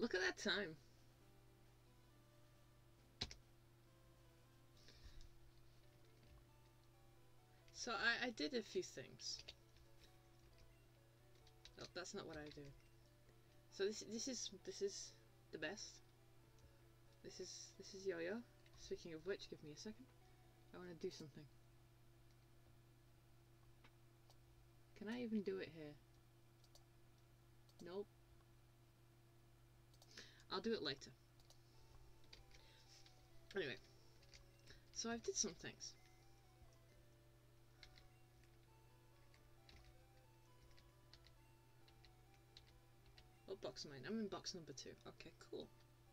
Look at that time. So I did a few things. Oh, that's not what I do. So this is the best. This is Yo-Yo. Speaking of which, give me a second. I want to do something. Can I even do it here? Nope. I'll do it later. Anyway, so I did some things. What box am I in? I'm in box number 2. Okay, cool.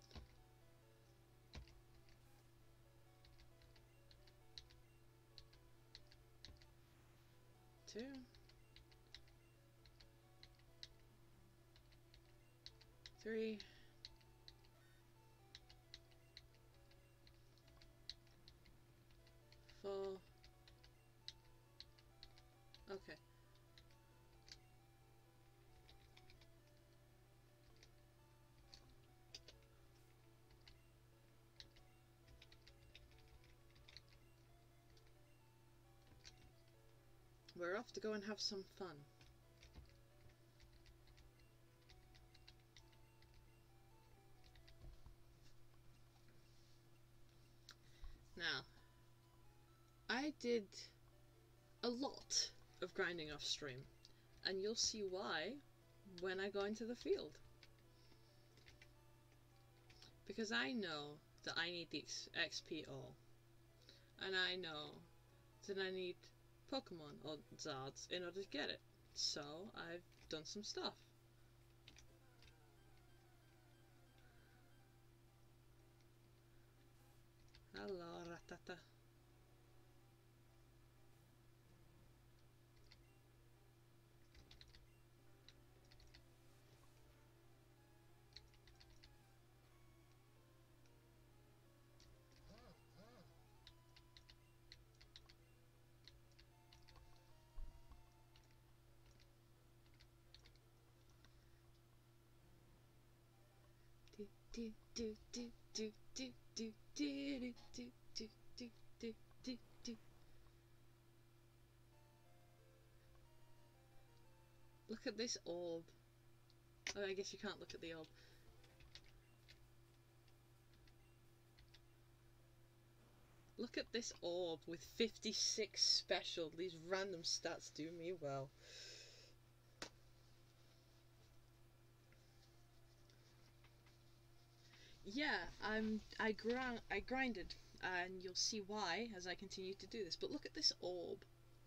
Two. 3. 4. Okay. We're off to go and have some fun. Now, I did a lot of grinding off stream, and you'll see why when I go into the field. Because I know that I need the XP all, and I know that I need Pokemon or Zards in order to get it. So I've done some stuff. Hello, Ratata. Do do do do do do do do do do do do do. Look at this orb. Oh, I guess you can't look at the orb. Look at this orb with 56 special. These random stats do me well. Yeah, I grinded, and you'll see why as I continue to do this. But look at this orb.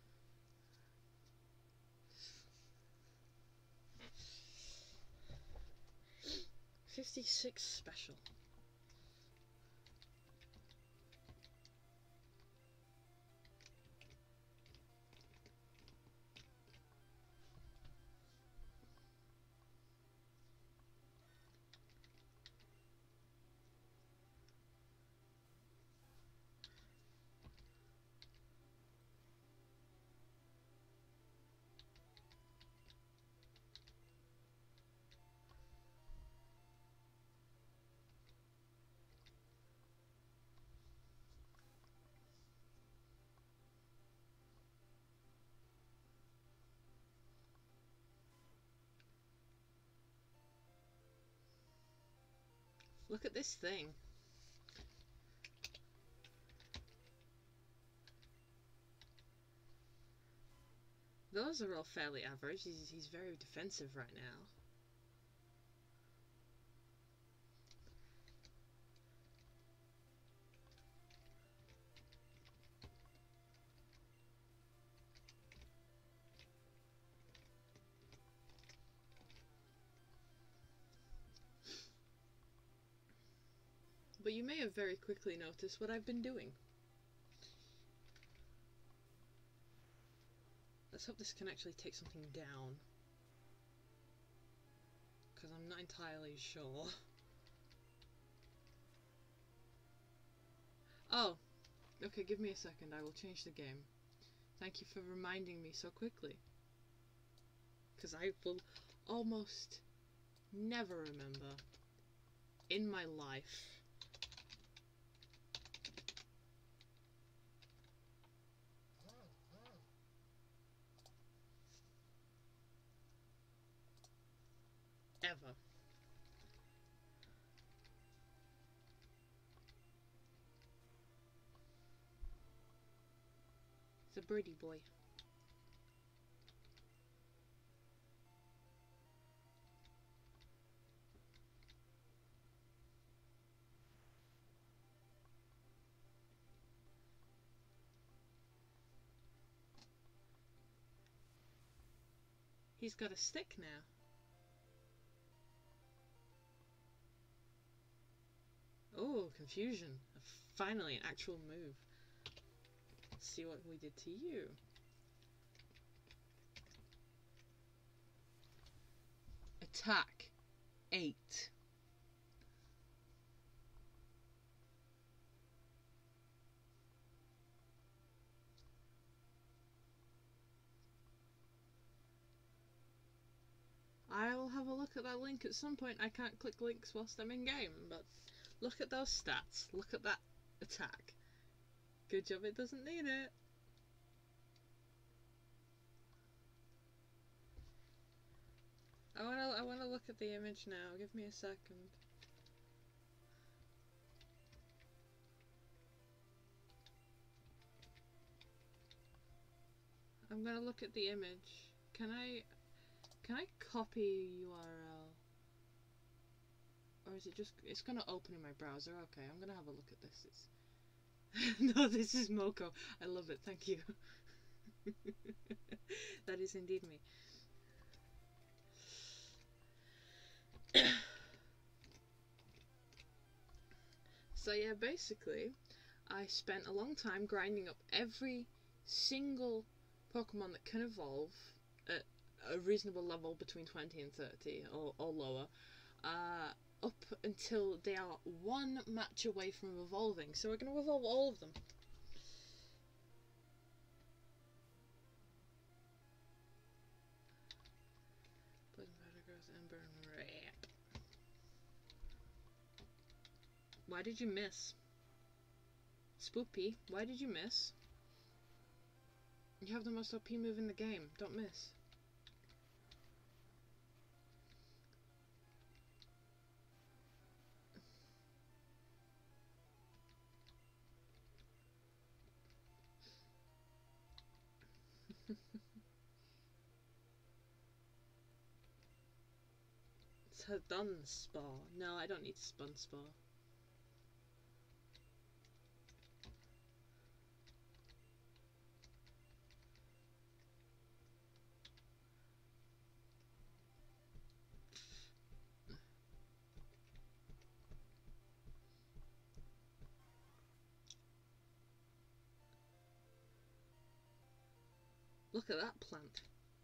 $56 special. Look at this thing. Those are all fairly average. He's very defensive right now. But you may have very quickly noticed what I've been doing. Let's hope this can actually take something down, because I'm not entirely sure. Oh, okay, give me a second, I will change the game. Thank you for reminding me so quickly, because I will almost never remember in my life. Ever. It's a birdie boy. He's got a stick now. Oh, confusion. Finally, an actual move. Let's see what we did to you. Attack 8. I will have a look at that link at some point. I can't click links whilst I'm in game, but look at those stats. Look at that attack. Good job it doesn't need it. I wanna look at the image now. Give me a second. I'm gonna look at the image. Can I copy URL? Or is it just, it's gonna open in my browser. Okay, I'm gonna have a look at this. It's no, this is Mokou. I love it, thank you. That is indeed me. So yeah, basically, I spent a long time grinding up every single Pokemon that can evolve at a reasonable level between 20 and 30 or lower, up until they are one match away from evolving. So we're going to evolve all of them. Why did you miss? Spoopy, why did you miss? You have the most OP move in the game. Don't miss. It's her done spar. No, I don't need to spun spar. Look at that plant.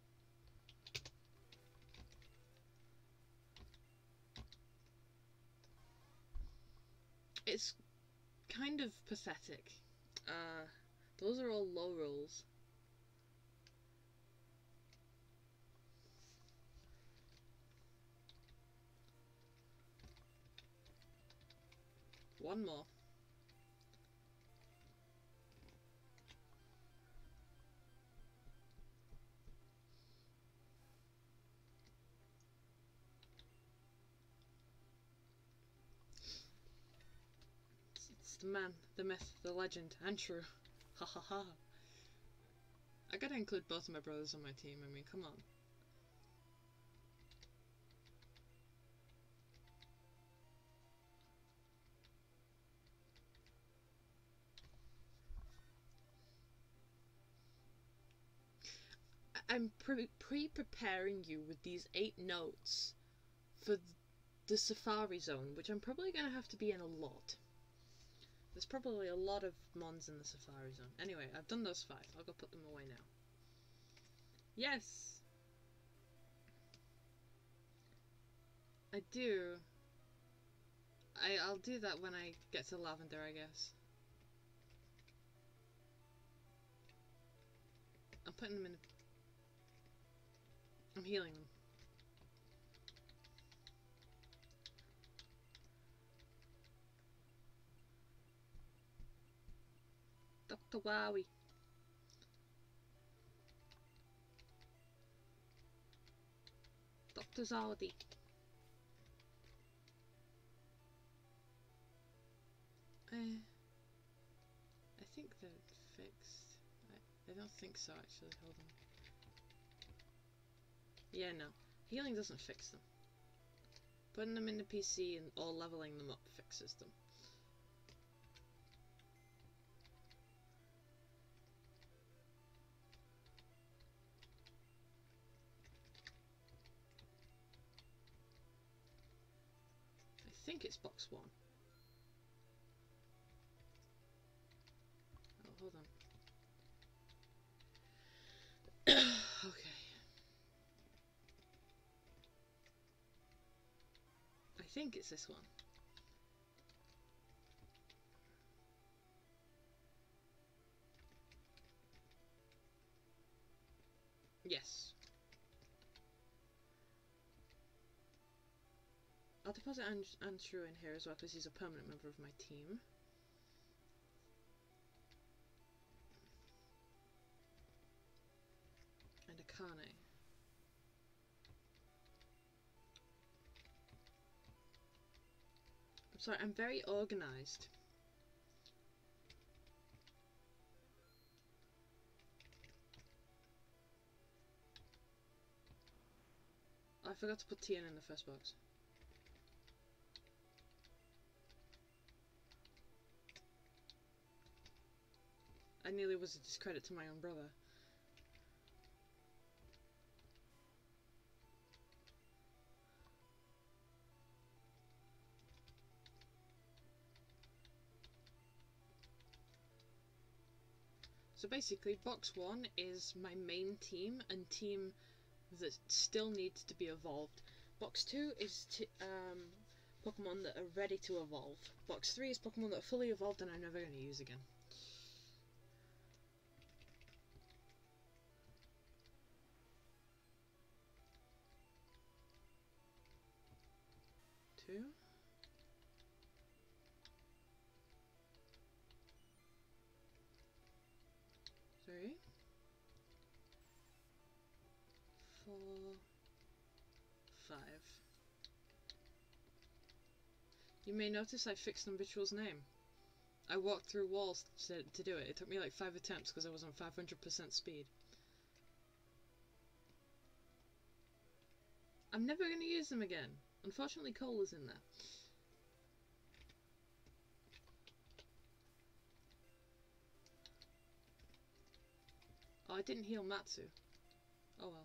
It's kind of pathetic. Those are all low rolls. One more. It's the man, the myth, the legend, and true. Ha ha ha. I gotta include both of my brothers on my team. I mean, come on. I'm pre-preparing you with these 8 notes for the Safari Zone, which I'm probably going to have to be in a lot. There's probably a lot of mons in the Safari Zone. Anyway, I've done those 5. I'll go put them away now. Yes! I do. I'll do that when I get to Lavender, I guess. I'm putting them in... I'm healing them. Dr. Wowie. Dr. Zardy. I think they're fixed. I don't think so, actually. Hold on. Yeah, no. Healing doesn't fix them. Putting them in the PC and or leveling them up fixes them. I think it's box 1. Oh, hold on. Okay. I think it's this one. Yes. I'll deposit Andrew in here as well because he's a permanent member of my team. And a Kane. I'm sorry, I'm very organised. I forgot to put TN in the first box. I nearly was a discredit to my own brother. So basically, box 1 is my main team and team that still needs to be evolved. Box 2 is Pokemon that are ready to evolve. Box 3 is Pokemon that are fully evolved and I'm never going to use again. Two. 3. 4. 5. You may notice I fixed Umbitual's name. I walked through walls to do it. It took me like 5 attempts because I was on 500% speed. I'm never going to use them again. Unfortunately, Cole is in there. Oh, I didn't heal Matsu. Oh well.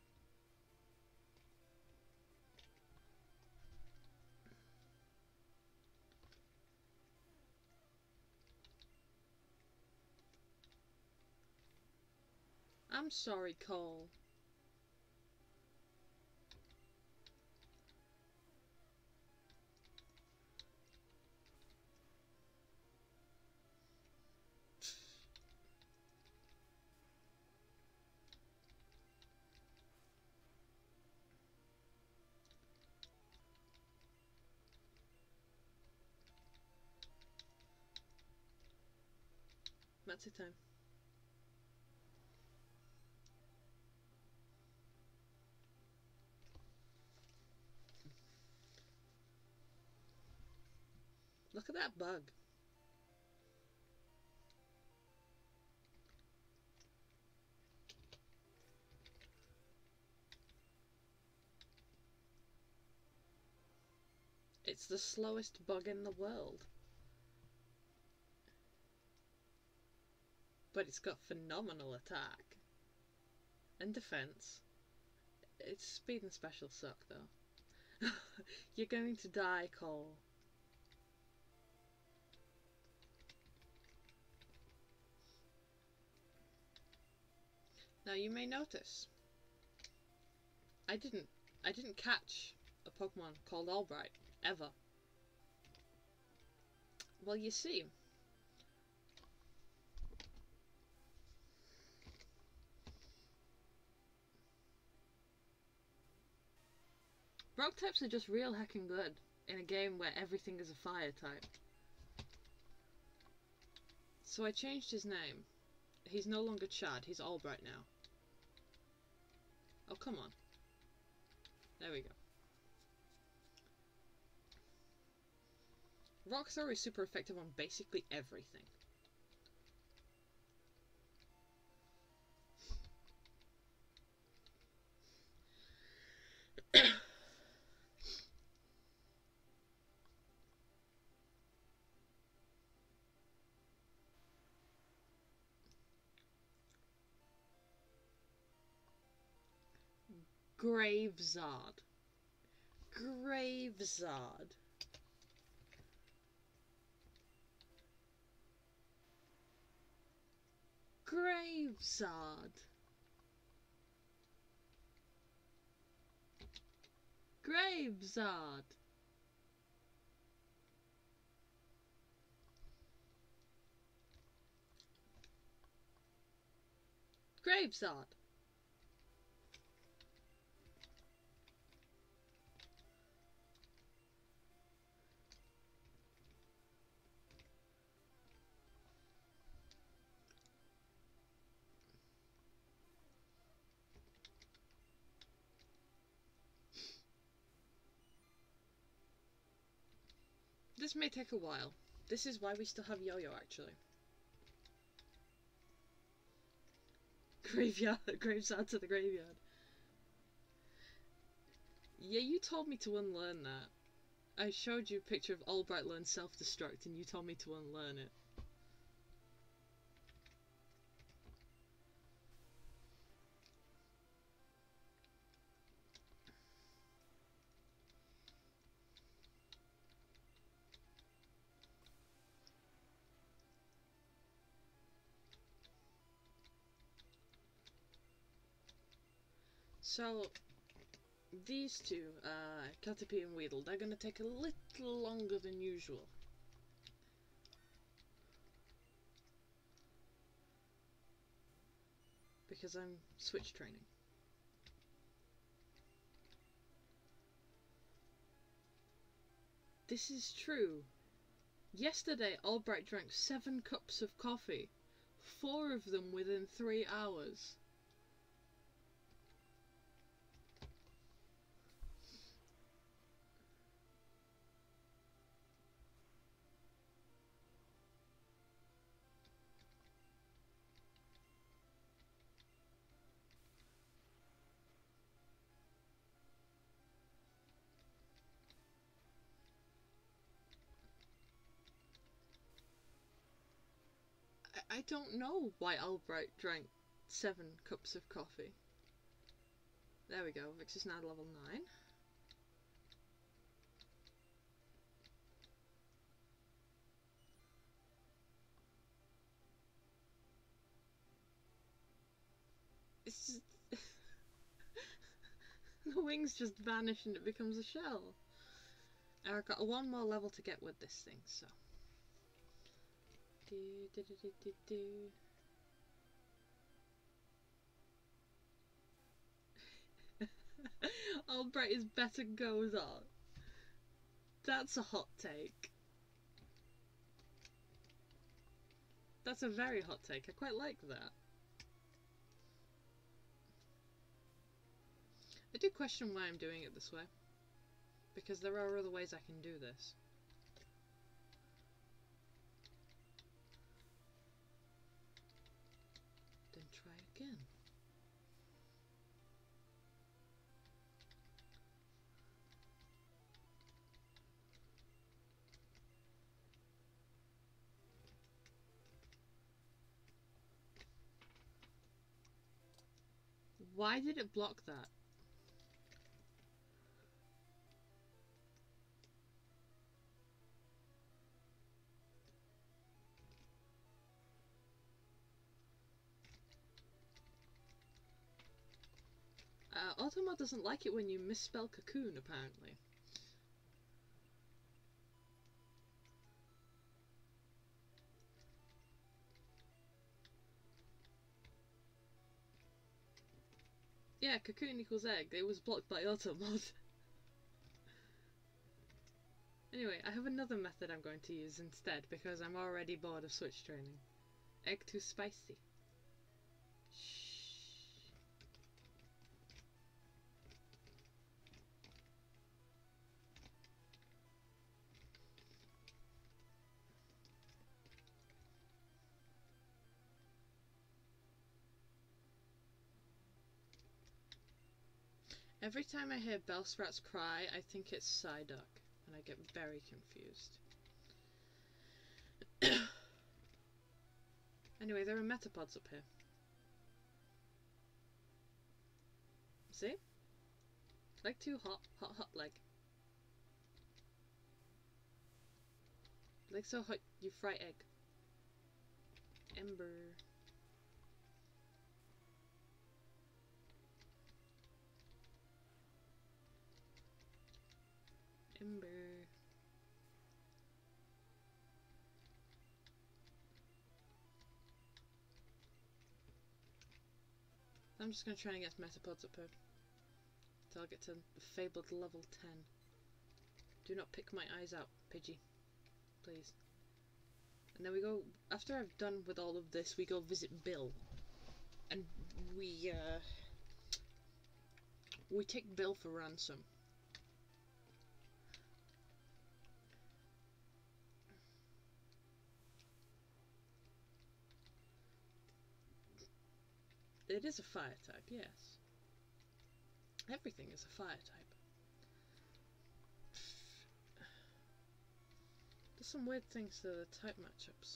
I'm sorry, Cole. Matsu time. Look at that bug. It's the slowest bug in the world. But it's got phenomenal attack. And defense. Its speed and special suck though. You're going to die, Cole. Now you may notice I didn't catch a Pokemon called Albright ever. Well, you see, rock types are just real heckin' good in a game where everything is a fire type. So I changed his name. He's no longer Chad, he's Albright now. Oh, come on. There we go. Rock Throw is super effective on basically everything. Zard. Zard. Zard. Zard. Zard. This may take a while. This is why we still have Yo-Yo, actually. Gravesard to the graveyard. Yeah, you told me to unlearn that. I showed you a picture of Albright learn self-destruct and you told me to unlearn it. So, these two, Caterpie and Weedle, they're going to take a little longer than usual. Because I'm switch training. This is true. Yesterday, Albright drank 7 cups of coffee. 4 of them within 3 hours. I don't know why Albright drank 7 cups of coffee. There we go, Vix is now level 9. It's just... the wings just vanish and it becomes a shell. I've got 1 more level to get with this thing, so... Albright is better goes on. That's a hot take. That's a very hot take. I quite like that. I do question why I'm doing it this way. Because there are other ways I can do this. Then try again. Why did it block that? Automa doesn't like it when you misspell cocoon, apparently. Yeah, cocoon equals egg. It was blocked by Automod. Anyway, I have another method I'm going to use instead because I'm already bored of switch training. Egg too spicy. Shh. Every time I hear Bellsprouts cry, I think it's Psyduck, and I get very confused. Anyway, there are metapods up here. See? Like too hot, hot leg. Like so hot, you fry egg. Ember. Ember. I'm just gonna try and get metapods up here. Till I get to the fabled level 10. Do not pick my eyes out, Pidgey. Please. And then we go, after I've done with all of this, we go visit Bill. And we take Bill for ransom. It is a fire type, yes. Everything is a fire type. There's some weird things to the type matchups.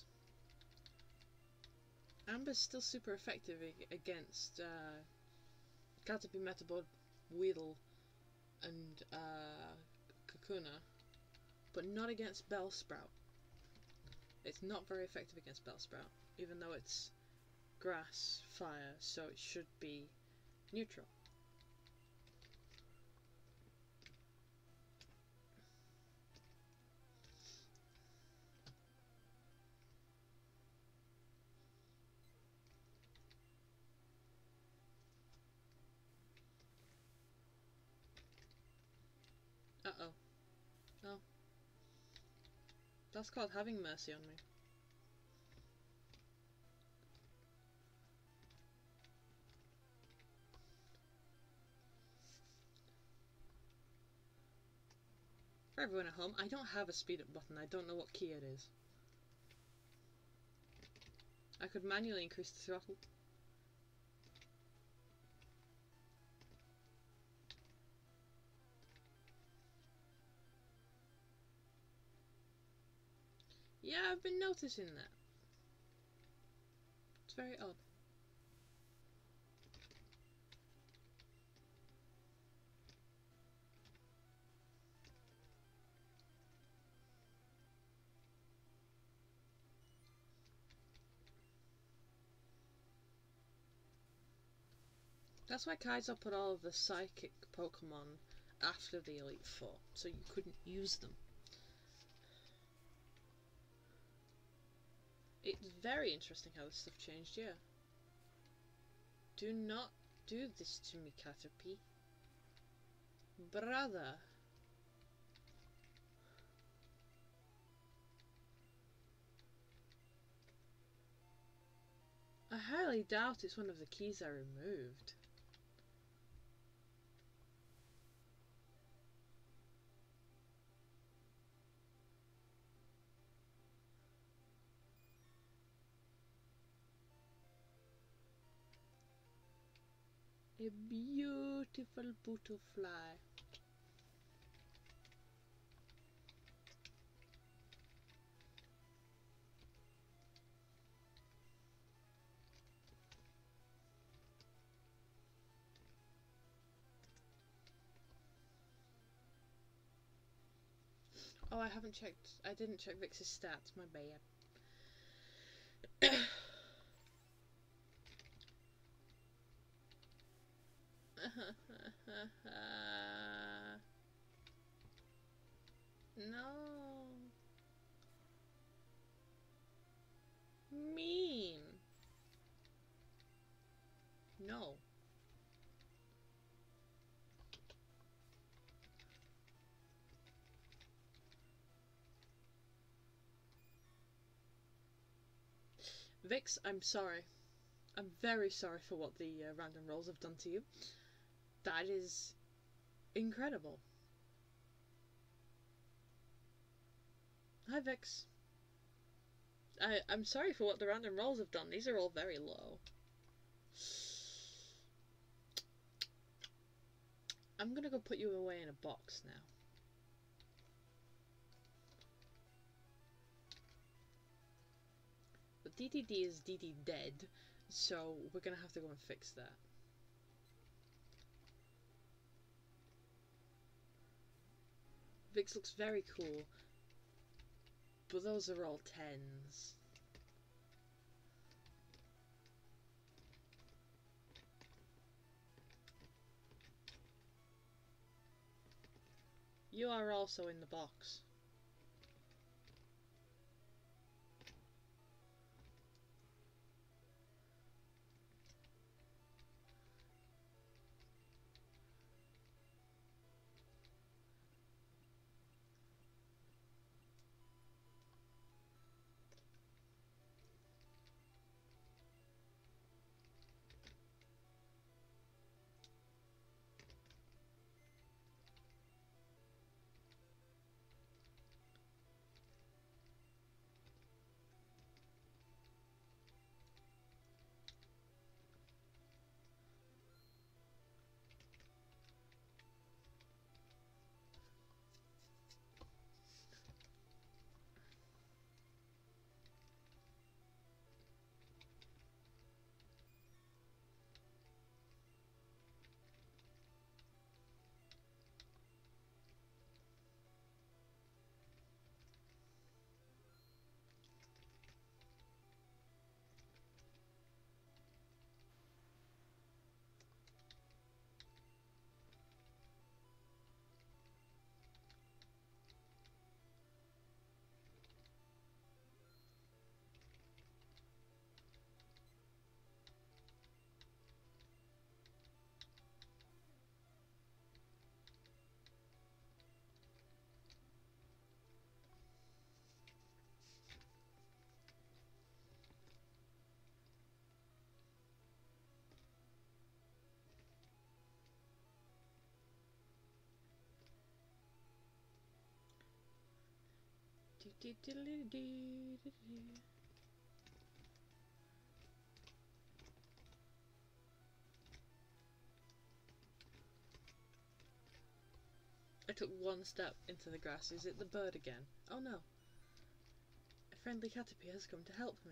Amber's still super effective against Caterpie, Metapod, Weedle, and Kakuna, but not against Bellsprout. It's not very effective against Bellsprout, even though it's grass, fire, so it should be neutral. Uh-oh. Oh. That's called having mercy on me. For everyone at home, I don't have a speed up button. I don't know what key it is. I could manually increase the throttle. Yeah, I've been noticing that. It's very odd. That's why Kaiser put all of the psychic Pokemon after the Elite Four, so you couldn't use them. It's very interesting how this stuff changed, yeah. Do not do this to me, Caterpie. Brother. I highly doubt it's one of the keys I removed. A beautiful butterfly. Oh, I haven't checked. I didn't check Vix's stats, my bad. No. Mean. No. Vix, I'm sorry. I'm very sorry for what the random rolls have done to you. That is incredible. Hi, Vix. I'm sorry for what the random rolls have done. These are all very low. I'm gonna go put you away in a box now. But DDD is DD dead, so we're gonna have to go and fix that. Vix looks very cool, but those are all 10s. You are also in the box. I took one step into the grass. Is it the bird again? Oh no. A friendly caterpie has come to help me.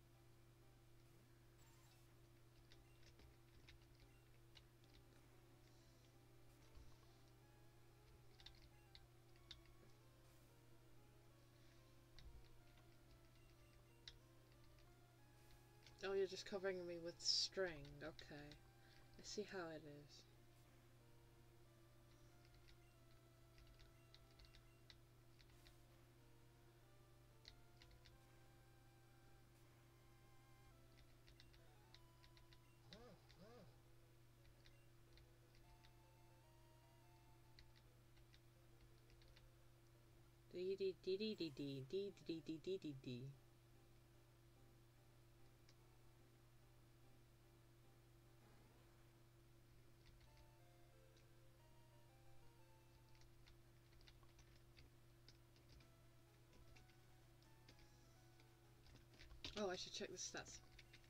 Oh, you're just covering me with string. Okay. I see how it is. Dee dee dee dee dee dee dee dee dee dee dee dee. Oh, I should check the stats.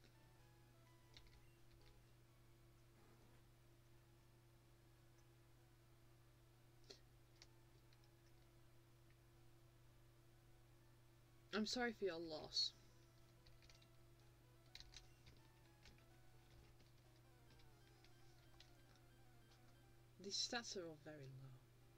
I'm sorry for your loss. These stats are all very low.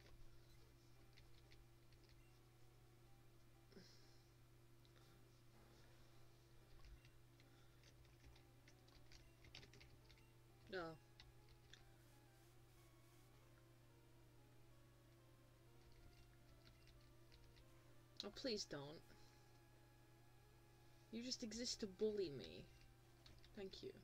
No. Oh, please don't. You just exist to bully me. Thank you.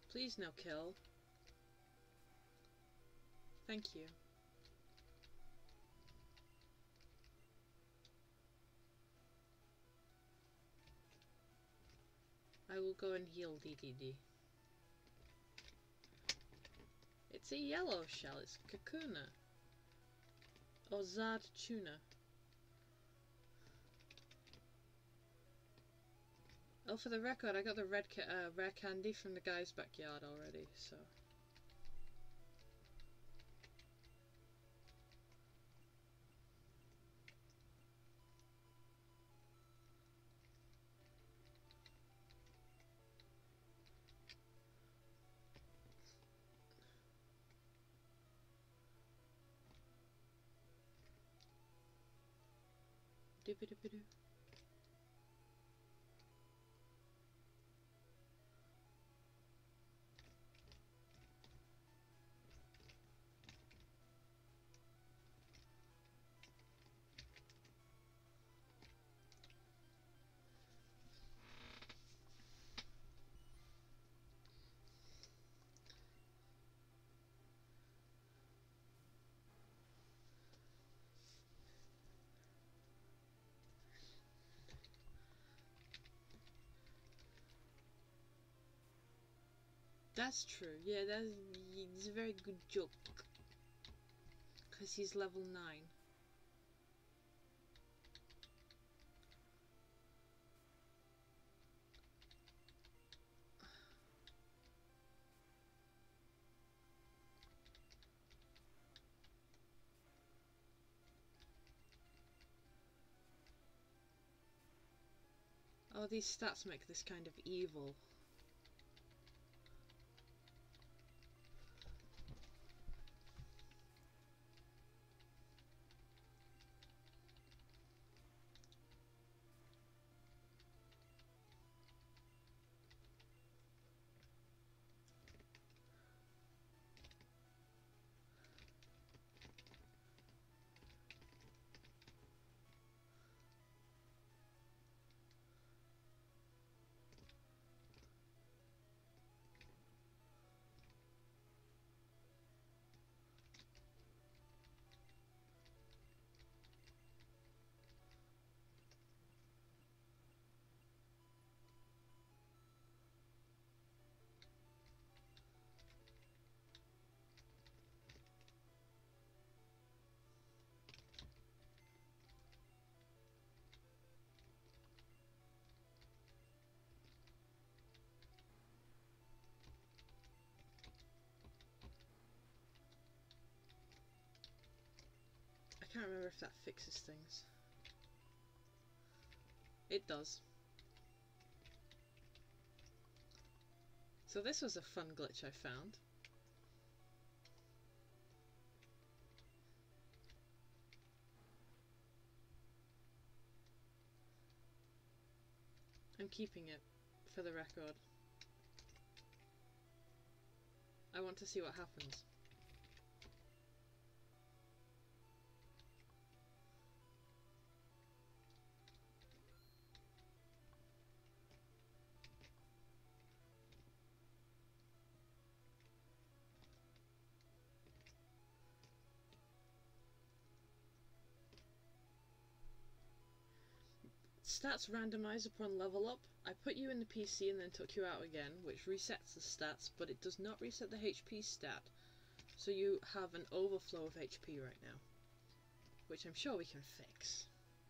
Please no kill. Thank you. I will go and heal DDD. It's a yellow shell, it's Kakuna. Or Zard Tuna. Oh, for the record, I got the rare candy from the guy's backyard already, so... Doop-a-doop-a-doo. That's true, yeah, it's a very good joke. Because he's level 9. Oh, these stats make this kind of evil. I can't remember if that fixes things. It does. So this was a fun glitch I found. I'm keeping it, for the record. I want to see what happens. Stats randomize upon level up. I put you in the PC and then took you out again, which resets the stats, but it does not reset the HP stat. So you have an overflow of HP right now, which I'm sure we can fix.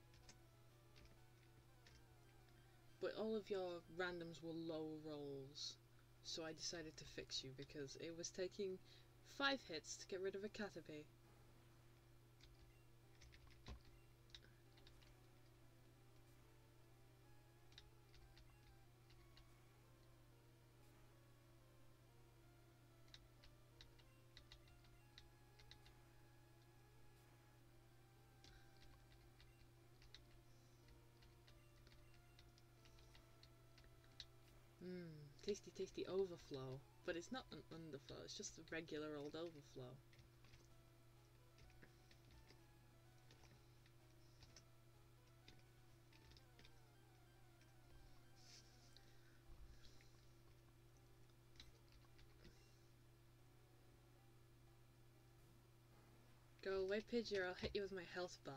But all of your randoms were low rolls, so I decided to fix you because it was taking 5 hits to get rid of a Caterpie. Tasty tasty overflow, but it's not an underflow, it's just a regular old overflow. Go away, Pidgey, or I'll hit you with my health bar.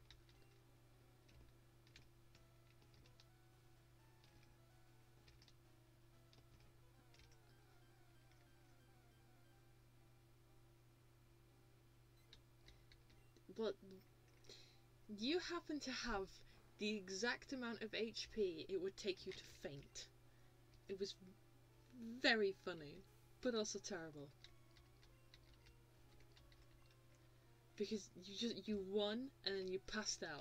But you happen to have the exact amount of HP it would take you to faint. It was very funny, but also terrible. Because you won and then you passed out.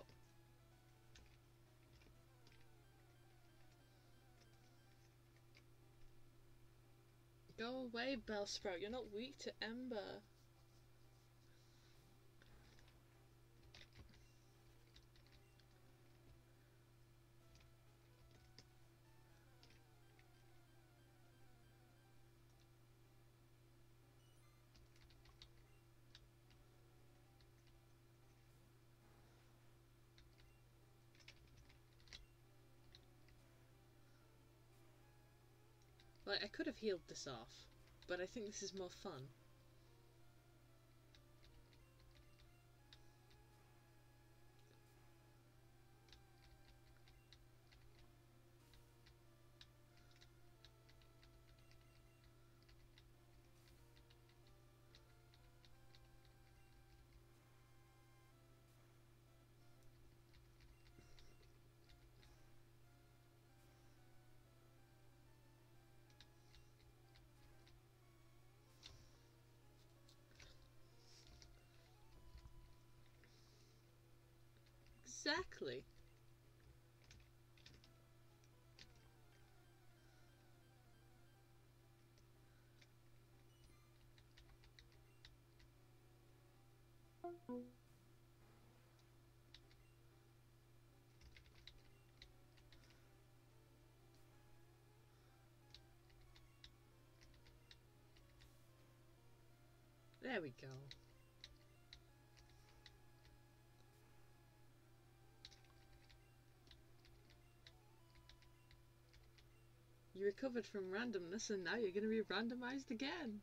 Go away, Bellsprout, you're not weak to Ember. Like, I could have healed this off, but I think this is more fun. Exactly. There we go. You recovered from randomness and now you're going to be randomized again.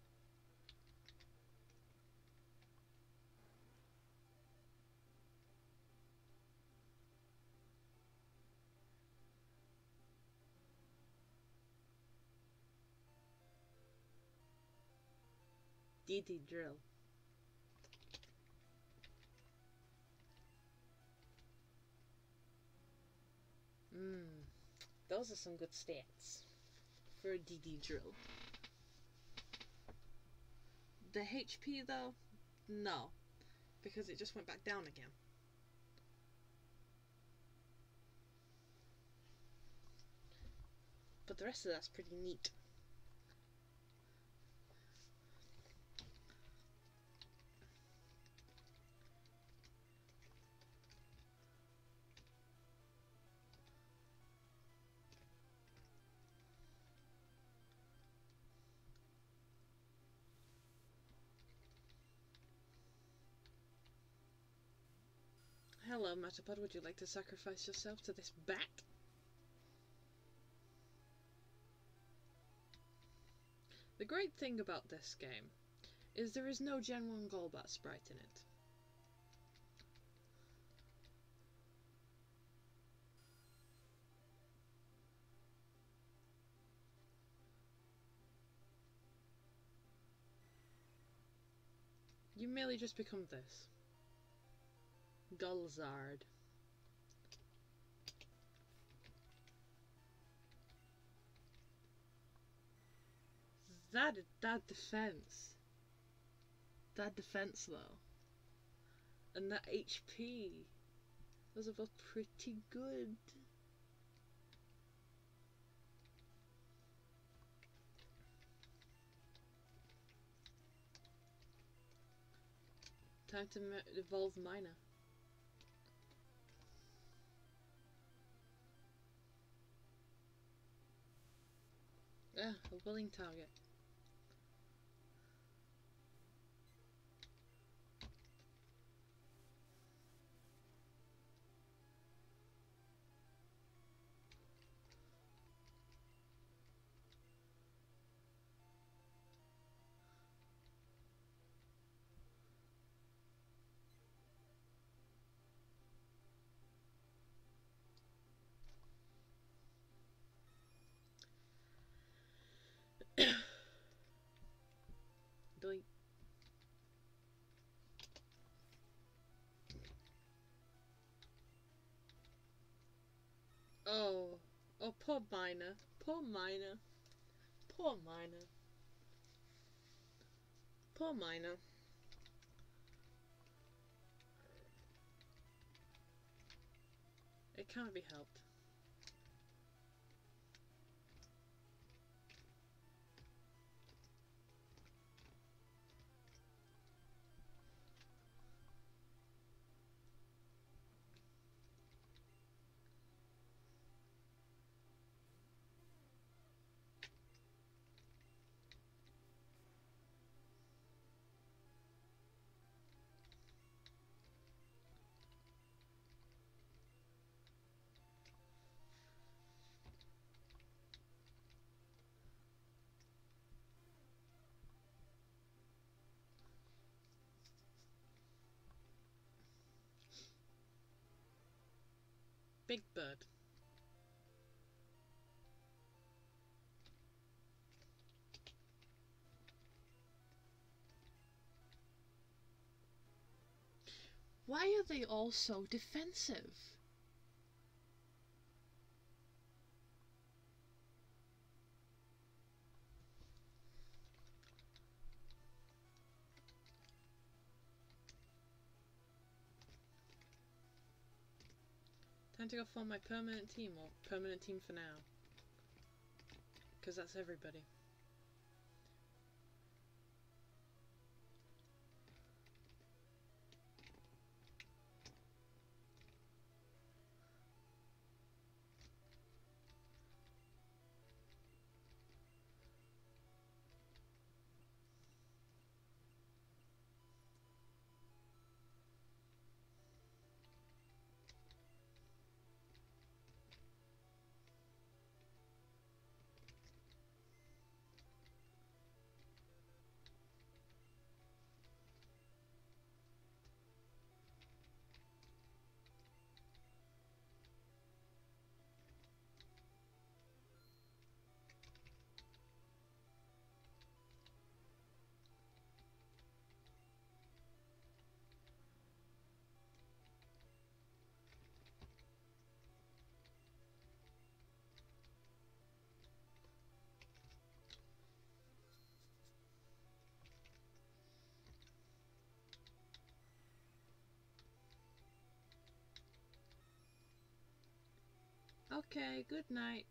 DD drill. Those are some good stats for a DD drill. The HP though, no, because it just went back down again. But the rest of that's pretty neat. Hello, Metapod, would you like to sacrifice yourself to this bat? The great thing about this game is there is no Gen 1 Golbat sprite in it. You merely just become this. Zard. That defense. That defense though. And that HP. Those are both pretty good. Time to evolve Minor. Ah, a willing target. Oh, oh, poor Miner. Poor Miner. Poor Miner. Poor Miner. It can't be helped. Big Bird. Why are they all so defensive? Time to go form my permanent team, or permanent team for now. Because that's everybody. Okay, good night.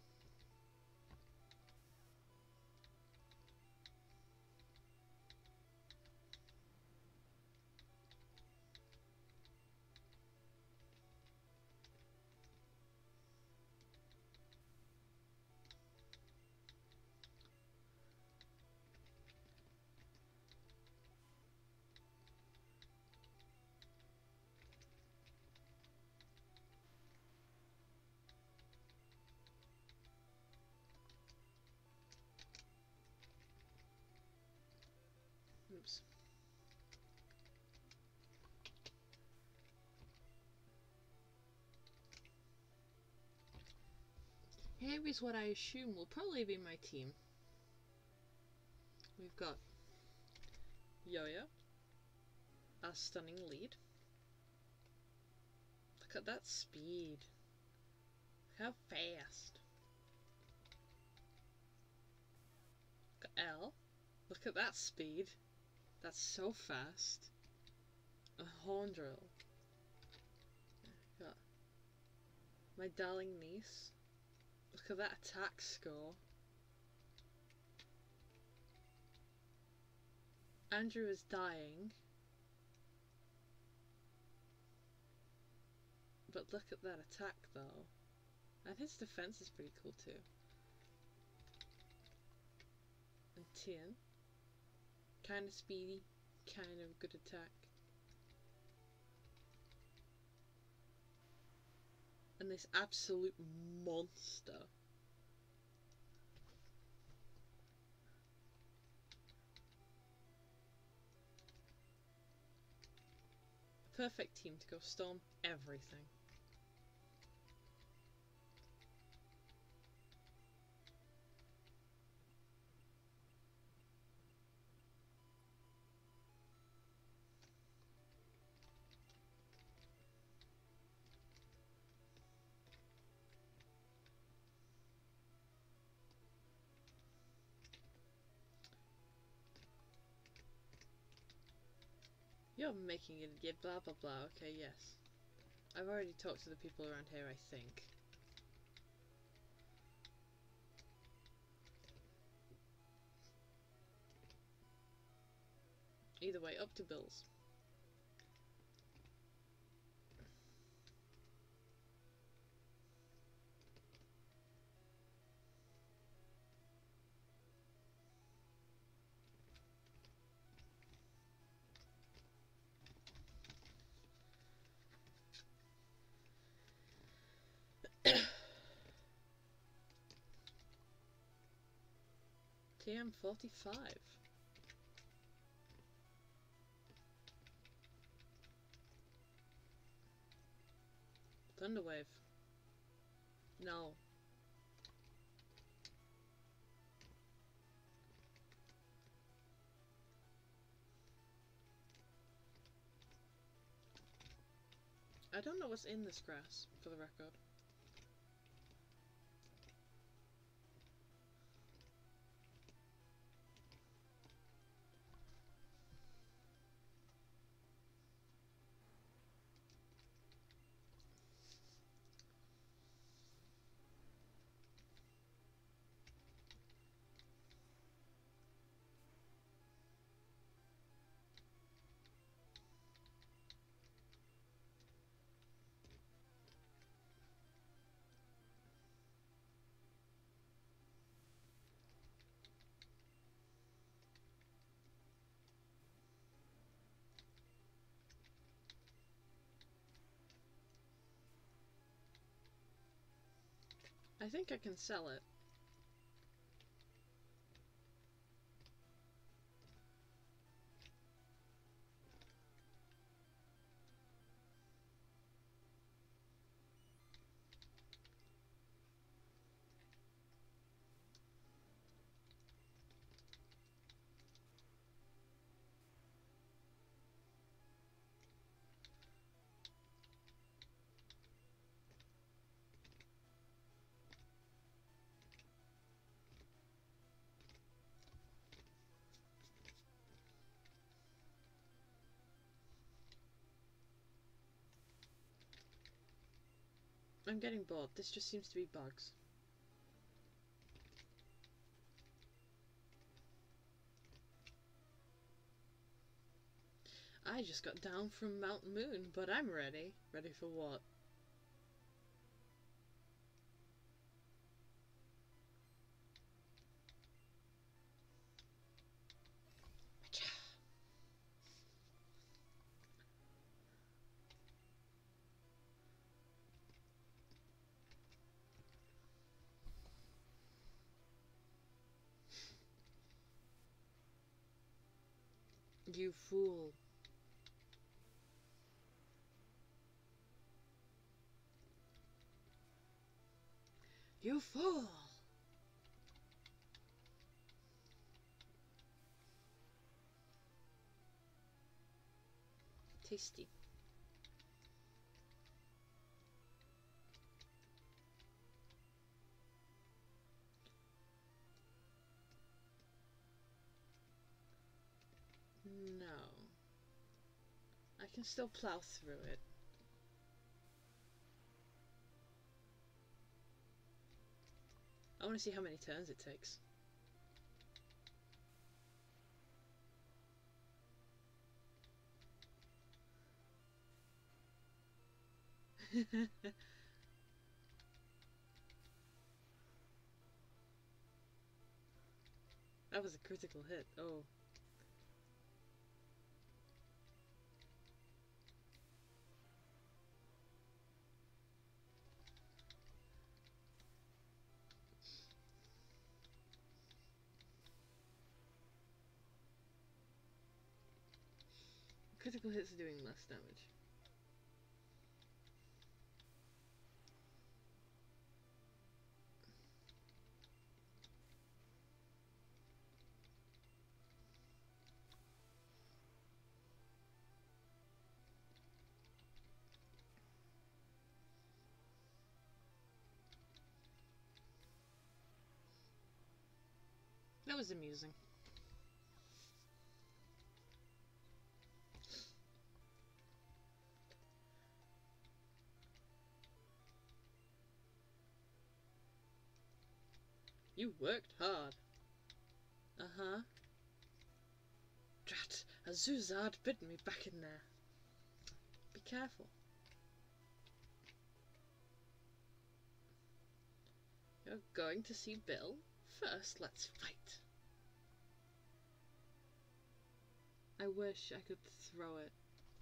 Oops. Here is what I assume will probably be my team. We've got Yo-Yo, our stunning lead. Look at that speed. How fast. Look at L. Look at that speed. That's so fast. A horn drill. Got my darling niece. Look at that attack score. Andrew is dying. But look at that attack though. And his defense is pretty cool too. And Tien. Kind of speedy, kind of good attack. And this absolute monster. Perfect team to go storm everything. You're making it, yeah, blah blah blah. Okay, yes. I've already talked to the people around here, I think. Either way, up to Bill's. TM45. Thunderwave. No. I don't know what's in this grass, for the record. I think I can sell it. I'm getting bored. This just seems to be bugs. I just got down from Mount Moon, but I'm ready. Ready for what? You fool. You fool! Tasty. No. I can still plow through it. I want to see how many turns it takes. That was a critical hit. Oh. Critical hits are doing less damage. That was amusing. You worked hard. Uh-huh. Drat, a Zard bit me back in there. Be careful. You're going to see Bill? First, let's fight. I wish I could throw it.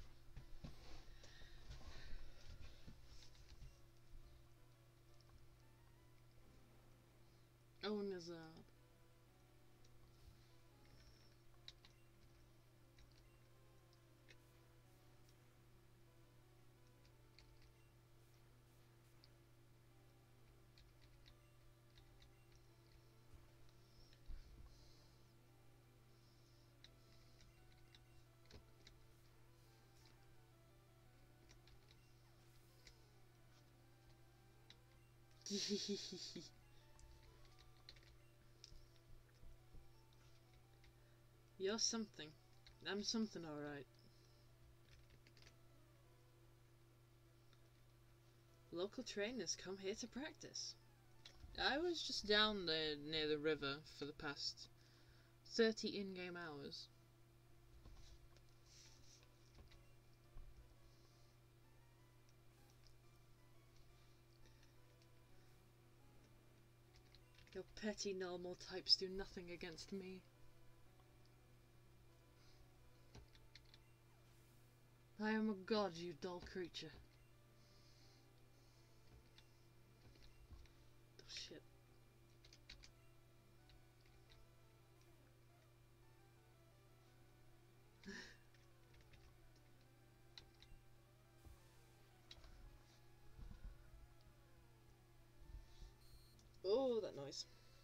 Oh, Nazard. You're something. I'm something, alright. Local trainers come here to practice. I was just down there near the river for the past 30 in-game hours. Your petty normal types do nothing against me. I am a god, you dull creature. Oh shit. Oh, that noise.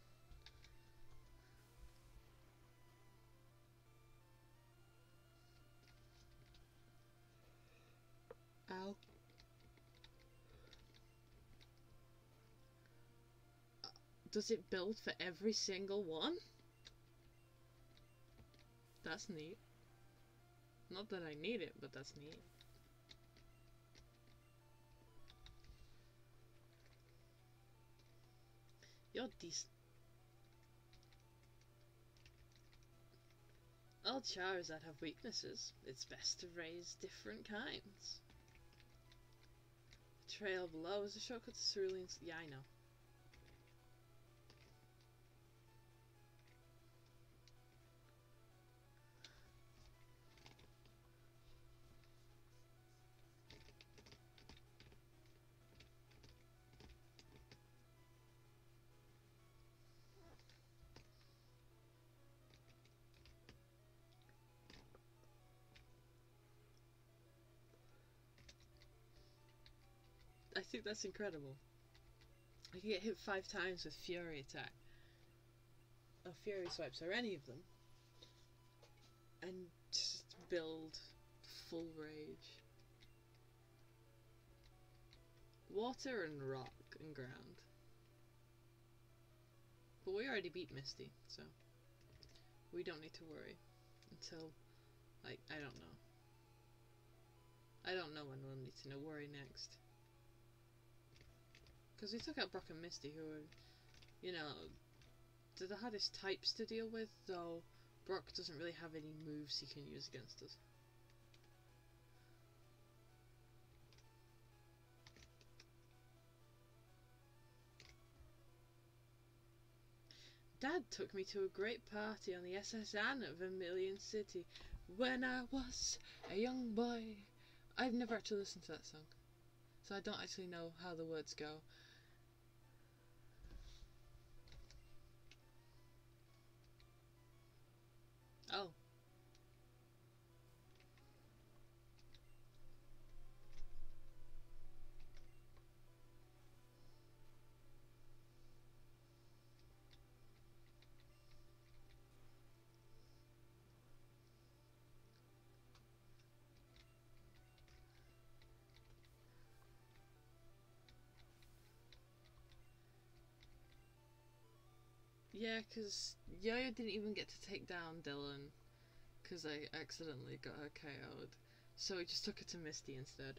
Ow. Does it build for every single one? That's neat. Not that I need it, but that's neat. You're decent. All Chars that have weaknesses, it's best to raise different kinds. Trail below is a shortcut to Cerulean's. Yeah, I know. I think that's incredible. I can get hit 5 times with Fury attack. Or Fury swipes, or any of them. And just build full rage. Water and rock and ground. But we already beat Misty, so we don't need to worry until, like, I don't know. I don't know when we'll need to worry next. Because we took out Brock and Misty, who are, you know, they're the hardest types to deal with, though Brock doesn't really have any moves he can use against us. Dad took me to a great party on the SS Anne at Vermillion City when I was a young boy. I've never actually listened to that song, so I don't actually know how the words go. Oh. Yeah, because Yo-Yo didn't even get to take down Dylan, because I accidentally got her KO'd. So he just took her to Misty instead.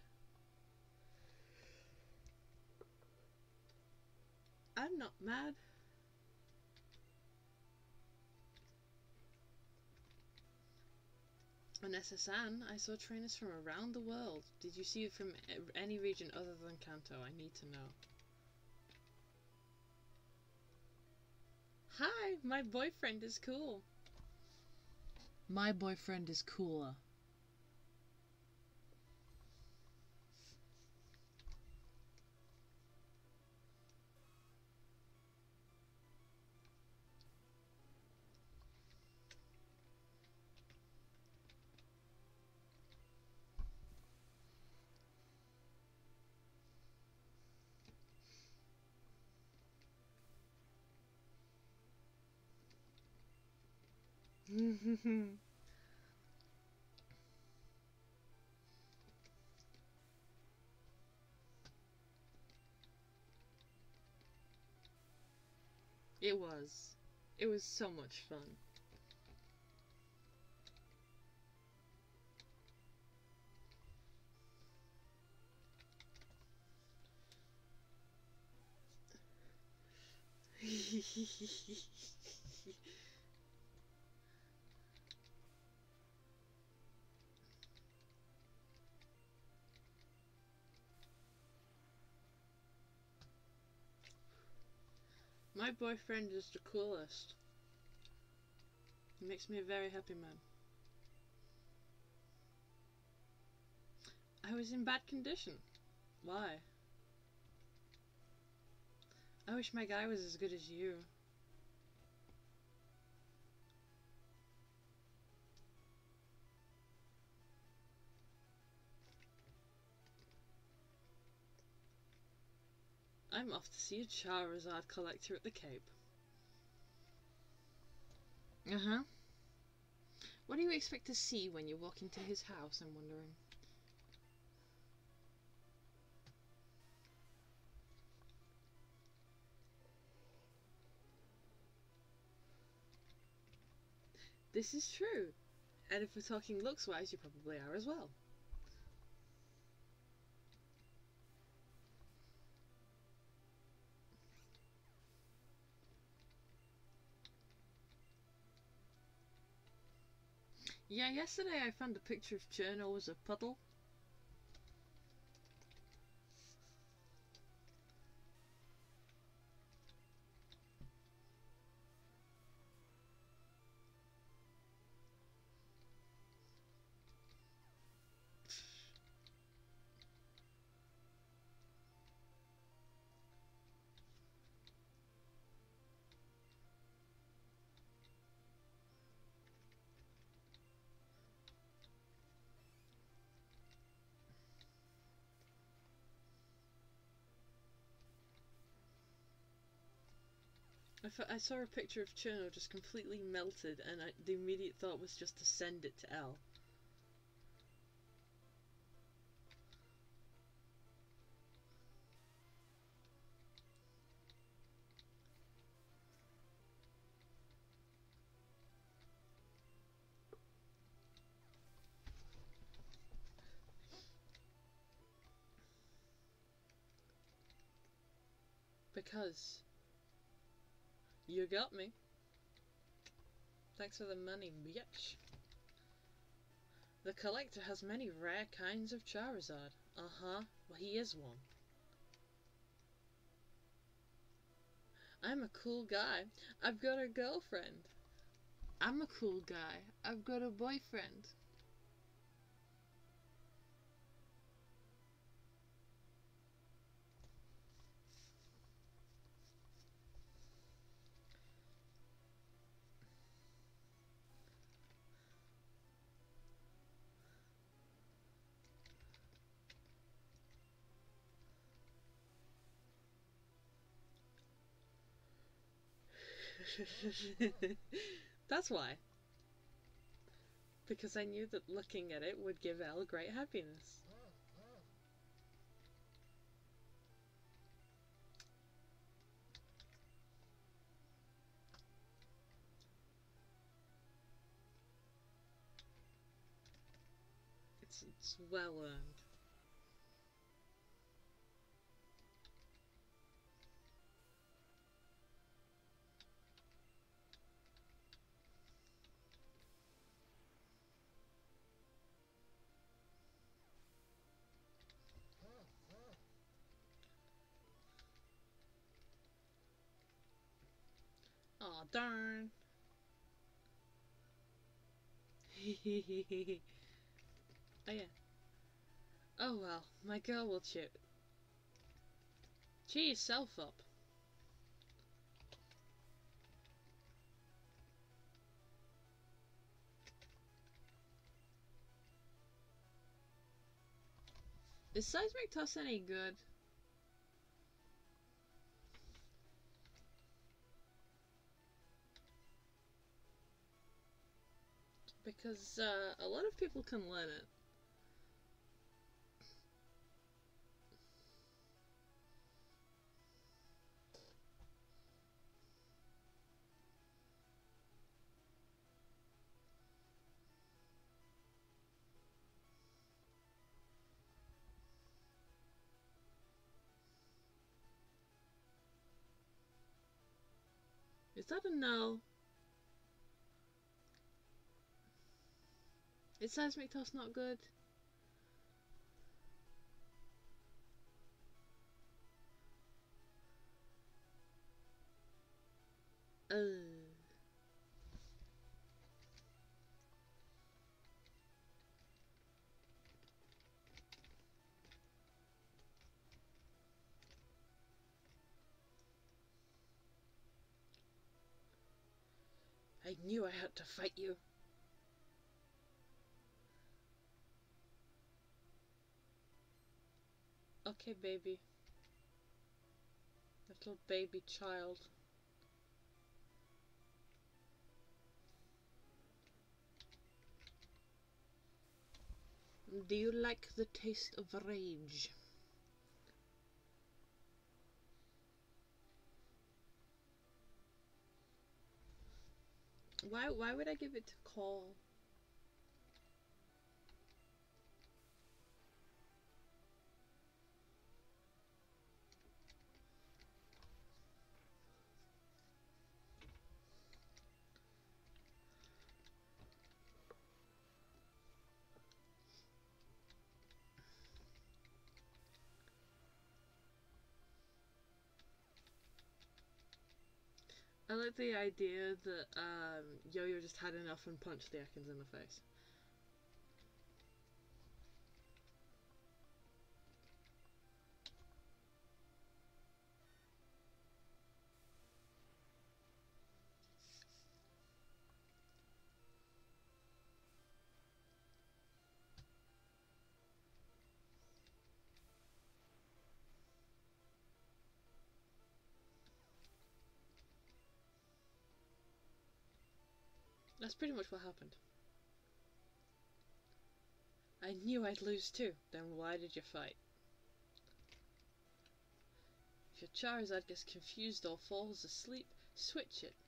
I'm not mad. On SSN, I saw trainers from around the world. Did you see it from any region other than Kanto? I need to know. Hi, my boyfriend is cool. My boyfriend is cooler. It was. It was so much fun. My boyfriend is the coolest. He makes me a very happy man. I was in bad condition. Why? I wish my guy was as good as you. I'm off to see a Charizard collector at the Cape. Uh-huh. What do you expect to see when you walk into his house, I'm wondering? This is true. And if we're talking looks-wise, you probably are as well. Yeah, yesterday I found a picture of Cherno as a puddle. I saw a picture of Cherno just completely melted, and the immediate thought was just to send it to Elle. Because you got me. Thanks for the money, bitch. The collector has many rare kinds of Charizard. Uh-huh. Well, he is one. I'm a cool guy. I've got a girlfriend. I'm a cool guy. I've got a boyfriend. That's why. Because I knew that looking at it would give Elle great happiness. It's well earned. Aw, darn. Oh yeah. Oh well, my girl will cheer yourself up. Is seismic toss any good? Because a lot of people can learn it. Is that a no? Is seismic toss not good? I knew I had to fight you. Okay, baby. Little baby child. Do you like the taste of rage? Why would I give it to Cole? I like the idea that Yo-Yo just had enough and punched the Ekans in the face. That's pretty much what happened. I knew I'd lose too. Then why did you fight? If your Charizard gets confused or falls asleep, switch it.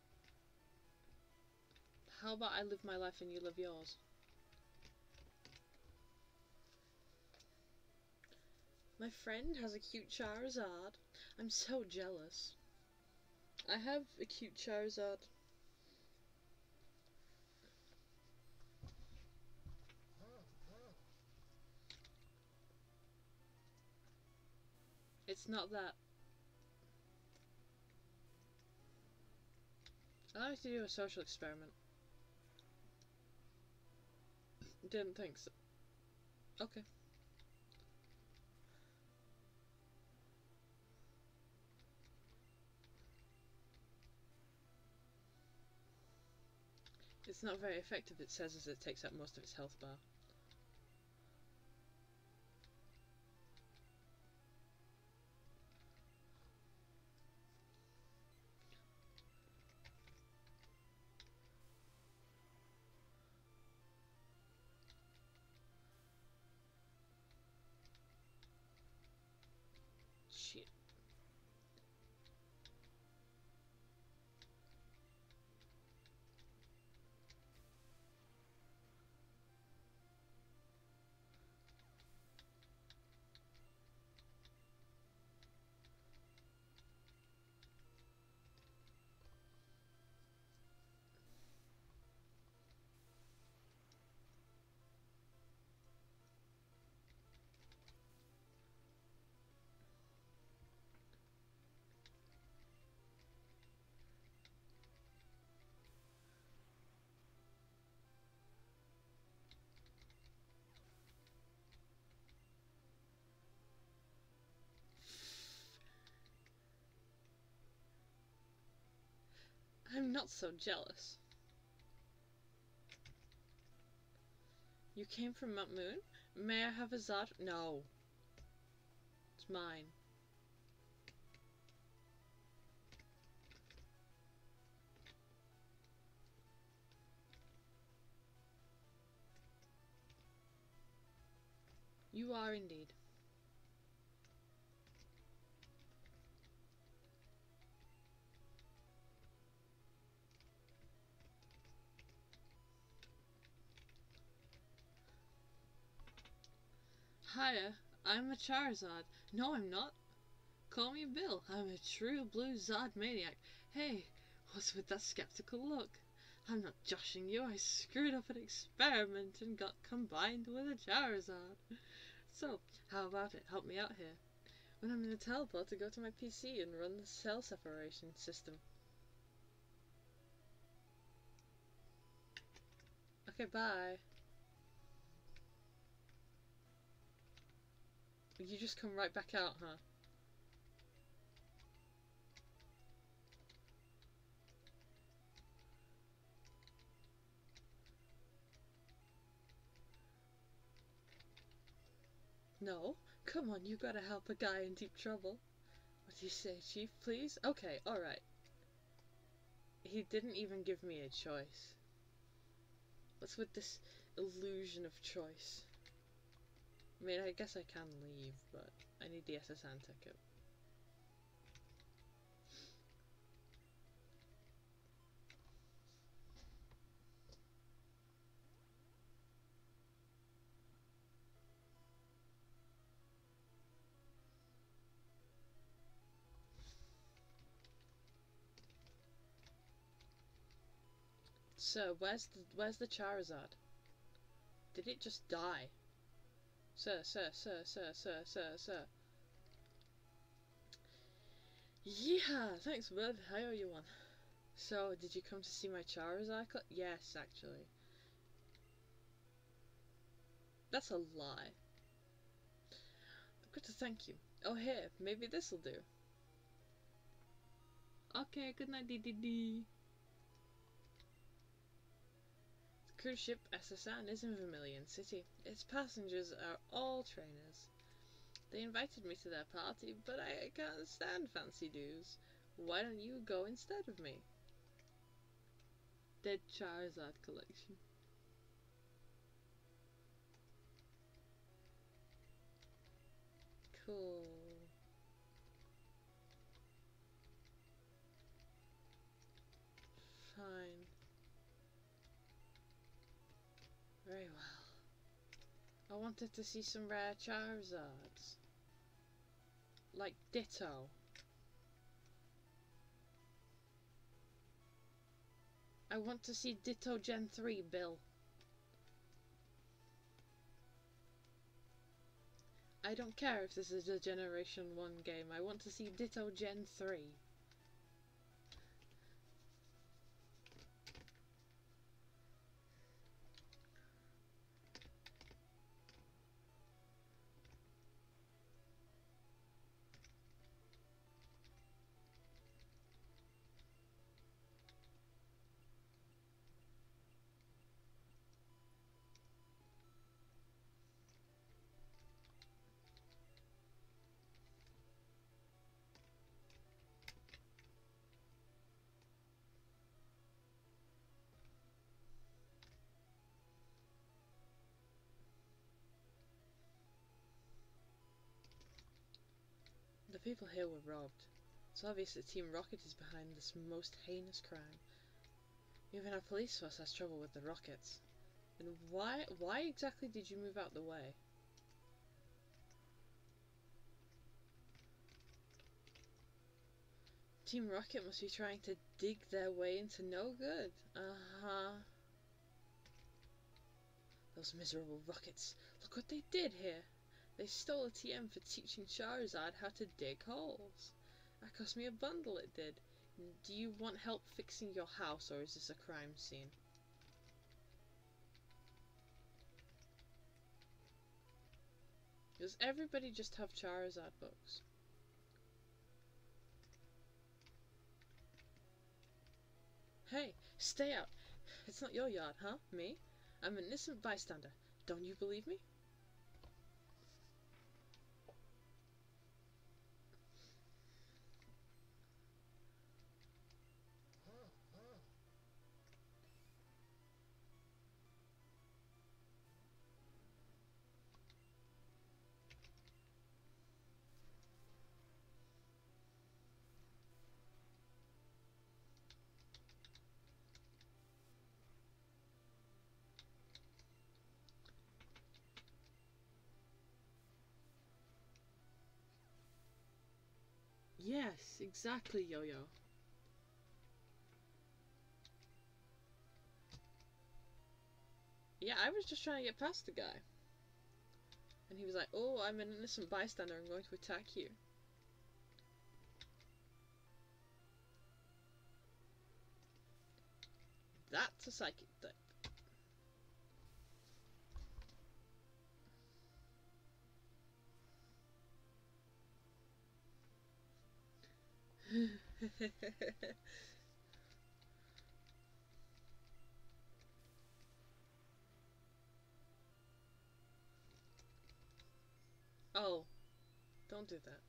How about I live my life and you live yours? My friend has a cute Charizard. I'm so jealous. I have a cute Charizard. It's not that. I like to do a social experiment. Didn't think so. Okay. It's not very effective, it says, as it takes up most of its health bar. Shit. I'm not so jealous. You came from Mount Moon? May I have a Zard? No. It's mine. You are indeed. Hiya, I'm a Charizard. No, I'm not. Call me Bill. I'm a true blue Zard maniac. Hey, what's with that skeptical look? I'm not joshing you. I screwed up an experiment and got combined with a Charizard. So, how about it? Help me out here. When I'm in a teleport to go to my PC and run the cell separation system. Okay, bye. You just come right back out, huh? No? Come on, you gotta help a guy in deep trouble. What do you say, Chief, please? Okay, alright. He didn't even give me a choice. What's with this illusion of choice? I mean, I guess I can leave, but I need the SSN ticket. Sir, where's the Charizard? Did it just die? Sir. Yeah, thanks, bud. I owe you one. So, did you come to see my Charizard? Yes, actually. That's a lie. I've got to thank you. Oh, here, maybe this'll do. Okay, good night, DDD. The cruise ship SSN is in Vermillion City. Its passengers are all trainers. They invited me to their party, but I can't stand fancy dues. Why don't you go instead of me? Dead Charizard collection. Cool. Fine. Very well. I wanted to see some rare Charizards. Like Ditto. I want to see Ditto Gen 3, Bill. I don't care if this is a Generation 1 game. I want to see Ditto Gen 3. The people here were robbed. It's obvious that Team Rocket is behind this most heinous crime. Even our police force has trouble with the Rockets. And why exactly did you move out the way? Team Rocket must be trying to dig their way into no good. Uh-huh. Those miserable Rockets. Look what they did here. They stole a TM for teaching Charizard how to dig holes. That cost me a bundle, it did. Do you want help fixing your house, or is this a crime scene? Does everybody just have Charizard books? Hey, stay out. It's not your yard, huh? Me? I'm an innocent bystander. Don't you believe me? Yes, exactly, Yo-Yo. Yeah, I was just trying to get past the guy. And he was like, oh, I'm an innocent bystander, I'm going to attack you. That's a psychic type. Oh, don't do that.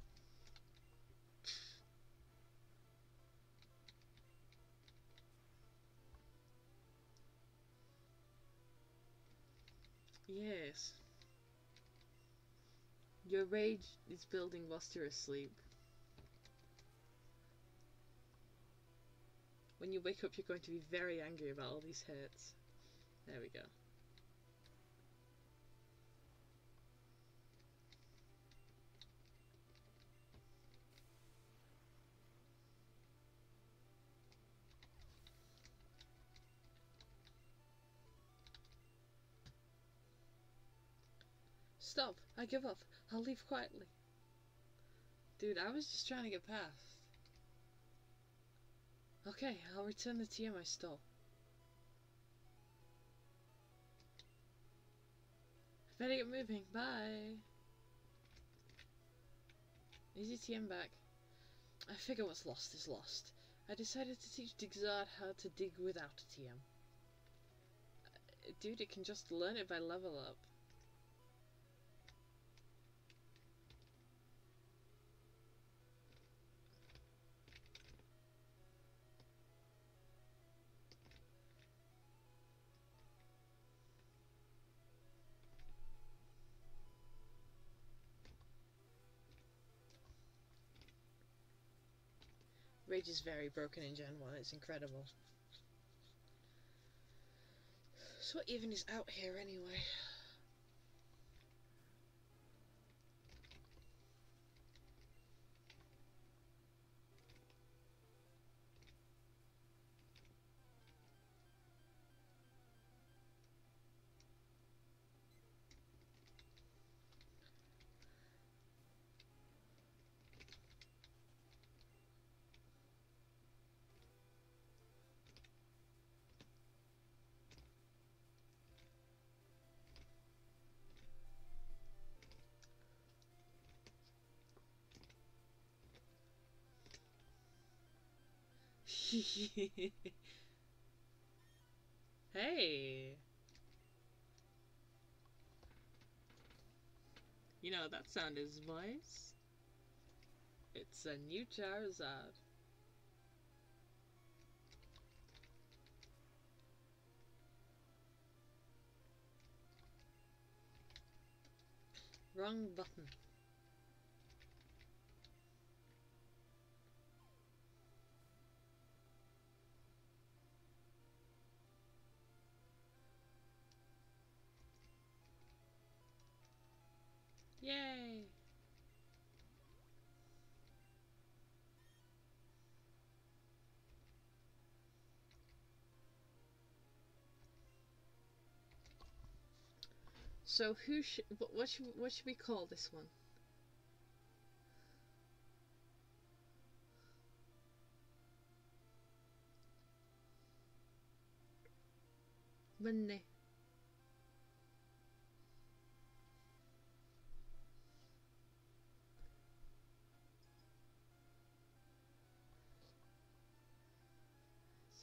Yes. Your rage is building whilst you're asleep. When you wake up, you're going to be very angry about all these hurts. There we go. Stop! I give up. I'll leave quietly. Dude, I was just trying to get past. Okay, I'll return the TM I stole. I better get moving. Bye. Easy TM back. I figure what's lost is lost. I decided to teach Zard how to dig without a TM. Dude, it can just learn it by level up. Rage is very broken in Gen 1, it's incredible. So what even is out here anyway? Hey! You know that sound is voice? It's a new Charizard. Wrong button. Yay! So who should what should we call this one? Money.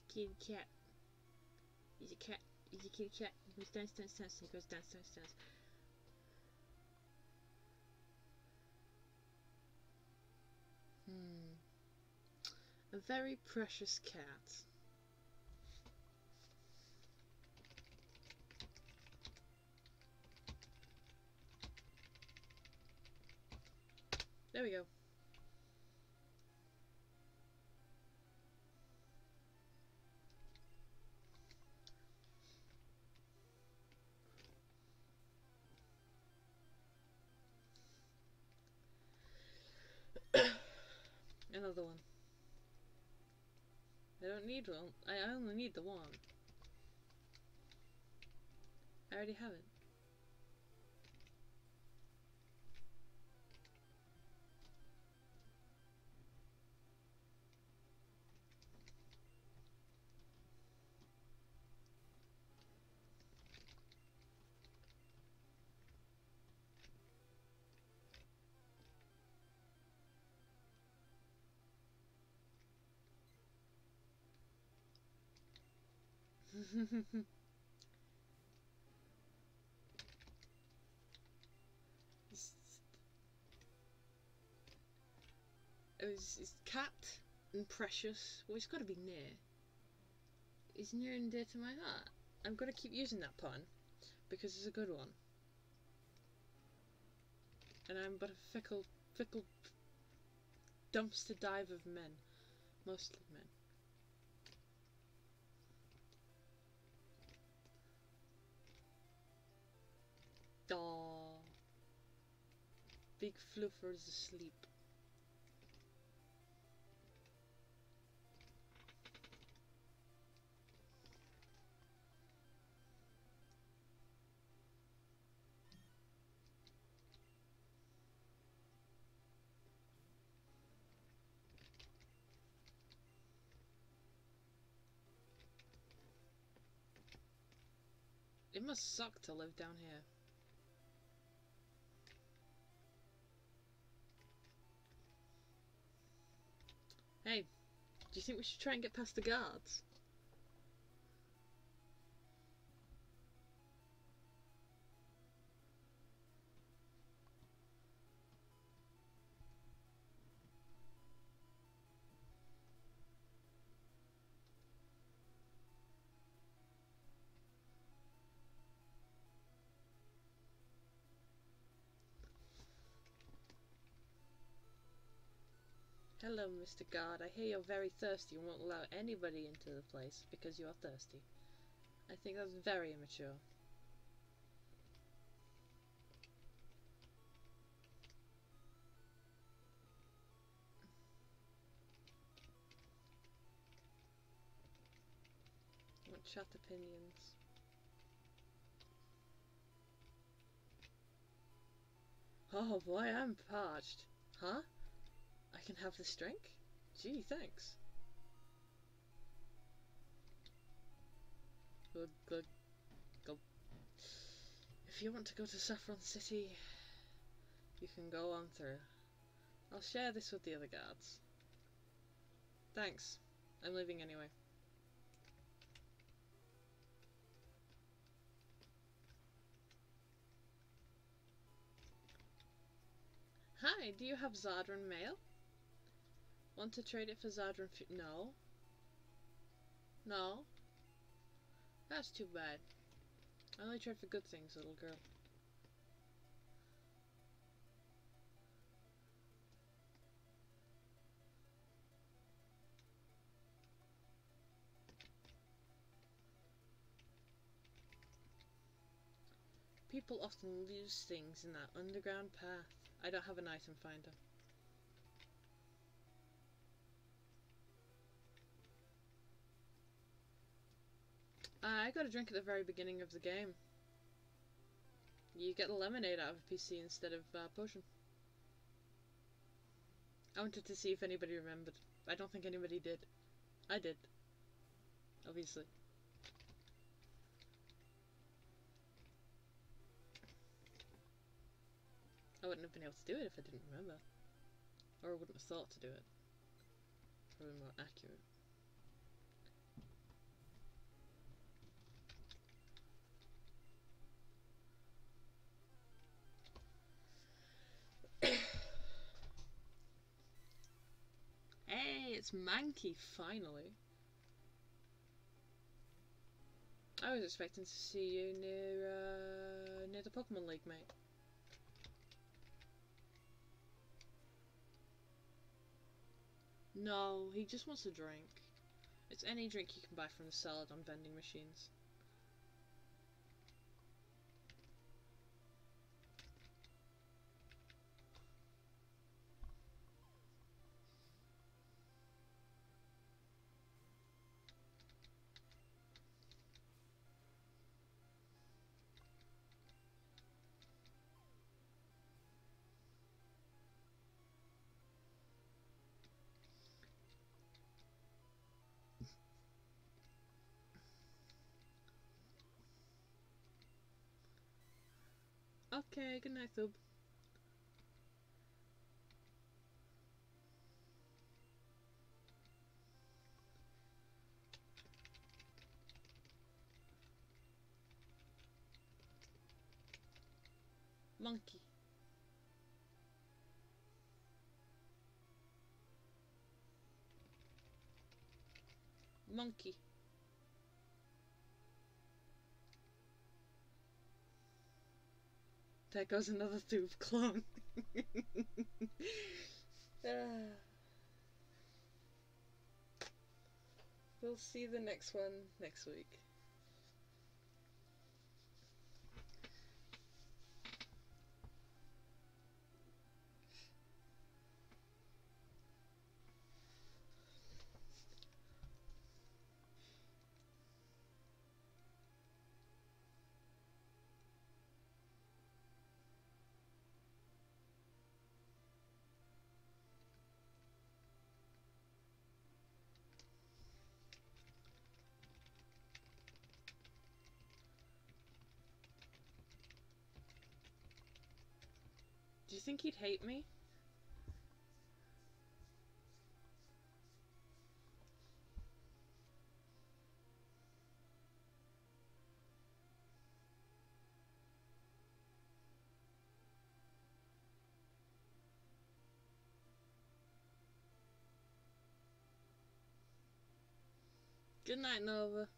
Kitty cat. He's a cat. He's a kitty cat. He goes dance, dance, dance. He goes dance, dance, dance. A very precious cat. There we go. Another one. I don't need one. I only need the one. I already have it. It's cat and precious. Well, it's got to be near. It's near and dear to my heart. I'm gonna keep using that pun because it's a good one. And I'm but a fickle dumpster dive of men, mostly men. Aww. Big fluffer's asleep. It must suck to live down here. Hey, do you think we should try and get past the guards? Hello, Mr. Guard. I hear you're very thirsty and won't allow anybody into the place because you are thirsty. I think that's very immature. I want chat opinions. Oh boy, I'm parched. Huh? I can have this drink? Gee, thanks. Glug, glug, glug. If you want to go to Saffron City, you can go on through. I'll share this with the other guards. Thanks. I'm leaving anyway. Hi, do you have Zardran mail? Want to trade it for Zardran No. No. That's too bad. I only trade for good things, little girl. People often lose things in that underground path. I don't have an item finder. I got a drink at the very beginning of the game. You get lemonade out of a PC instead of potion. I wanted to see if anybody remembered. I don't think anybody did. I did. Obviously. I wouldn't have been able to do it if I didn't remember. Or I wouldn't have thought to do it. Probably more accurate. it's Mankey, finally. I was expecting to see you near the Pokemon League, mate. No, he just wants a drink. It's any drink you can buy from the salad on vending machines. Okay, good night, Thub. Monkey. Monkey. There goes another Thub clone. We'll see the next one next week. Do you think he'd hate me? Good night, Nova.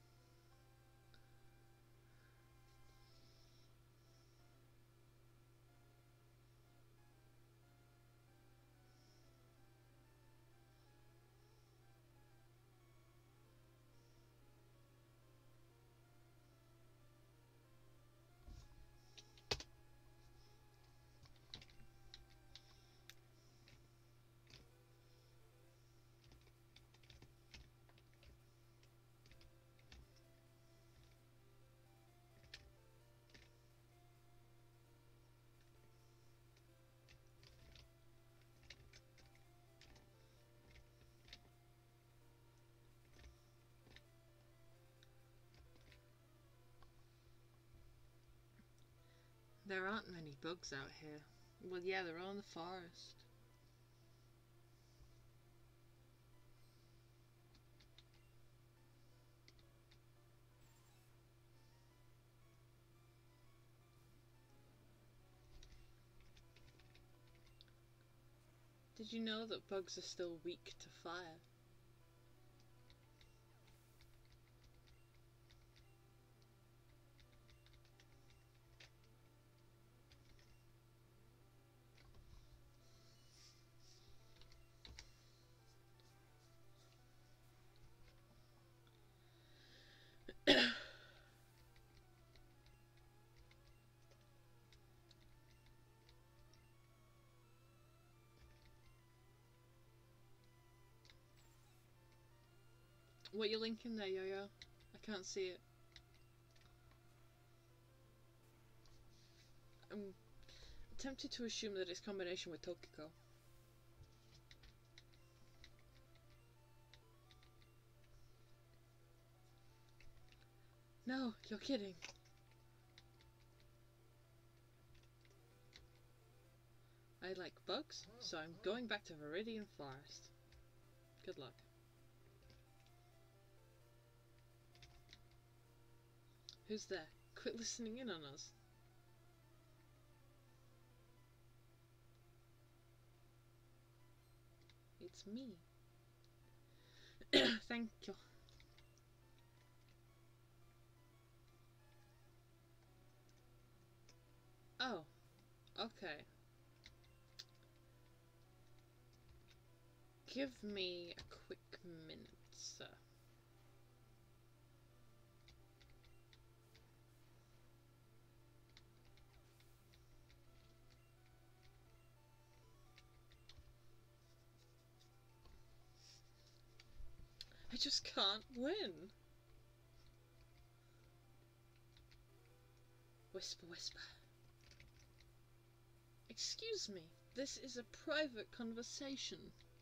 There aren't many bugs out here. Well, yeah, they're all in the forest. Did you know that bugs are still weak to fire? What you linking there, Yo-Yo? I can't see it. I'm tempted to assume that it's combination with Tokiko. No, you're kidding. I like bugs, so I'm going back to Vermillion Forest. Good luck. Who's there? Quit listening in on us. It's me. Thank you. Oh, okay. Give me a quick minute, sir. I just can't win. Whisper, whisper. Excuse me, this is a private conversation.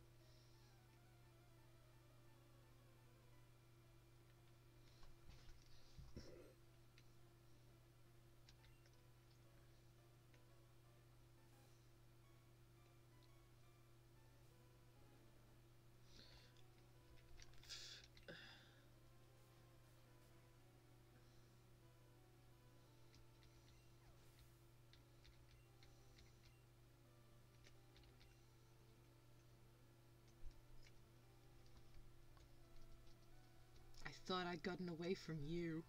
I thought I'd gotten away from you.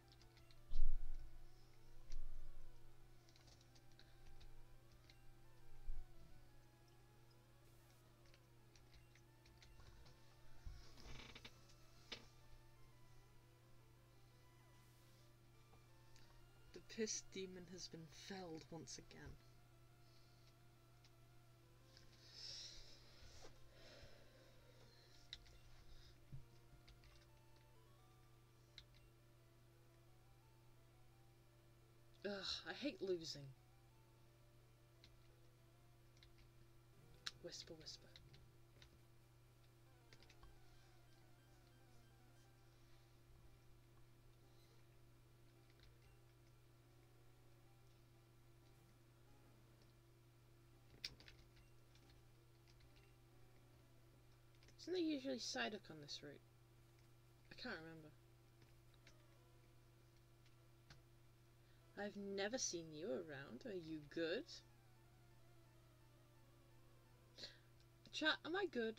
The piss demon has been felled once again. Ugh, I hate losing. Whisper, whisper. Isn't there usually Psyduck on this route? I can't remember. I've never seen you around. Are you good? Chat, am I good?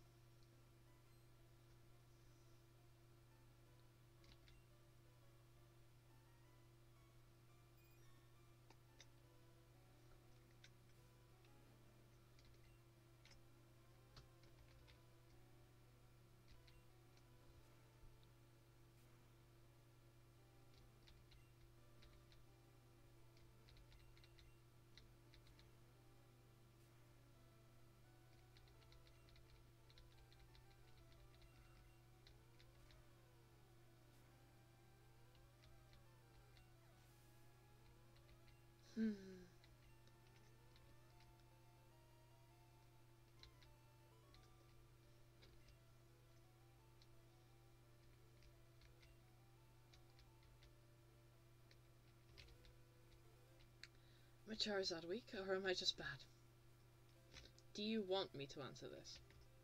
Am I Charizard weak, or am I just bad? Do you want me to answer this?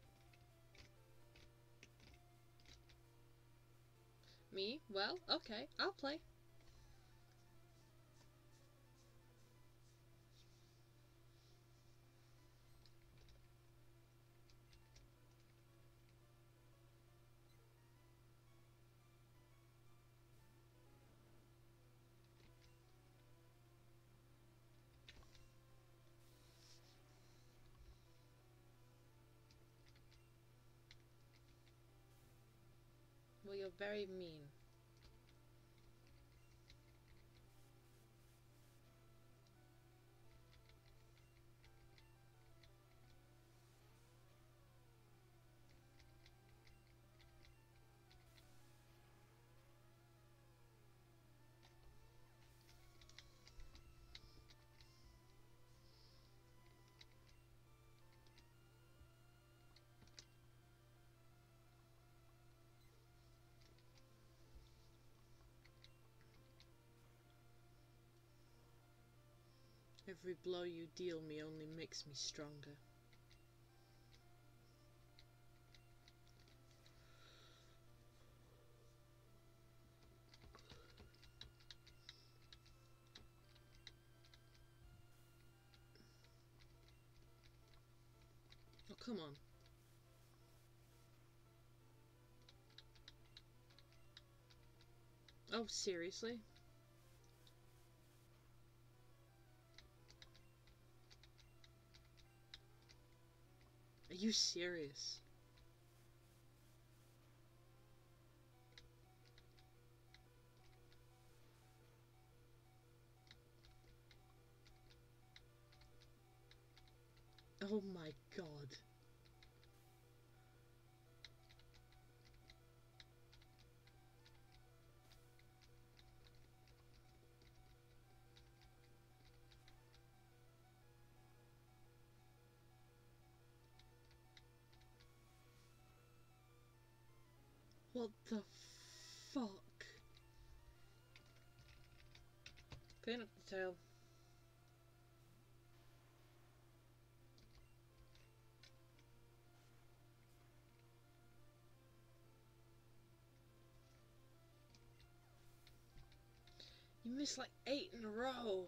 Me? Well, okay, I'll play. Well, you're very mean. Every blow you deal me only makes me stronger. Oh, come on. Oh, seriously? Are you serious? Oh my god. What the fuck? Clean up the tail. You missed like 8 in a row.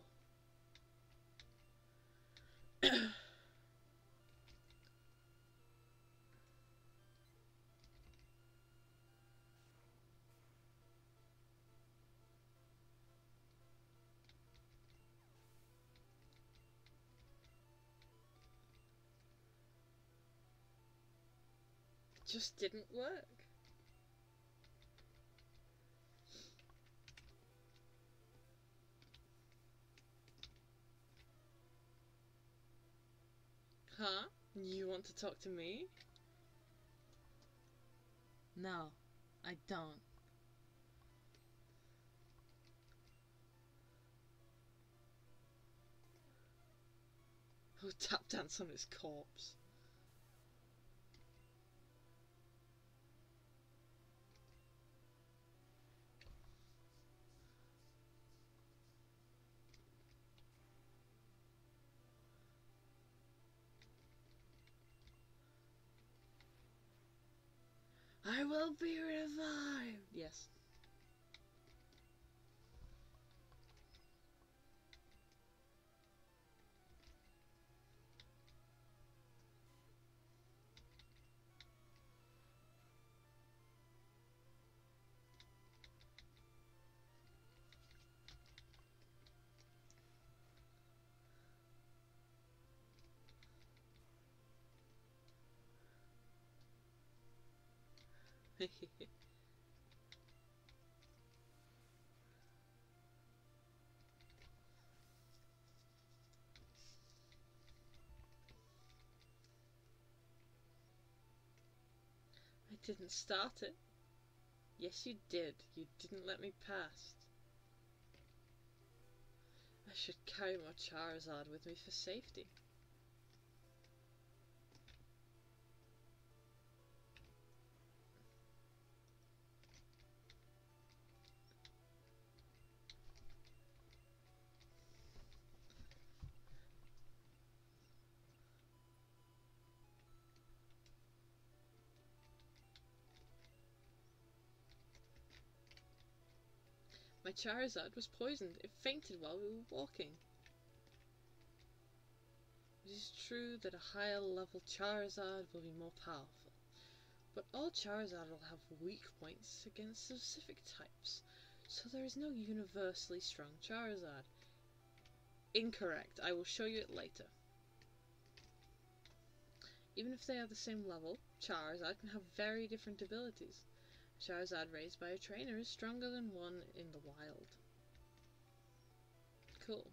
Just didn't work. Huh? You want to talk to me? No, I don't. Oh, tap dance on his corpse. I will be revived! Yes. I didn't start it. Yes, you did. You didn't let me past. I should carry my Charizard with me for safety. My Charizard was poisoned. It fainted while we were walking. It is true that a higher level Charizard will be more powerful, but all Charizard will have weak points against specific types, so there is no universally strong Charizard. Incorrect. I will show you it later. Even if they are the same level, Charizard can have very different abilities. A Charizard raised by a trainer is stronger than one in the wild. Cool.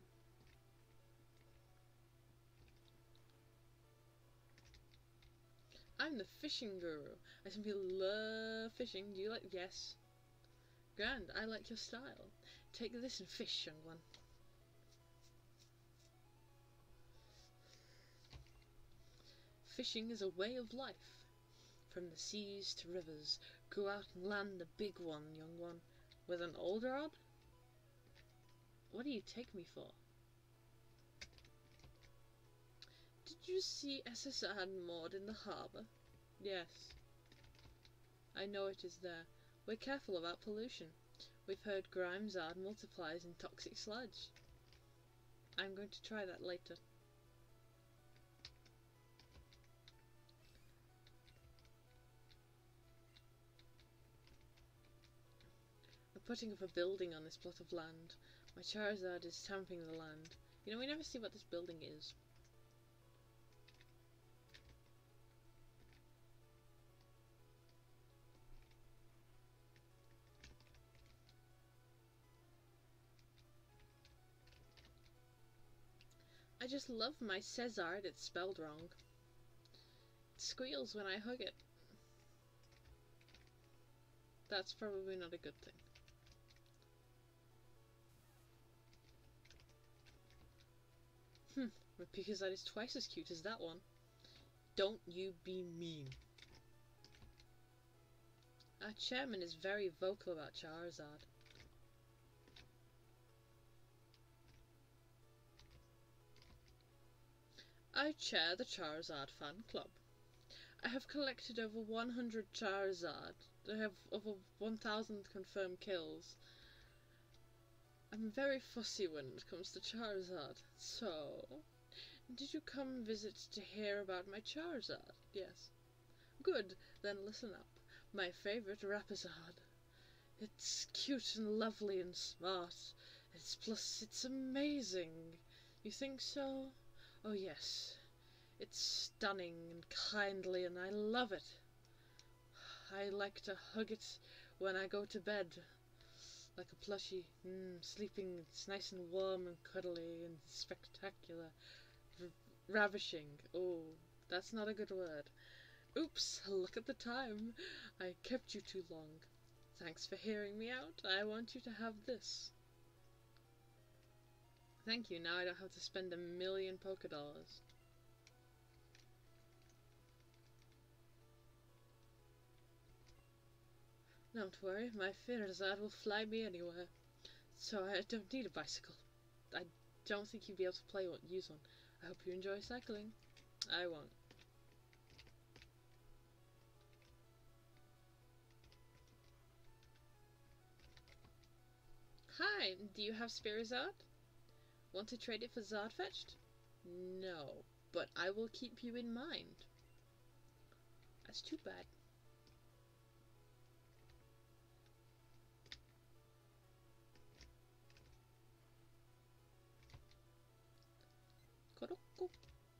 I'm the fishing guru. I simply love fishing. Do you like? Yes. Grand, I like your style. Take this and fish, young one. Fishing is a way of life. From the seas to rivers, go out and land the big one, young one. With an older rod? What do you take me for? Did you see SSR moored in the harbour? Yes. I know it is there. We're careful about pollution. We've heard Zard multiplies in toxic sludge. I'm going to try that later. A putting up a building on this plot of land. My Charizard is stamping the land. You know, we never see what this building is. I just love my Zard. It's spelled wrong. It squeals when I hug it. That's probably not a good thing. My Pikachu is twice as cute as that one. Don't you be mean. Our chairman is very vocal about Charizard. I chair the Charizard fan club. I have collected over 100 Charizard. I have over 1,000 confirmed kills. I'm very fussy when it comes to Charizard. So, did you come visit to hear about my Charizard? Yes. Good, then listen up. My favourite Rapazard. It's cute and lovely and smart. It's amazing. You think so? Oh yes. It's stunning and kindly and I love it. I like to hug it when I go to bed. Like a plushie. Sleeping, it's nice and warm and cuddly and spectacular. Ravishing. Oh, that's not a good word. Oops, look at the time. I kept you too long. Thanks for hearing me out. I want you to have this. Thank you, now I don't have to spend $1,000,000 Pokédollars. Don't worry, my Charizard will fly me anywhere. So I don't need a bicycle. I don't think you'd be able to use one. I hope you enjoy cycling. I won't. Hi, do you have Spirizard? Want to trade it for Zard fetched? No, but I will keep you in mind. That's too bad. Koroko.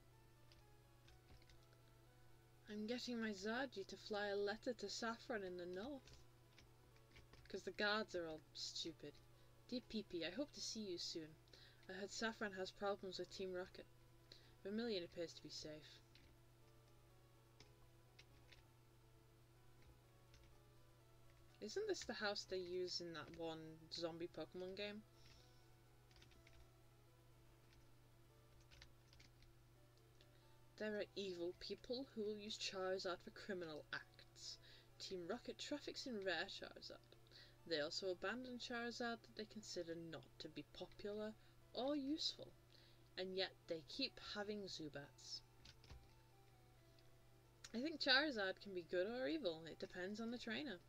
I'm getting my Zardy to fly a letter to Saffron in the north. Because the guards are all stupid. Dear Pee-Pee, I hope to see you soon. I heard Saffron has problems with Team Rocket. Vermillion appears to be safe. Isn't this the house they use in that one zombie Pokemon game? There are evil people who will use Charizard for criminal acts. Team Rocket traffics in rare Charizard. They also abandon Charizard that they consider not to be popular or useful, and yet they keep having Zubats. I think Charizard can be good or evil, it depends on the trainer.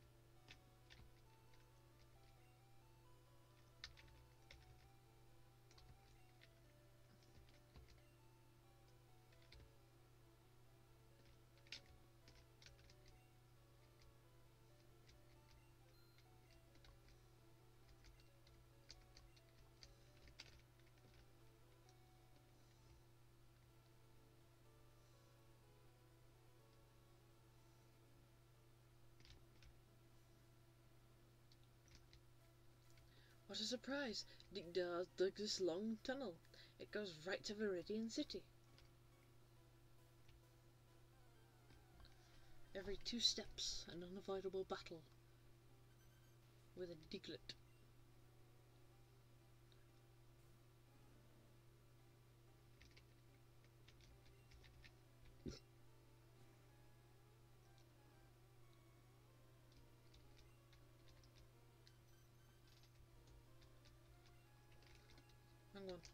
What a surprise! Digdar dug this long tunnel. It goes right to Viridian City. Every 2 steps, an unavoidable battle with a Diglett. Hang on.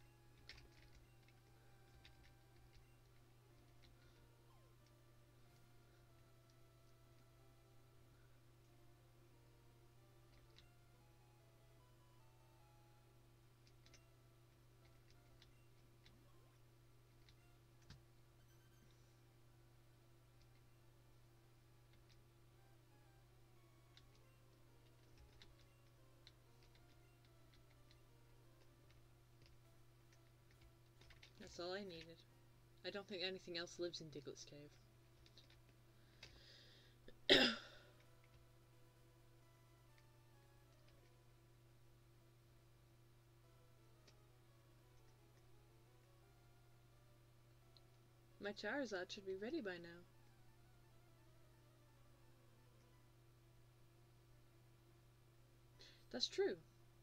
That's all I needed. I don't think anything else lives in Diglett's cave. My Charizard should be ready by now. That's true.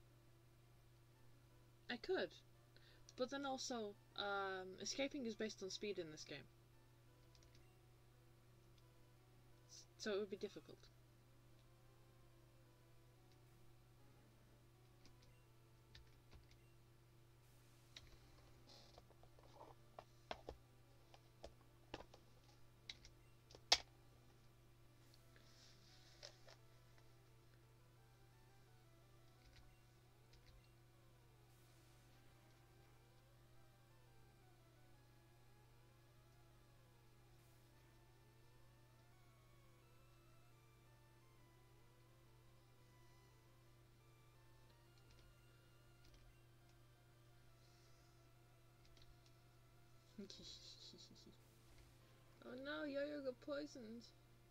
I could. But then also, escaping is based on speed in this game. So it would be difficult. Oh no, Yo-Yo got poisoned.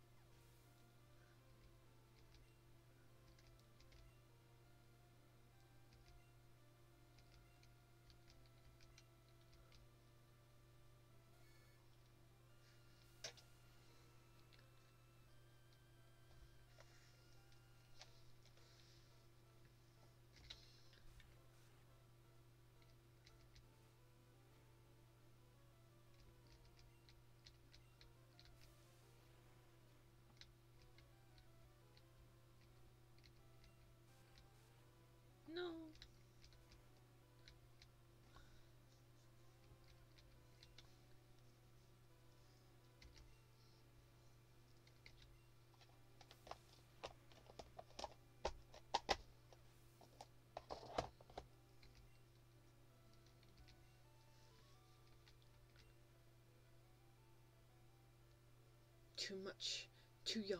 No. Too much. Too young.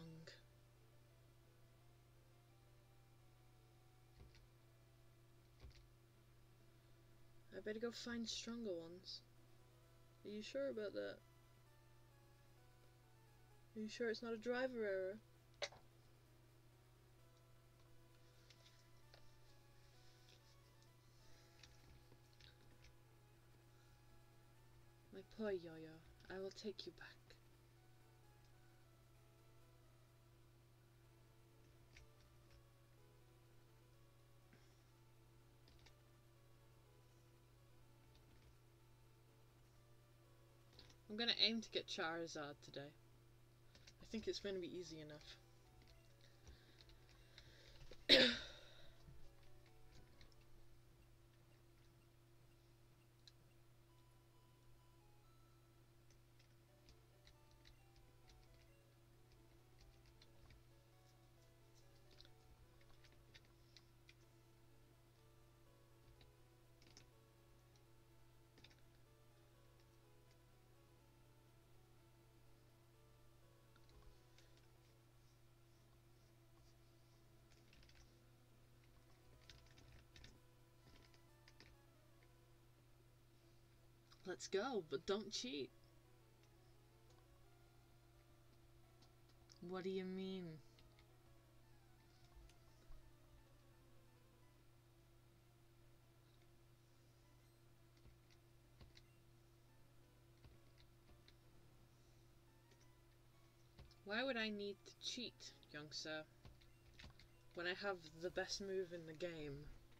I better go find stronger ones. Are you sure about that? Are you sure it's not a driver error? My poor Yo-Yo, I will take you back. I'm gonna aim to get Charizard today. I think it's gonna be easy enough. Let's go, but don't cheat. What do you mean? Why would I need to cheat, young sir, when I have the best move in the game?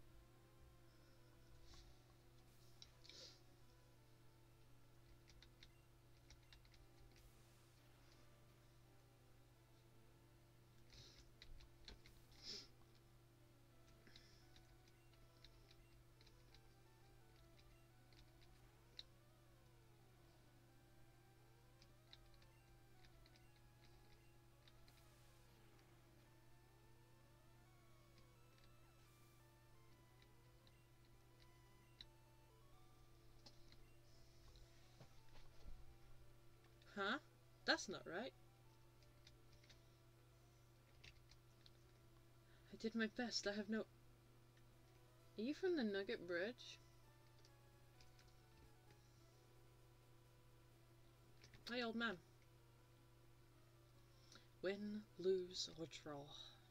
Huh? That's not right. I did my best. I have no... Are you from the Nugget Bridge? Hi, old man. Win, lose, or draw.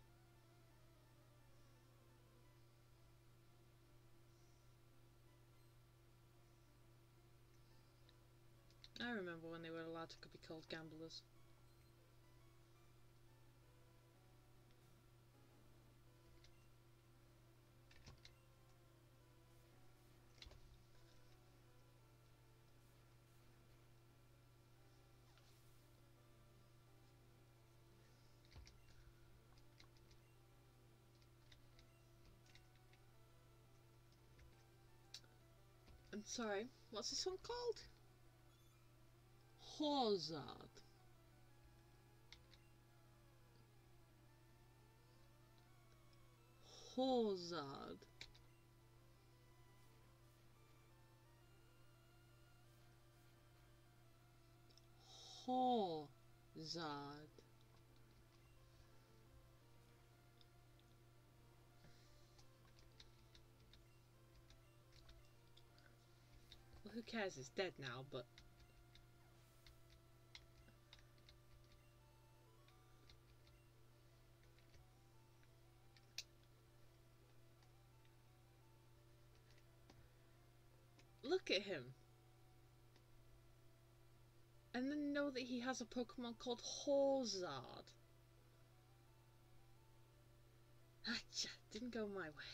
I remember when they were allowed to be called gamblers. I'm sorry, what's this one called? Zard. Zard. Zard. Well, who cares? It's dead now, but... Look at him. And then know that he has a Pokemon called Zard. Achha, didn't go my way.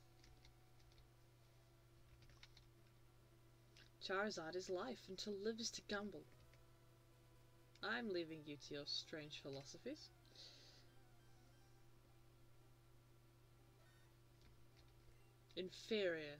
Charizard is life, and to live is to gamble. I'm leaving you to your strange philosophies. Inferior.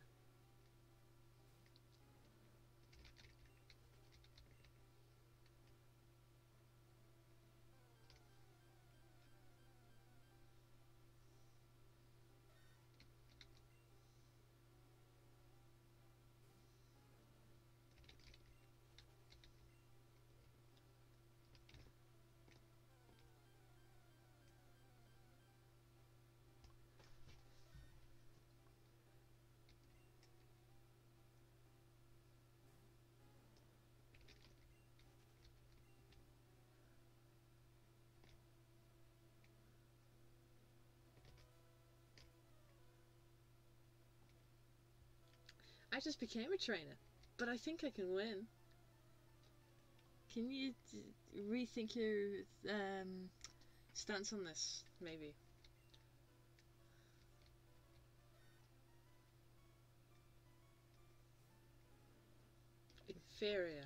I just became a trainer, but I think I can win. Can you rethink your stance on this, maybe? Inferior.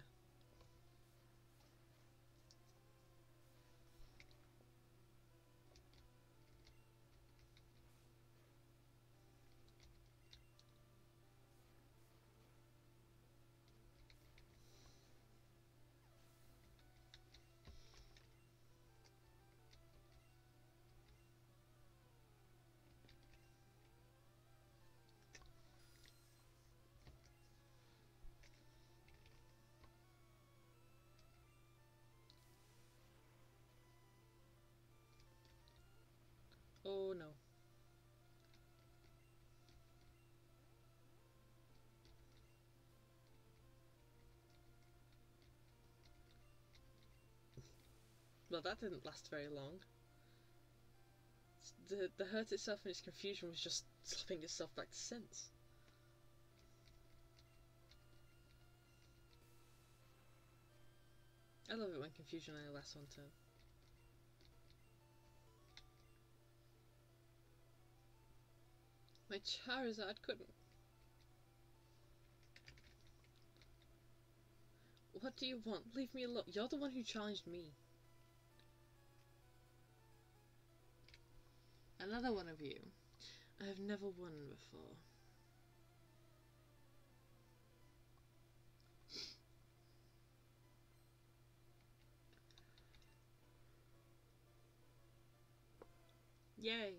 Oh no. Well, that didn't last very long. The hurt itself and its confusion was just slapping itself back to sense. I love it when confusion only lasts one turn. My Charizard couldn't. What do you want? Leave me alone. You're the one who challenged me. Another one of you. I have never won before. Yay.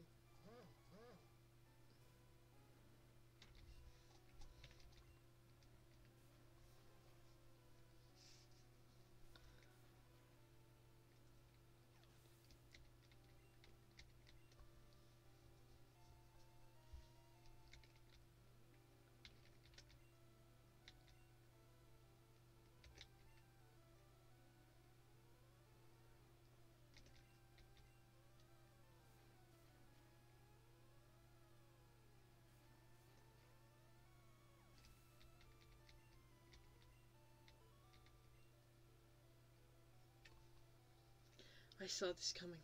I saw this coming.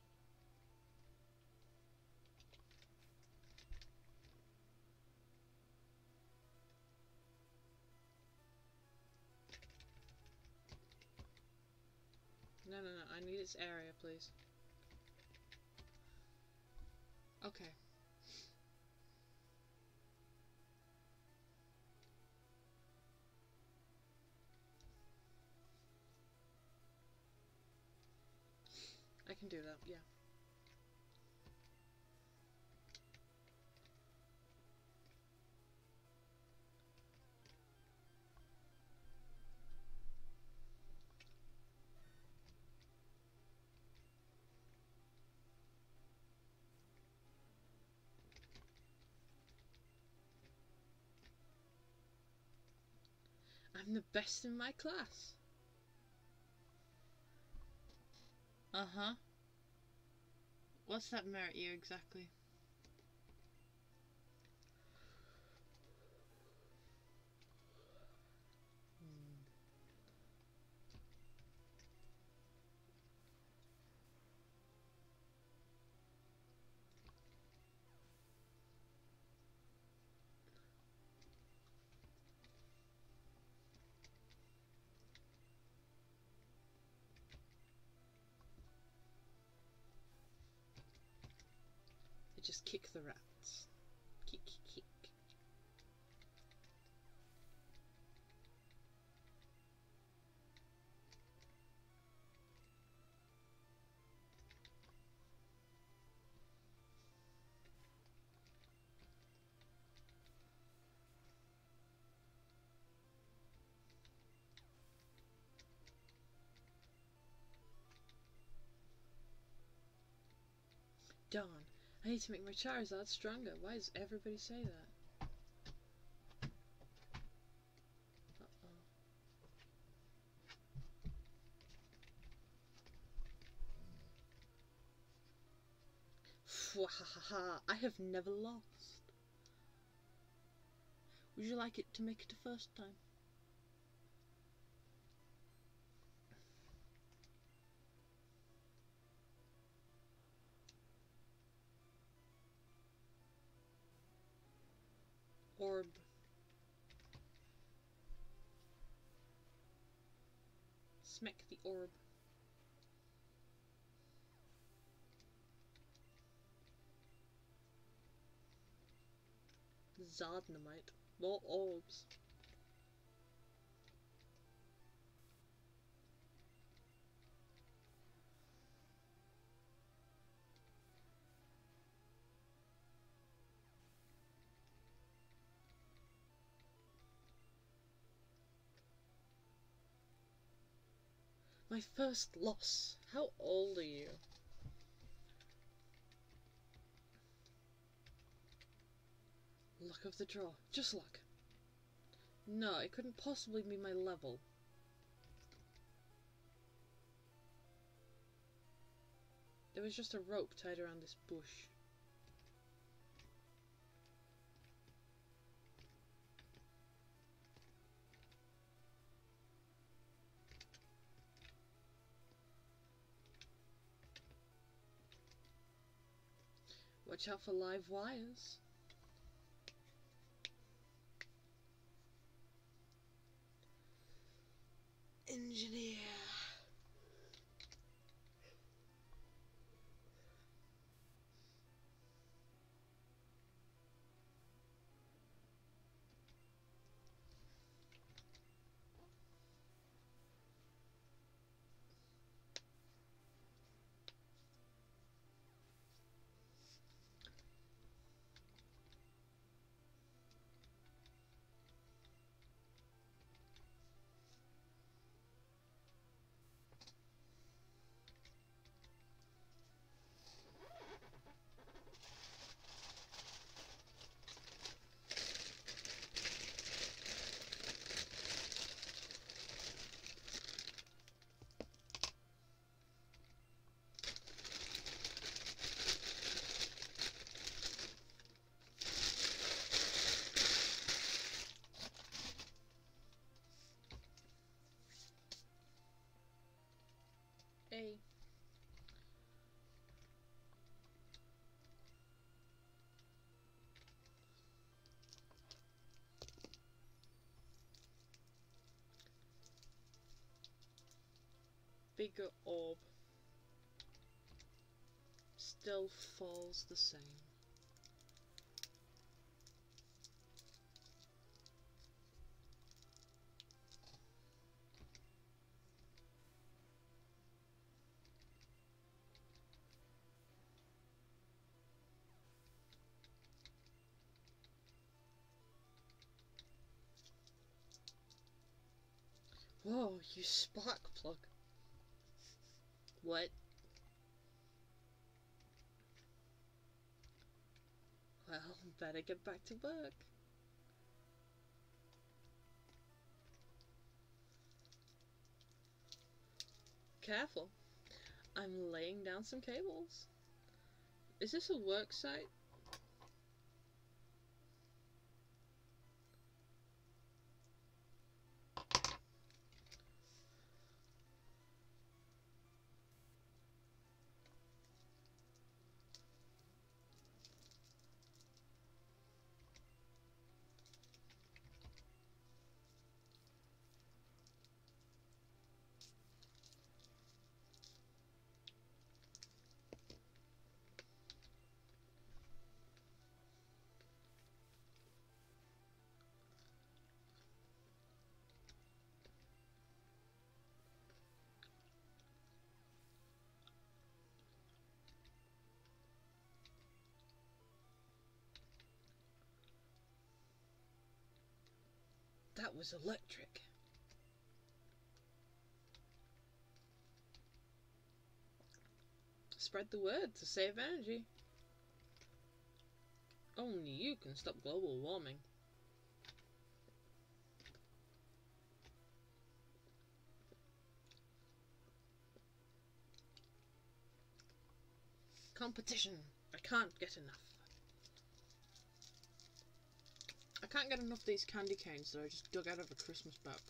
No, no, no. I need its area, please. Okay. I can do that, yeah. I'm the best in my class. Uh-huh. What's that merit year exactly? I just kick the rats. Kick, kick, kick. Darn, I need to make my Charizard stronger. Why does everybody say that? Fwahaha, I have never lost. Would you like it to make it a first time? Orb. Smack the orb. Zardnomite. More orbs. My first loss. How old are you? Luck of the draw. Just luck. No, it couldn't possibly be my level. There was just a rope tied around this bush. Watch out for live wires. Engineer. bigger orb still falls the same. Whoa, you spark plug. What? Well, better get back to work. Careful. I'm laying down some cables. Is this a work site? That was electric. Spread the word to save energy. Only you can stop global warming. Competition. I can't get enough. I can't get enough of these candy canes that I just dug out of a Christmas box.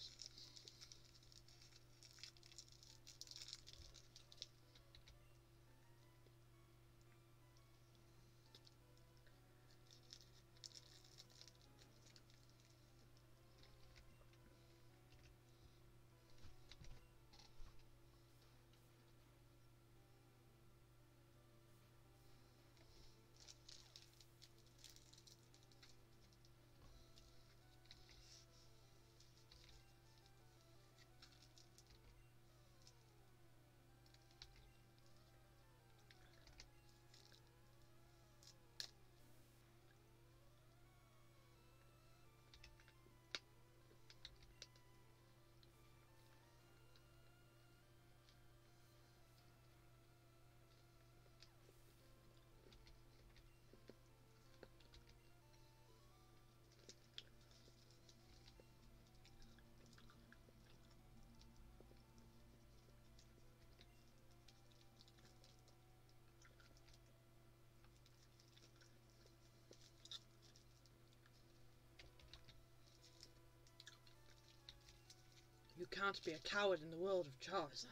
You can't be a coward in the world of Charizard.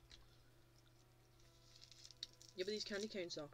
Yeah, but these candy canes though.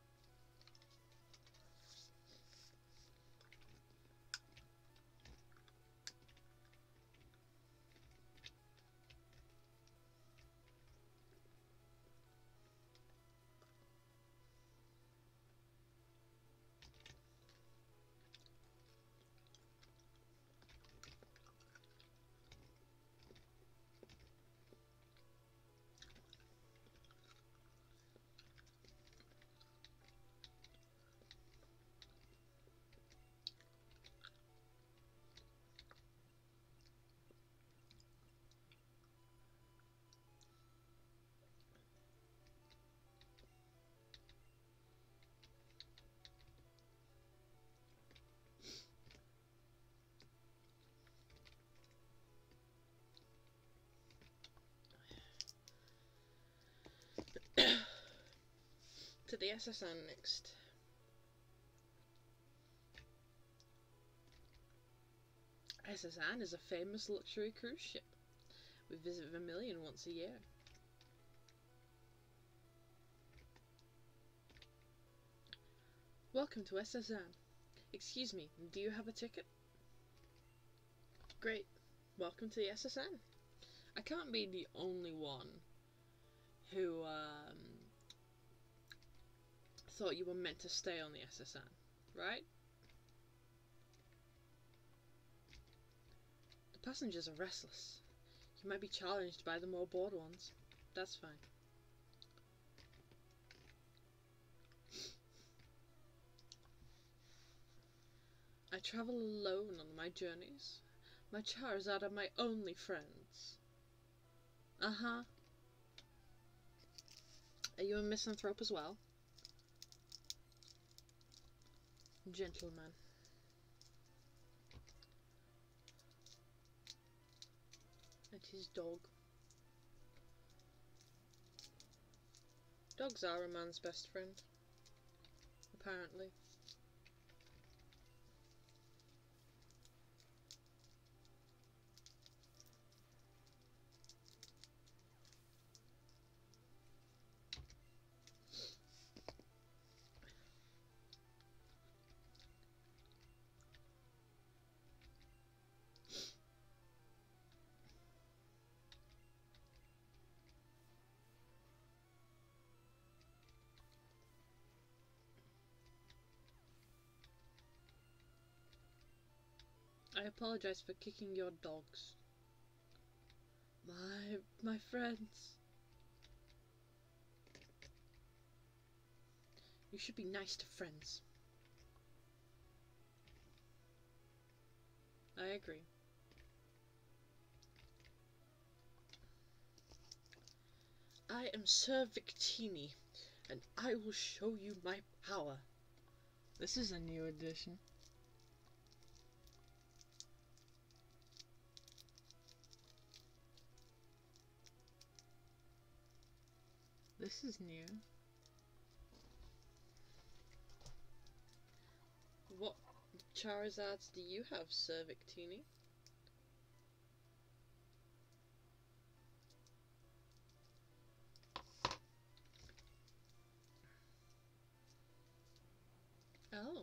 To the SSN next. SSN is a famous luxury cruise ship. We visit Vermillion once a year. Welcome to SSN. Excuse me, do you have a ticket? Great. Welcome to the SSN. I can't be the only one who thought you were meant to stay on the SSN, right? The passengers are restless. You might be challenged by the more bored ones. That's fine. I travel alone on my journeys. My Charizard are my only friends. Uh-huh. Are you a misanthrope as well? Gentleman. And his dog. Dogs are a man's best friend. Apparently. I apologize for kicking your dogs. My friends. You should be nice to friends. I agree. I am Sir Victini, and I will show you my power. This is a new edition. This is new. What Charizards do you have, Sir Victini? Oh.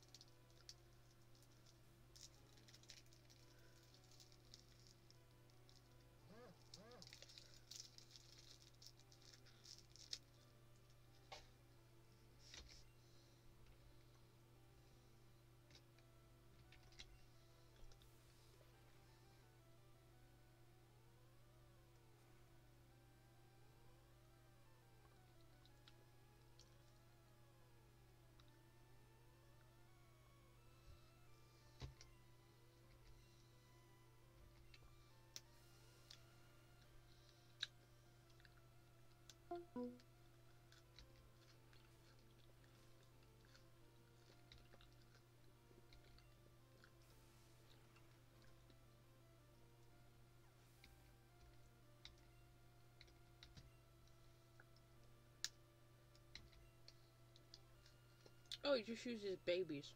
Oh, he just uses babies.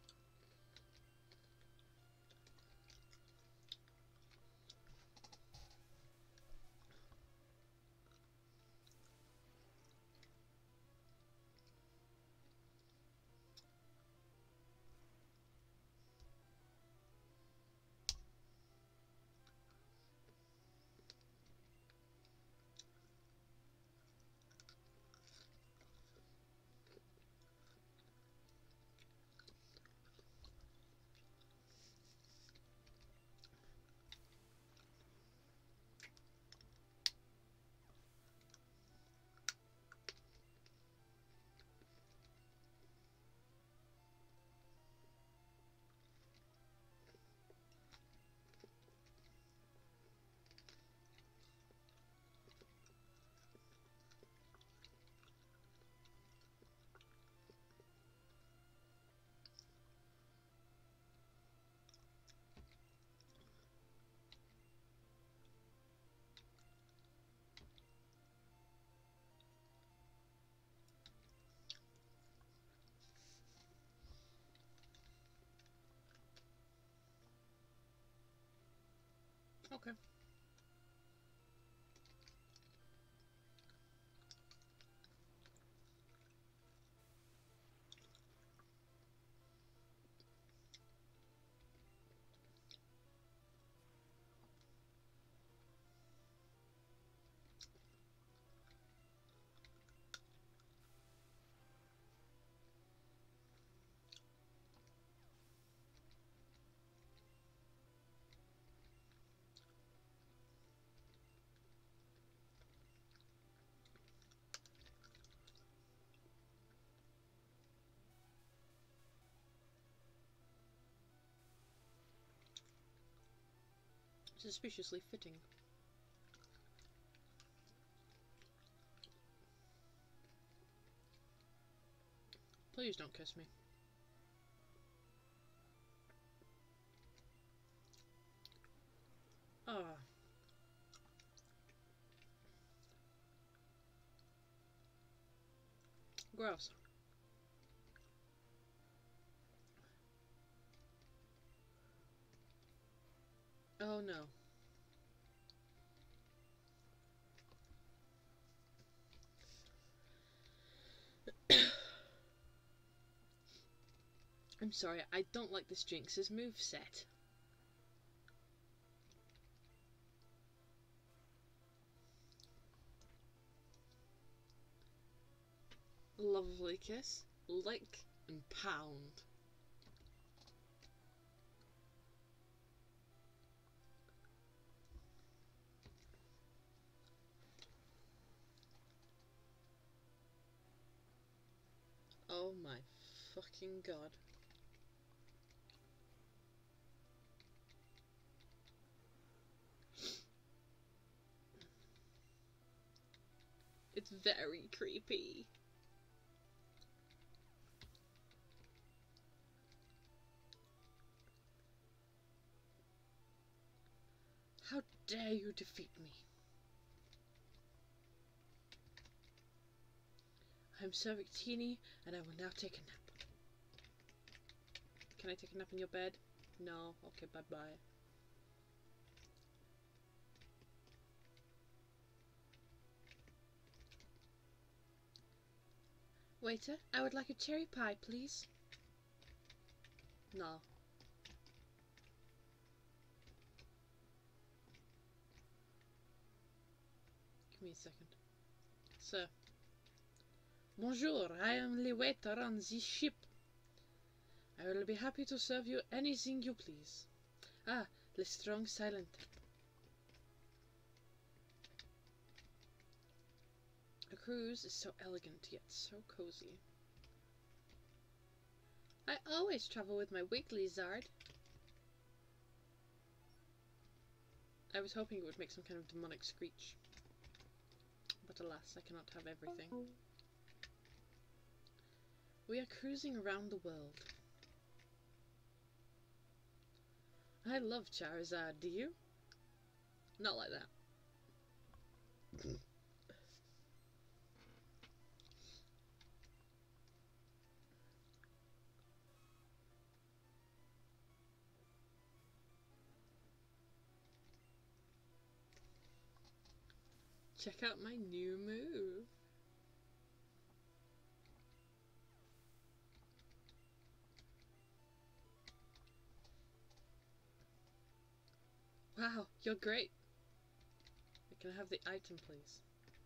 Okay. Suspiciously fitting. Please don't kiss me. Ah. Gross. Oh no. I'm sorry, I don't like this Jinx's moveset. Lovely kiss, lick, and pound. Oh my fucking god. It's very creepy. How dare you defeat me? I'm Sir Victini, and I will now take a nap. Can I take a nap in your bed? No? Okay, bye-bye. Waiter, I would like a cherry pie, please. No. Give me a second. Sir. Bonjour, I am the waiter on this ship. I will be happy to serve you anything you please. Ah, the strong silent. A cruise is so elegant, yet so cozy. I always travel with my weekly Zard. I was hoping it would make some kind of demonic screech. But alas, I cannot have everything. We are cruising around the world. I love Charizard, do you? Not like that. Check out my new move. Wow, you're great. Can I have the item, please?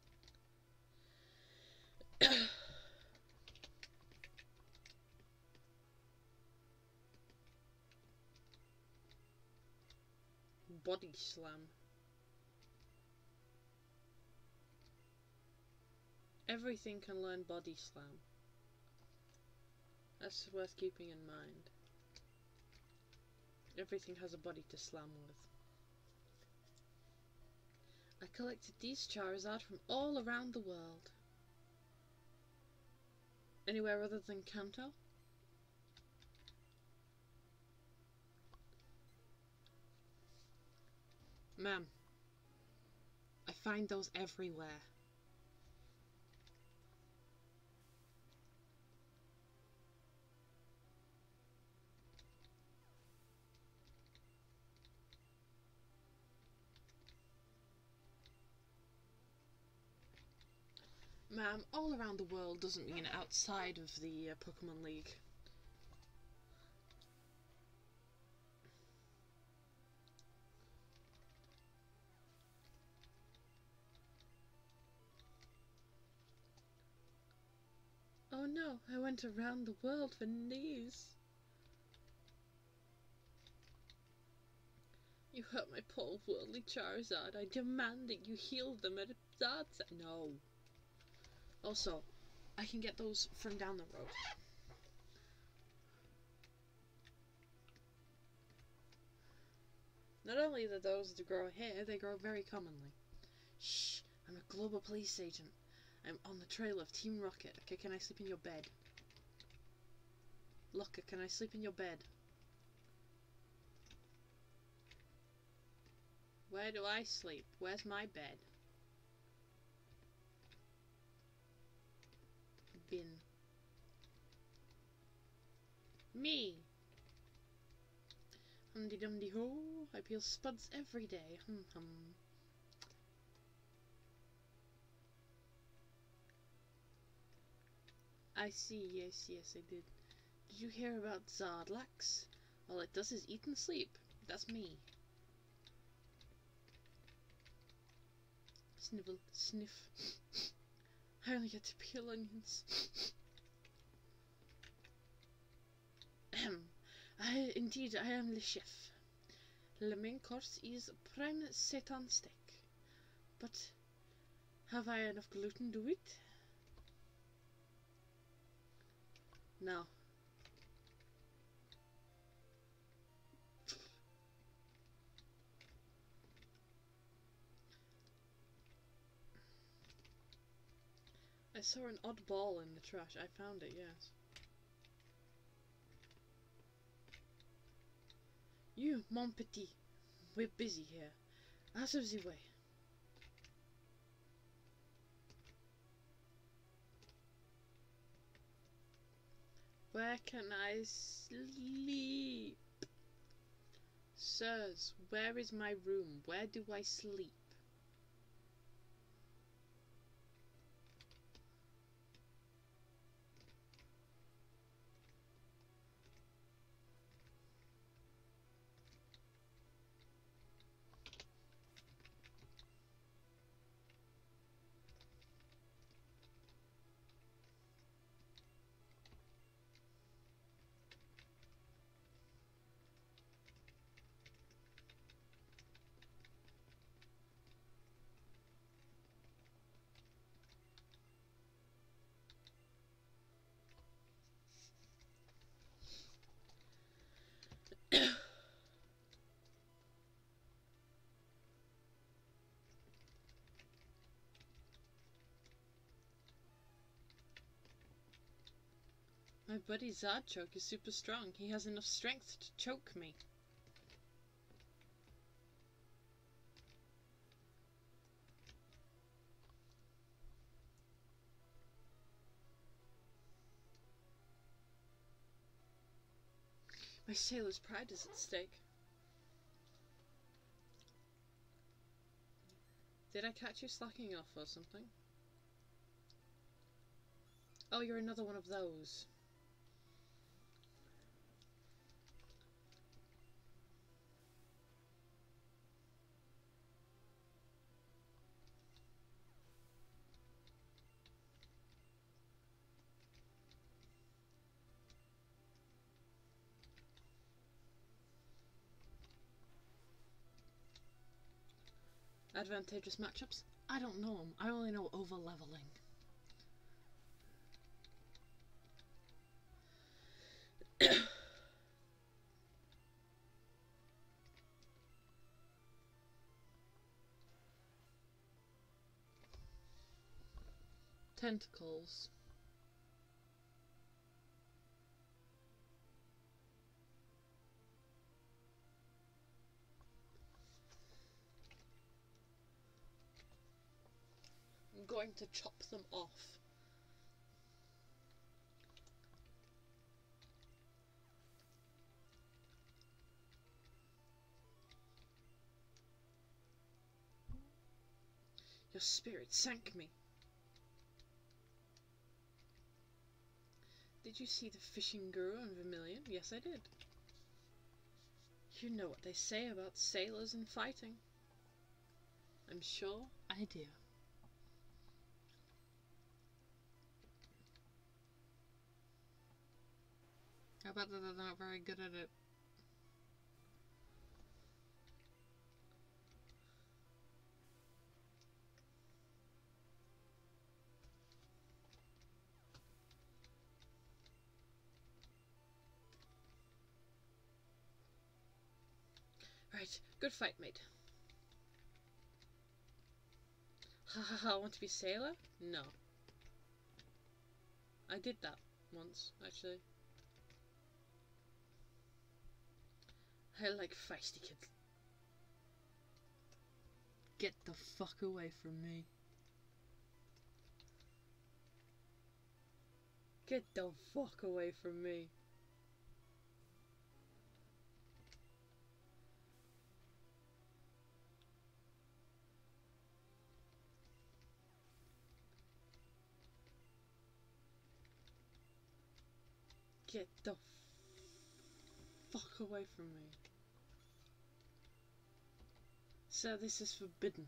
Body slam. Everything can learn body slam. That's worth keeping in mind. Everything has a body to slam with. I collected these Charizard from all around the world. Anywhere other than Kanto? Ma'am, I find those everywhere. Ma'am, all around the world doesn't mean outside of the Pokemon League. Oh no, I went around the world for these. You hurt my poor worldly Charizard. I demand that you heal them at a Zard set. No. Also, I can get those from down the road. Not only do those that grow here, they grow very commonly. Shh! I'm a global police agent. I'm on the trail of Team Rocket. Okay, can I sleep in your bed? Look, can I sleep in your bed? Where do I sleep? Where's my bed? Bin. Me! Humdy-dumdy-ho, I peel spuds every day. Hum. I see, yes, I did. Did you hear about Zardlax? All it does is eat and sleep. That's me. Snivel, sniff. I only get to peel onions. Indeed, I am the chef. Le main course is prime seitan steak. But have I enough gluten to it? No. I saw an odd ball in the trash. I found it, yes. You, mon petit. We're busy here. Out of the way. Where can I sleep? Sirs, where is my room? Where do I sleep? My buddy Zardchoke is super strong. He has enough strength to choke me. My sailor's pride is at stake. Did I catch you slacking off or something? Oh, you're another one of those. Advantageous matchups? I don't know them. I only know over-leveling. Tentacles. I'm going to chop them off. Your spirit sank me. Did you see the fishing guru in Vermillion? Yes, I did. You know what they say about sailors and fighting. I'm sure I do. I bet that they're not very good at it. Right, good fight, mate. Ha ha ha, I want to be a sailor? No. I did that once, actually. I like feisty kids. Get the fuck away from me. Get the fuck away from me. Get the fuck away from me. Sir, this is forbidden.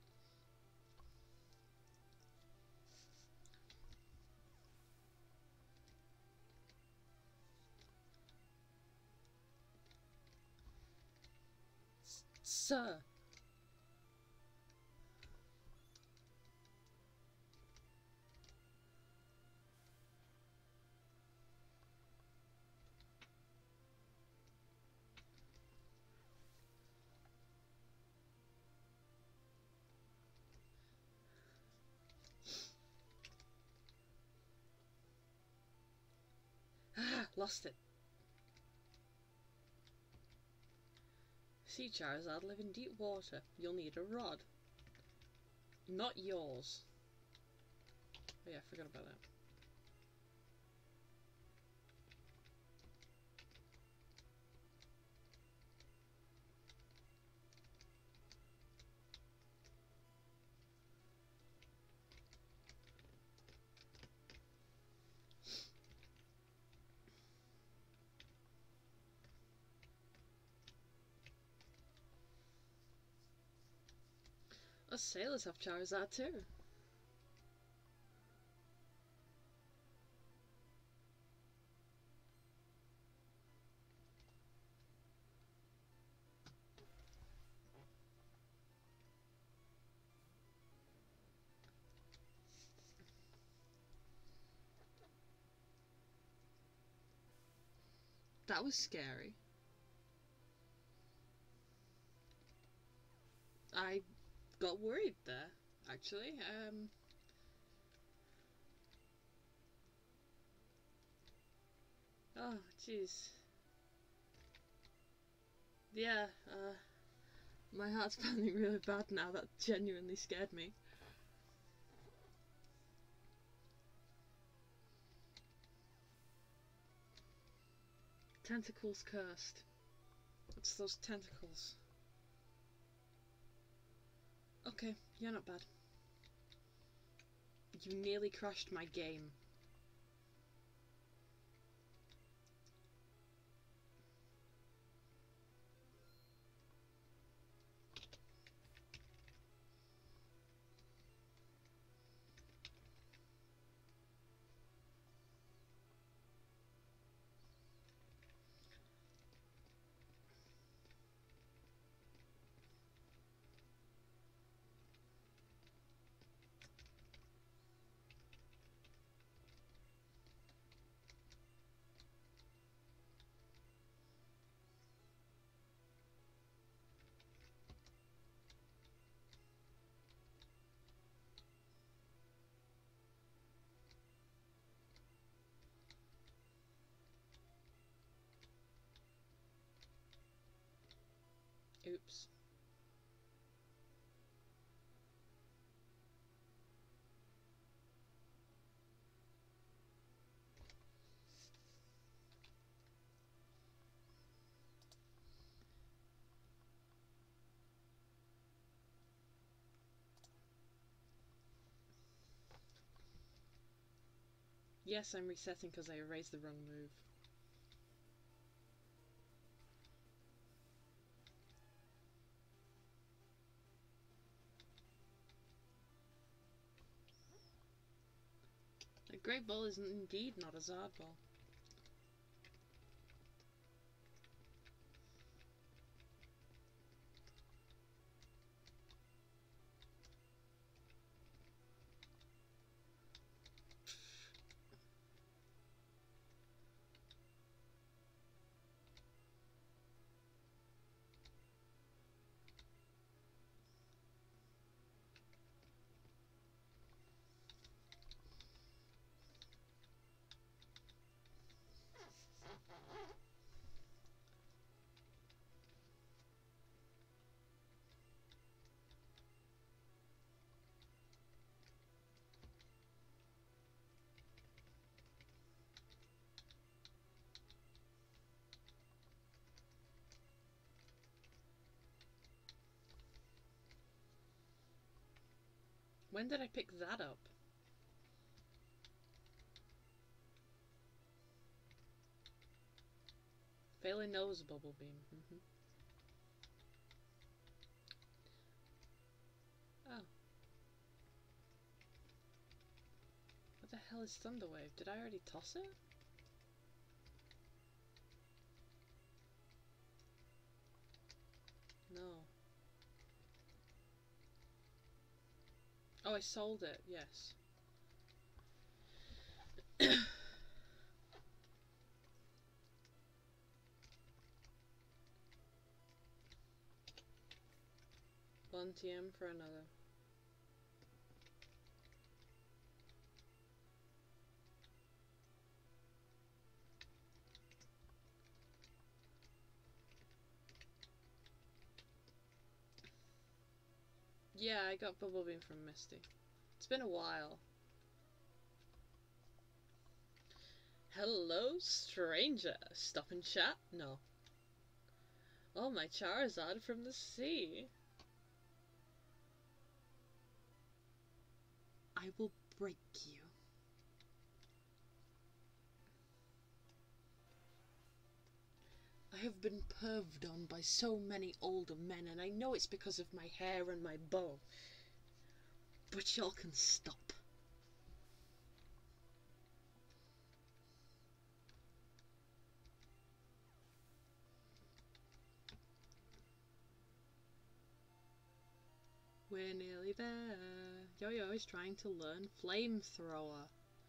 Sir. Ah, lost it. Sea Charizard live in deep water. You'll need a rod. Not yours. Oh yeah, I forgot about that. Us sailors have Charizard too. That was scary. I got worried there, actually. Oh, jeez. Yeah, my heart's pounding really bad now. That genuinely scared me. Tentacles cursed. What's those tentacles? Okay, you're not bad. You nearly crashed my game. Oops. Yes, I'm resetting because I erased the wrong move. A Great Ball is indeed not a Zard Ball. When did I pick that up? Failing nose bubble beam. Oh. What the hell is Thunderwave? Did I already toss it? No. Oh, I sold it, yes. One TM for another. Yeah, I got Bubble Beam from Misty. It's been a while. Hello, stranger. Stop and chat? No. Oh, my Charizard from the sea. I will break you. I have been perved on by so many older men, and I know it's because of my hair and my bow. But y'all can stop. We're nearly there. Yo-Yo is trying to learn Flamethrower.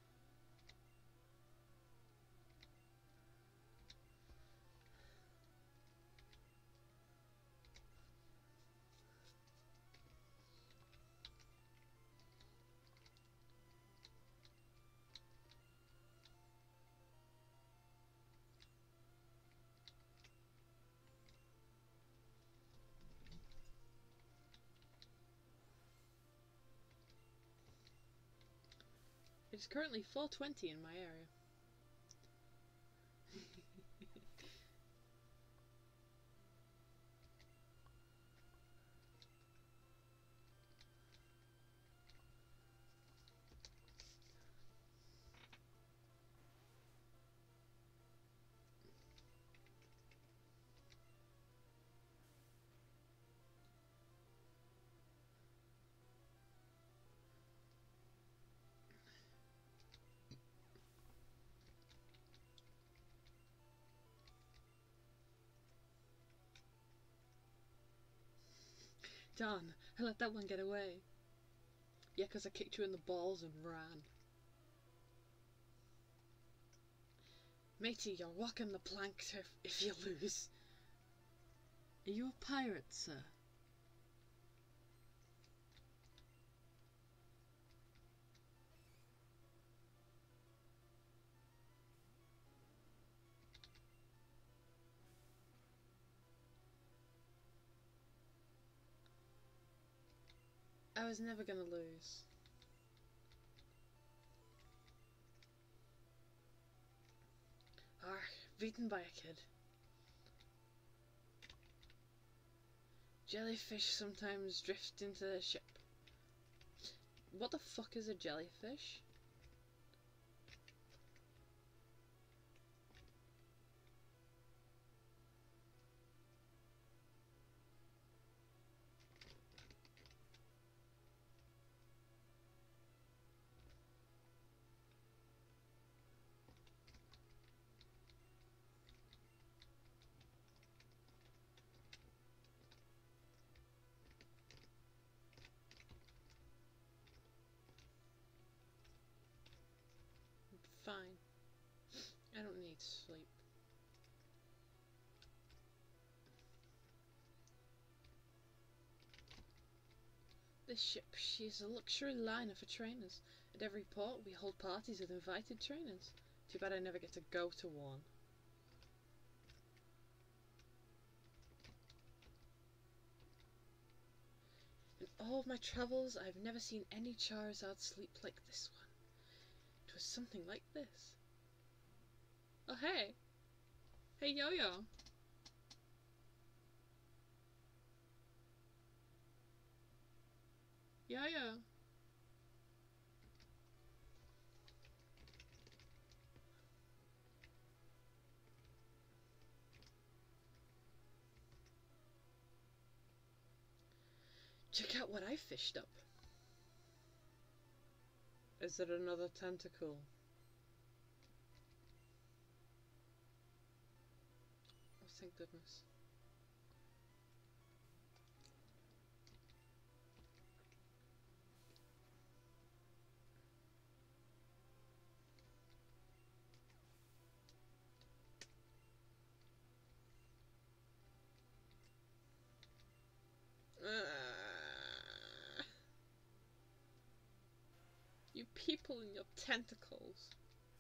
It's currently 4:20 in my area. Darn, I let that one get away. Yeah, 'cause I kicked you in the balls and ran. Matey, you're walking the plank if you lose. Are you a pirate, sir? I was never gonna lose. Beaten by a kid. Jellyfish sometimes drift into the ship. What the fuck is a jellyfish? Fine. I don't need sleep. This ship, she's a luxury liner for trainers. At every port, we hold parties with invited trainers. Too bad I never get to go to one. In all of my travels, I've never seen any Charizard sleep like this one. It was something like this. Oh, hey! Hey, Yo-Yo! Yo-Yo! Check out what I fished up. Is it another tentacle? Oh, thank goodness. You people and your tentacles.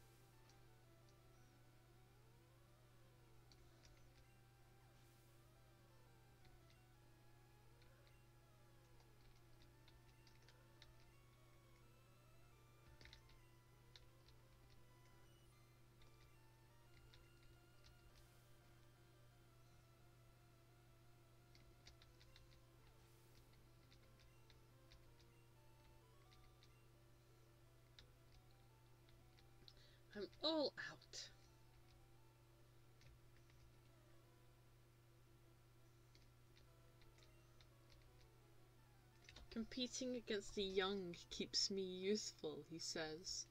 I'm all out. Competing against the young keeps me youthful, he says.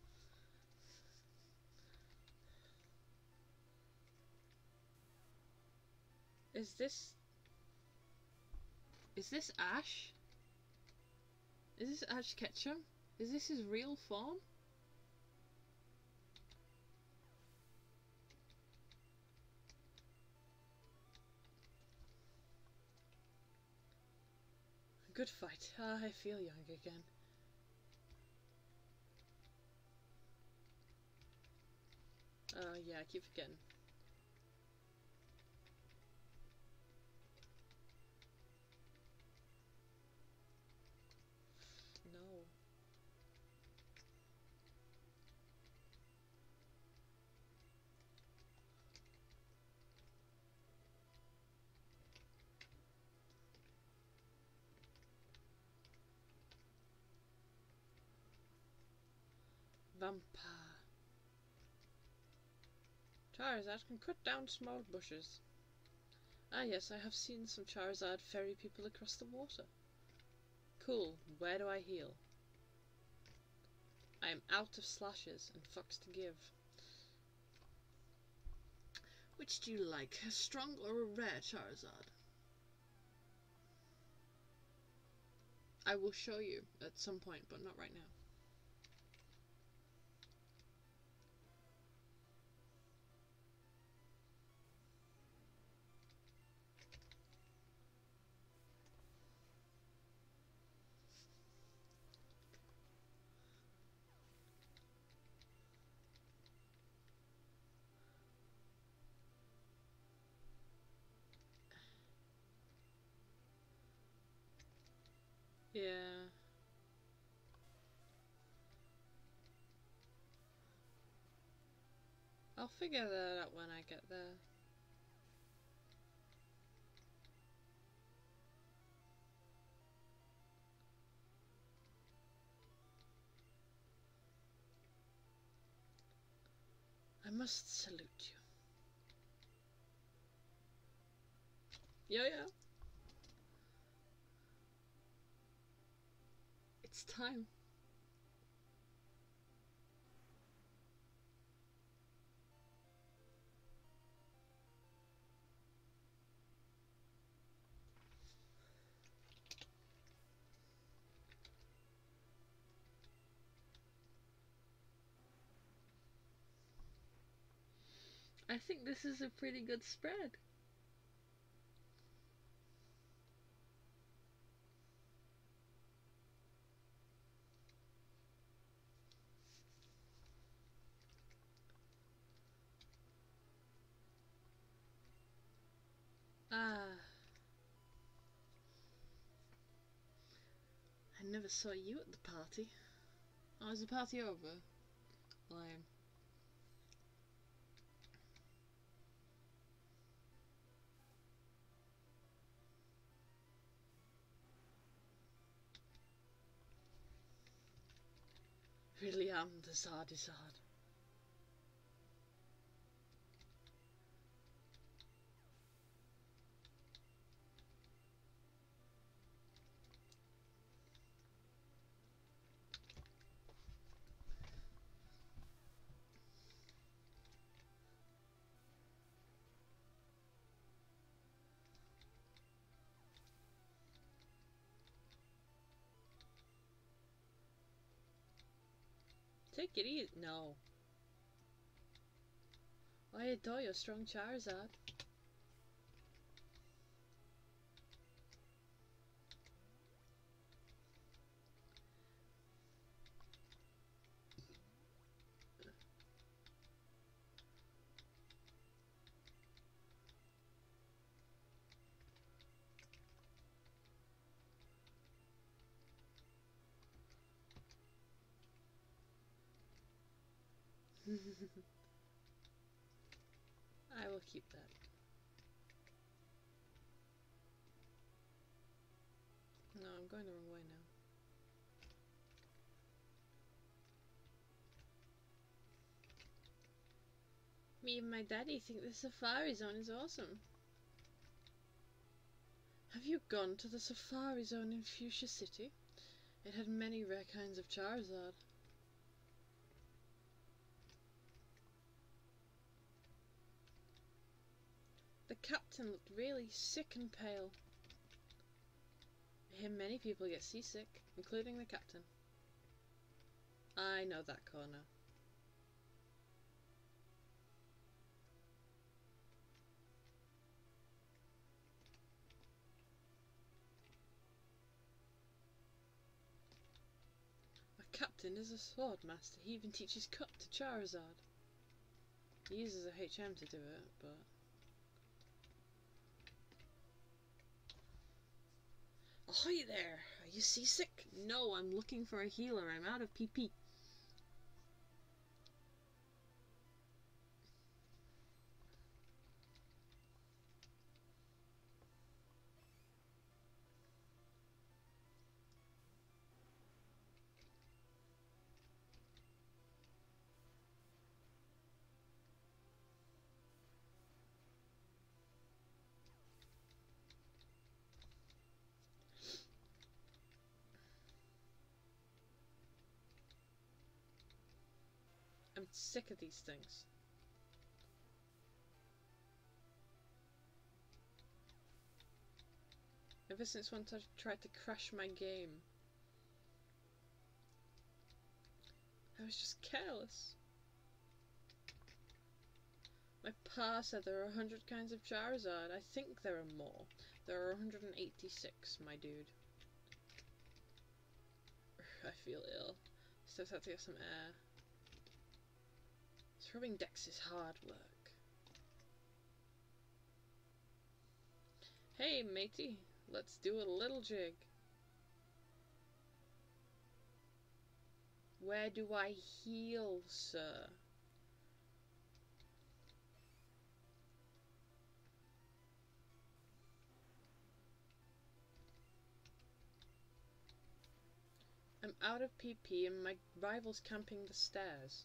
Is this Ash? Is this Ash Ketchum? Is this his real form? Good fight. Ah, I feel young again. Yeah, I keep forgetting. No. Vampire. Charizard can cut down small bushes. Ah yes, I have seen some Charizard ferry people across the water. Cool, where do I heal? I am out of slashes and fucks to give. Which do you like, a strong or a rare Charizard? I will show you at some point, but not right now. Yeah. I'll figure that out when I get there. I must salute you. Yeah. It's time. I think this is a pretty good spread. Ah. I never saw you at the party. Oh, is the party over? Lame. Really am the Zardizard. Take it easy. No. I adore your strong Charizard. I will keep that. No, I'm going the wrong way now. Me and my daddy think the Safari Zone is awesome. Have you gone to the Safari Zone in Fuchsia City? It had many rare kinds of Charizard. The captain looked really sick and pale. I hear many people get seasick, including the captain. I know that corner. A captain is a sword master. He even teaches cut to Charizard. He uses a HM to do it, but... Ahoy there! Are you seasick? No, I'm looking for a healer. I'm out of PP. I'm sick of these things. Ever since one tried to crash my game. I was just careless. My pa said there are 100 kinds of Charizard. I think there are more. There are 186, my dude. I feel ill. Still have to get some air. Scrubbing decks is hard work. Hey matey, let's do a little jig. Where do I heal, sir? I'm out of PP and my rival's camping the stairs.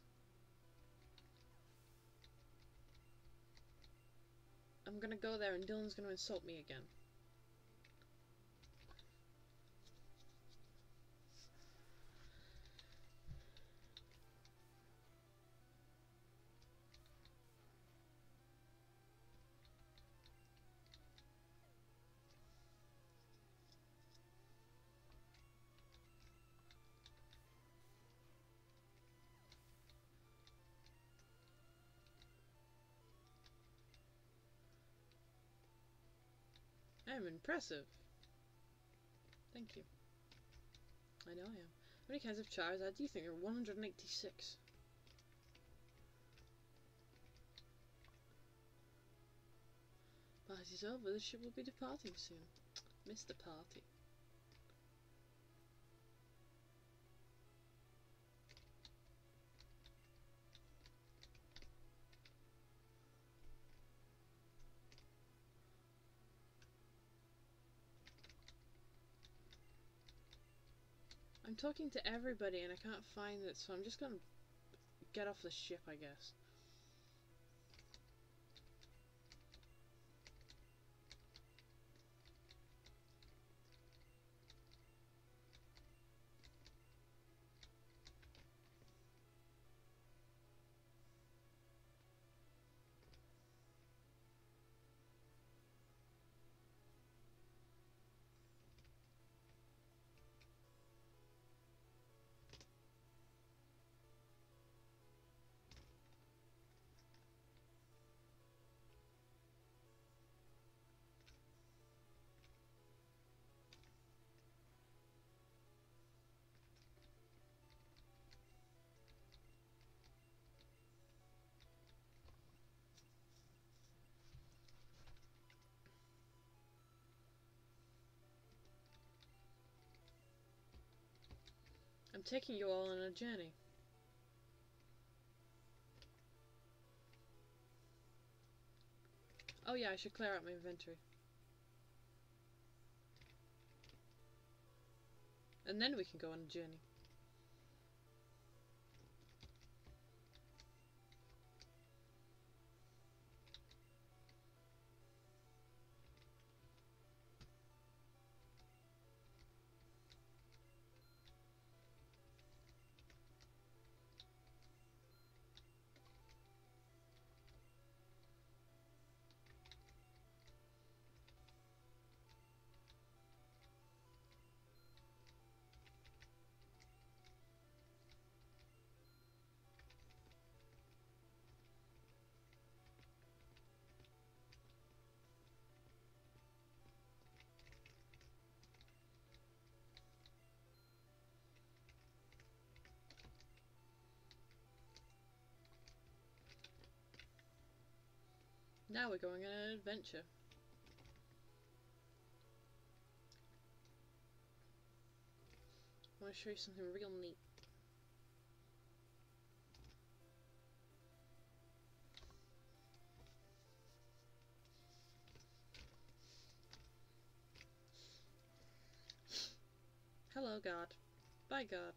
I'm gonna go there and Dylan's gonna insult me again. I'm impressive. Thank you. I know I am. How many kinds of Charizard do you think? There are 186. Party's over. The ship will be departing soon. Missed the party. I'm talking to everybody and I can't find it, so I'm just gonna get off the ship, I guess. I'm taking you all on a journey. Oh yeah, I should clear out my inventory. And then we can go on a journey. Now we're going on an adventure. I want to show you something real neat. Hello, God. Bye, God.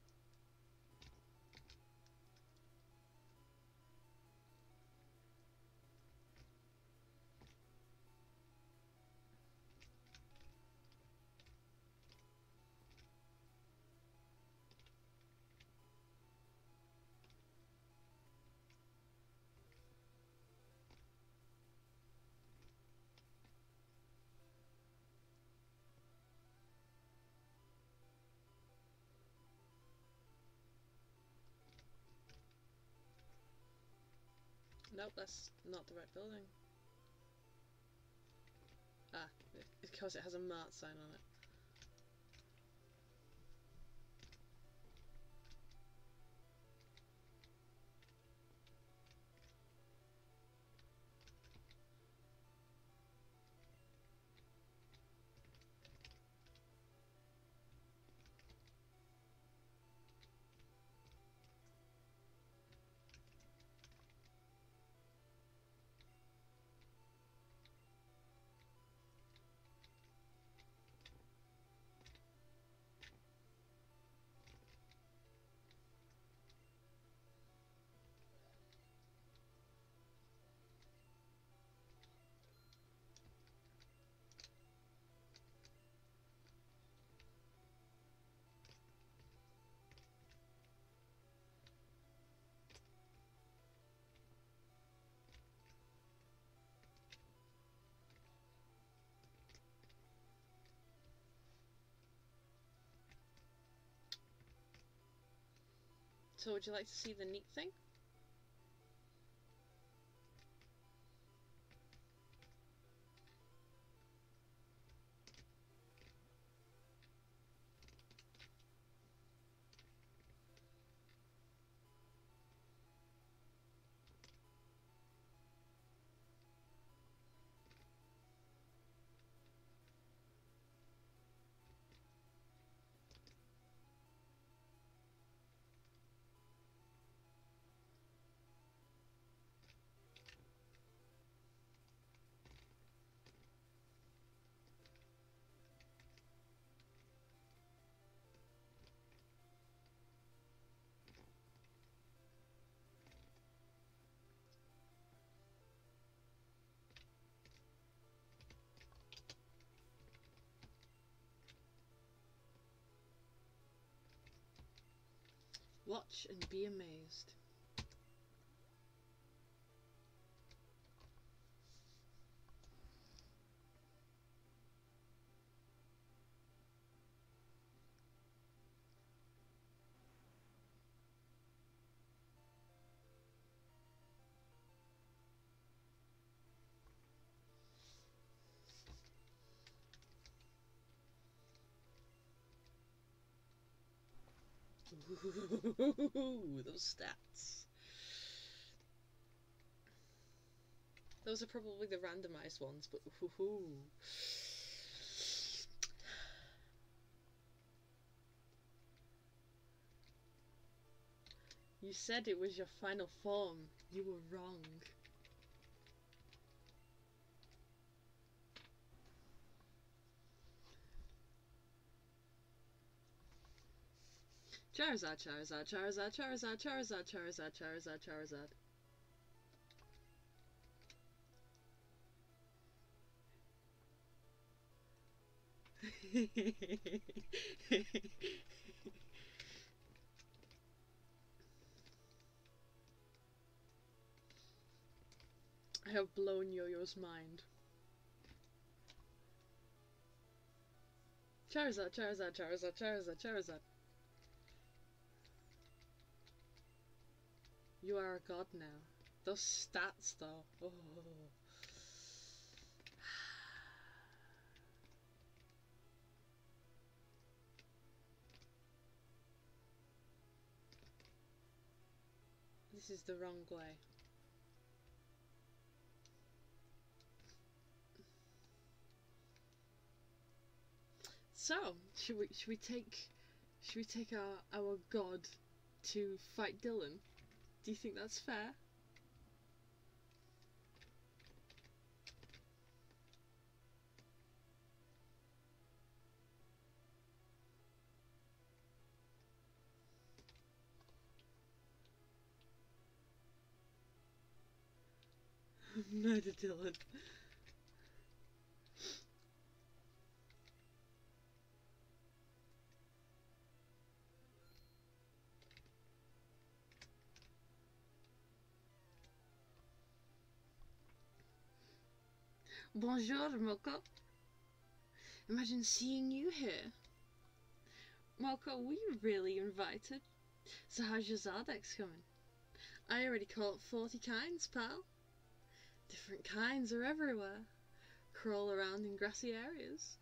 Nope, that's not the right building. Ah, it's because it has a mart sign on it. So would you like to see the neat thing? Watch and be amazed. Ooh, those stats. Those are probably the randomized ones, but ooh. You said it was your final form. You were wrong. Charizard, Charizard, Charizard, Charizard, Charizard, Charizard, Charizard, Charizard. I have blown Yo-Yo's mind. Charizard, Charizard, Charizard, Charizard, Charizard. You are a god now. Those stats, though. Oh. This is the wrong way. So, should we take our god to fight Dylan? Do you think that's fair? Murder Dylan. Bonjour, Mokou. Imagine seeing you here. Mokou, were you really invited? So how's your Zardex coming? I already caught 40 kinds, pal. Different kinds are everywhere. Crawl around in grassy areas.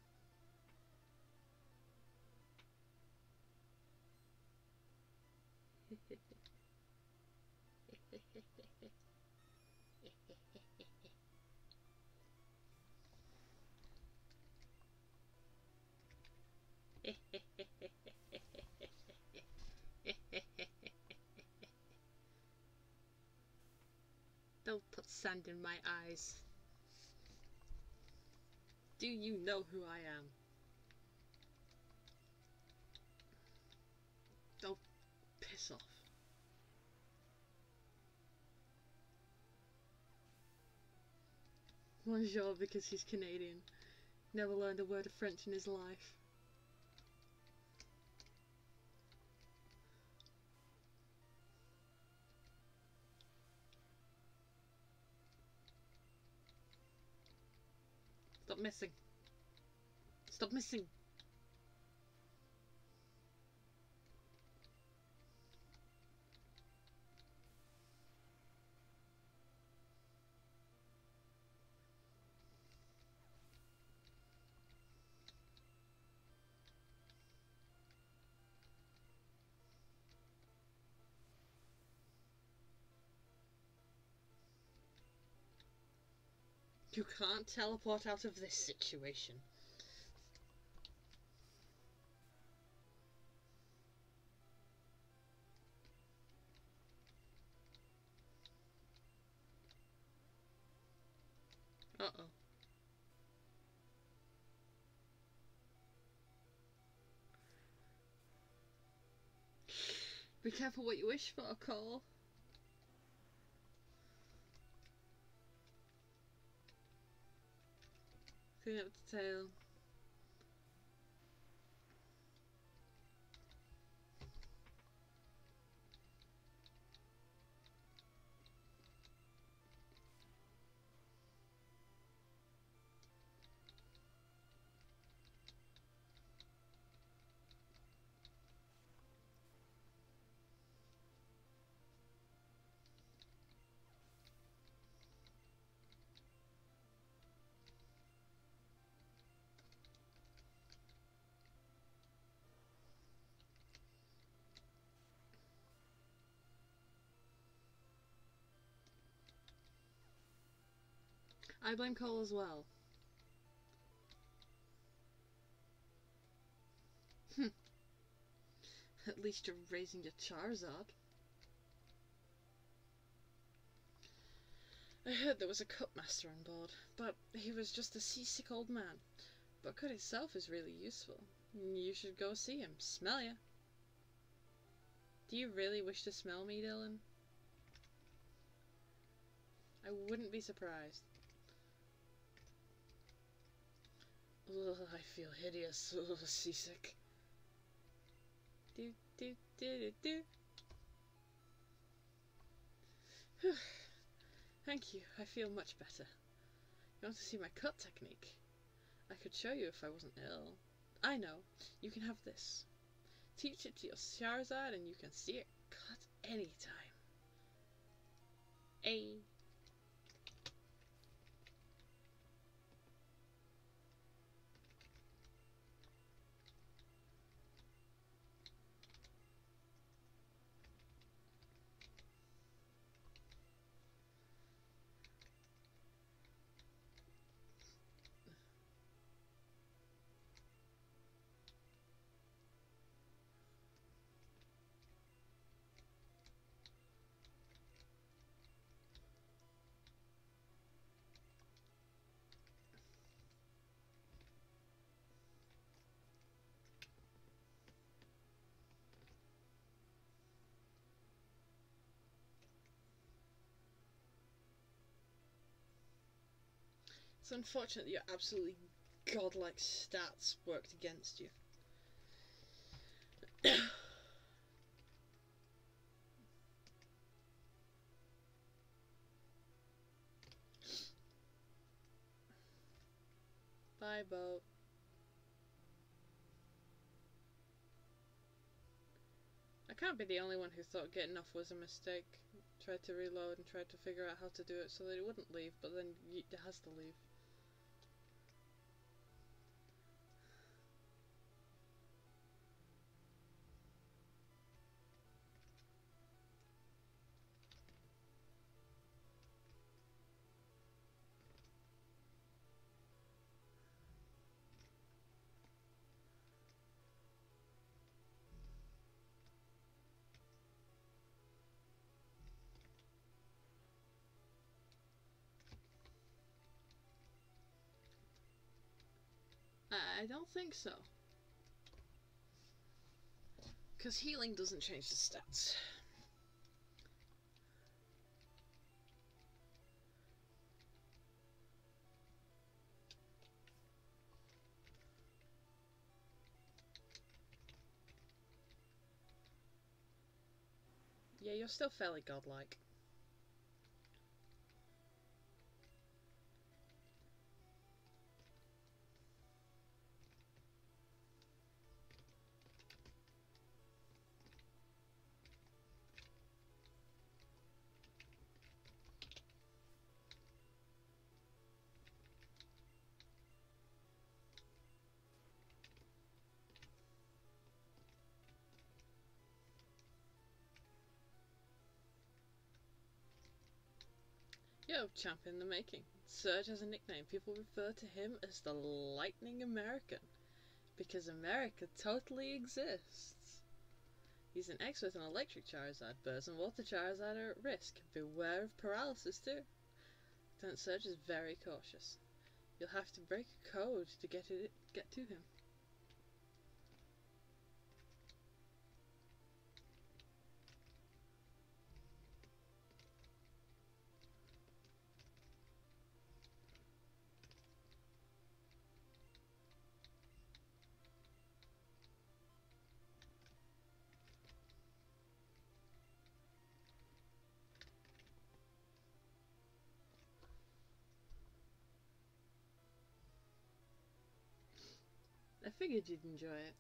Don't put sand in my eyes. Do you know who I am? Don't piss off. Bonjour because he's Canadian. Never learned a word of French in his life. Stop missing. Stop missing. You can't teleport out of this situation. Uh-oh. Be careful what you wish for, Cole. Clean up the tail. I blame Cole as well. At least you're raising your Charizard. I heard there was a cupmaster on board, but he was just a seasick old man. But cut itself is really useful. You should go see him. Smell ya. Do you really wish to smell me, Dylan? I wouldn't be surprised. Ugh, I feel hideous. Ugh, seasick. Do do do do do. Whew. Thank you. I feel much better. You want to see my cut technique? I could show you if I wasn't ill. I know. You can have this. Teach it to your Charizard and you can see it cut anytime. A. It's unfortunate that your absolutely godlike stats worked against you. Bye, boat. I can't be the only one who thought getting off was a mistake. Tried to reload and tried to figure out how to do it so that it wouldn't leave, but then it has to leave. I don't think so. Because healing doesn't change the stats. Yeah, you're still fairly godlike. Yo, champ in the making. Surge has a nickname. People refer to him as the Lightning American, because America totally exists. He's an expert on electric Charizard. Birds and water Charizard are at risk. Beware of paralysis too. Lieutenant Surge is very cautious. You'll have to break a code to get to him. I figured you'd enjoy it.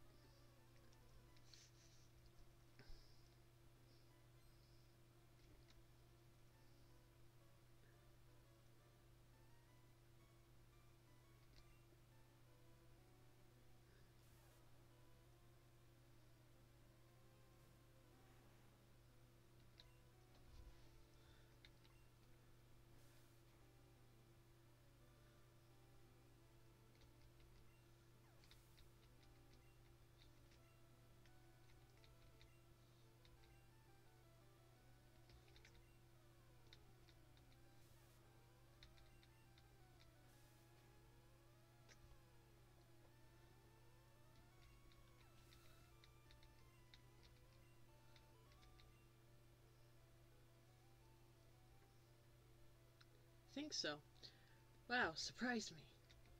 think so. Wow, surprised me.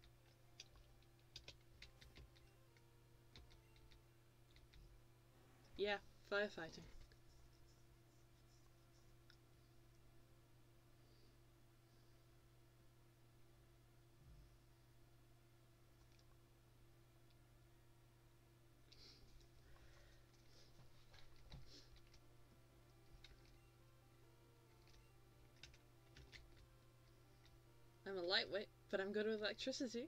Yeah, firefighting. I'm a lightweight, but I'm good with electricity.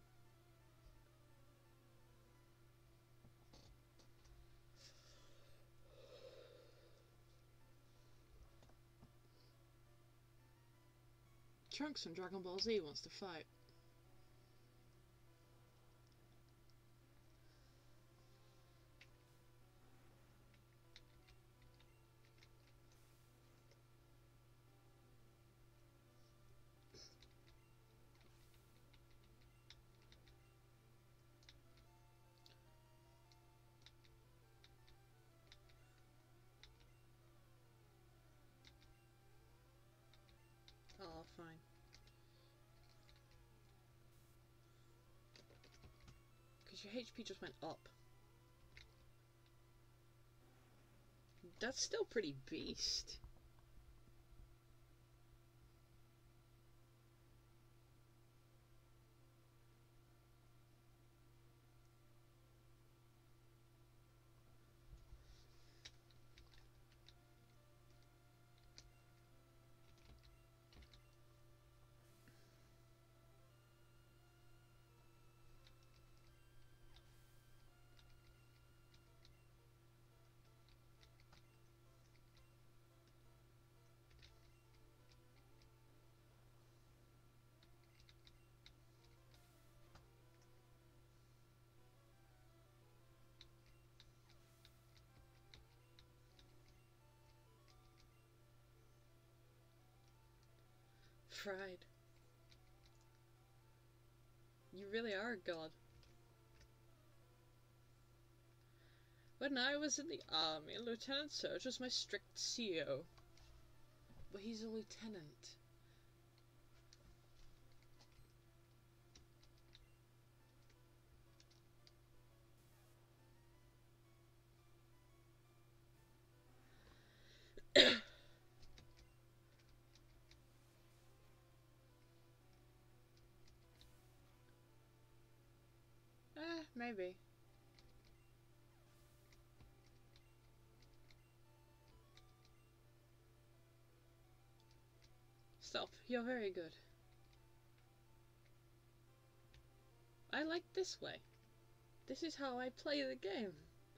Trunks from Dragon Ball Z wants to fight. Oh, fine. Because your HP just went up. That's still pretty beast. Fried. You really are a god. When I was in the army, Lieutenant Surge was my strict CO. But he's a lieutenant. Maybe. Stop, you're very good. I like this way. This is how I play the game.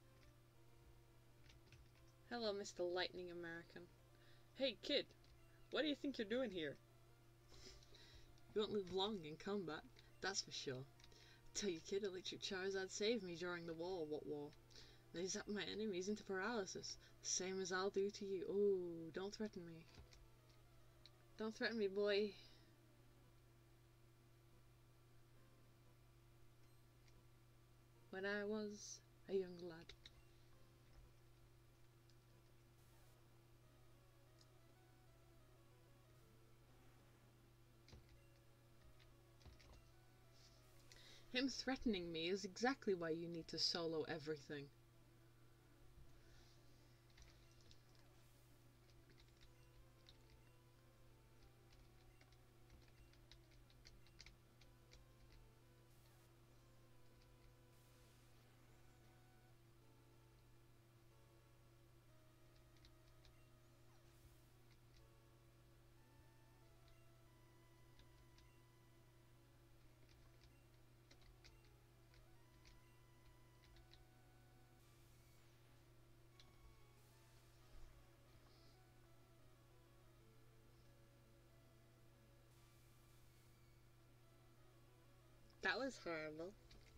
Hello, Mr. Lightning American. Hey, kid, what do you think you're doing here? You won't live long in combat, that's for sure. Tell you, kid, Electric Charizard saved me during the war. What war? They zapped my enemies into paralysis, the same as I'll do to you. Ooh, don't threaten me. Don't threaten me, boy. When I was a young lad. Him threatening me is exactly why you need to solo everything. That was horrible.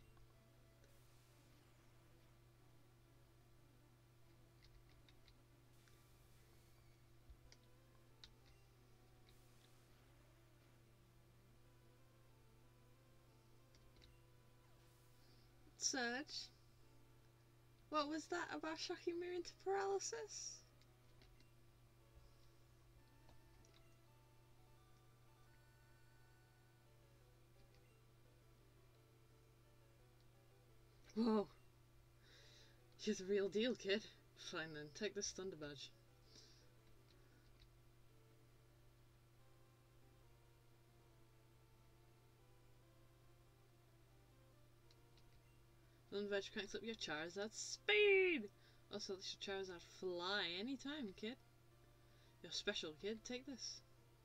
Surge? What was that about shocking me into paralysis? Whoa. You're the real deal, kid. Fine then, take this thunder badge. Thunder badge cranks up your Charizard's speed! Also lets your Charizard fly anytime, kid. You're special, kid. Take this.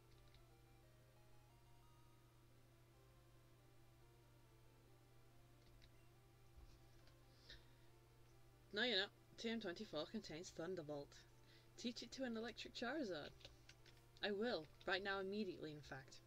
No, you're not. TM24 contains Thunderbolt. Teach it to an electric Charizard. I will. Right now, immediately, in fact.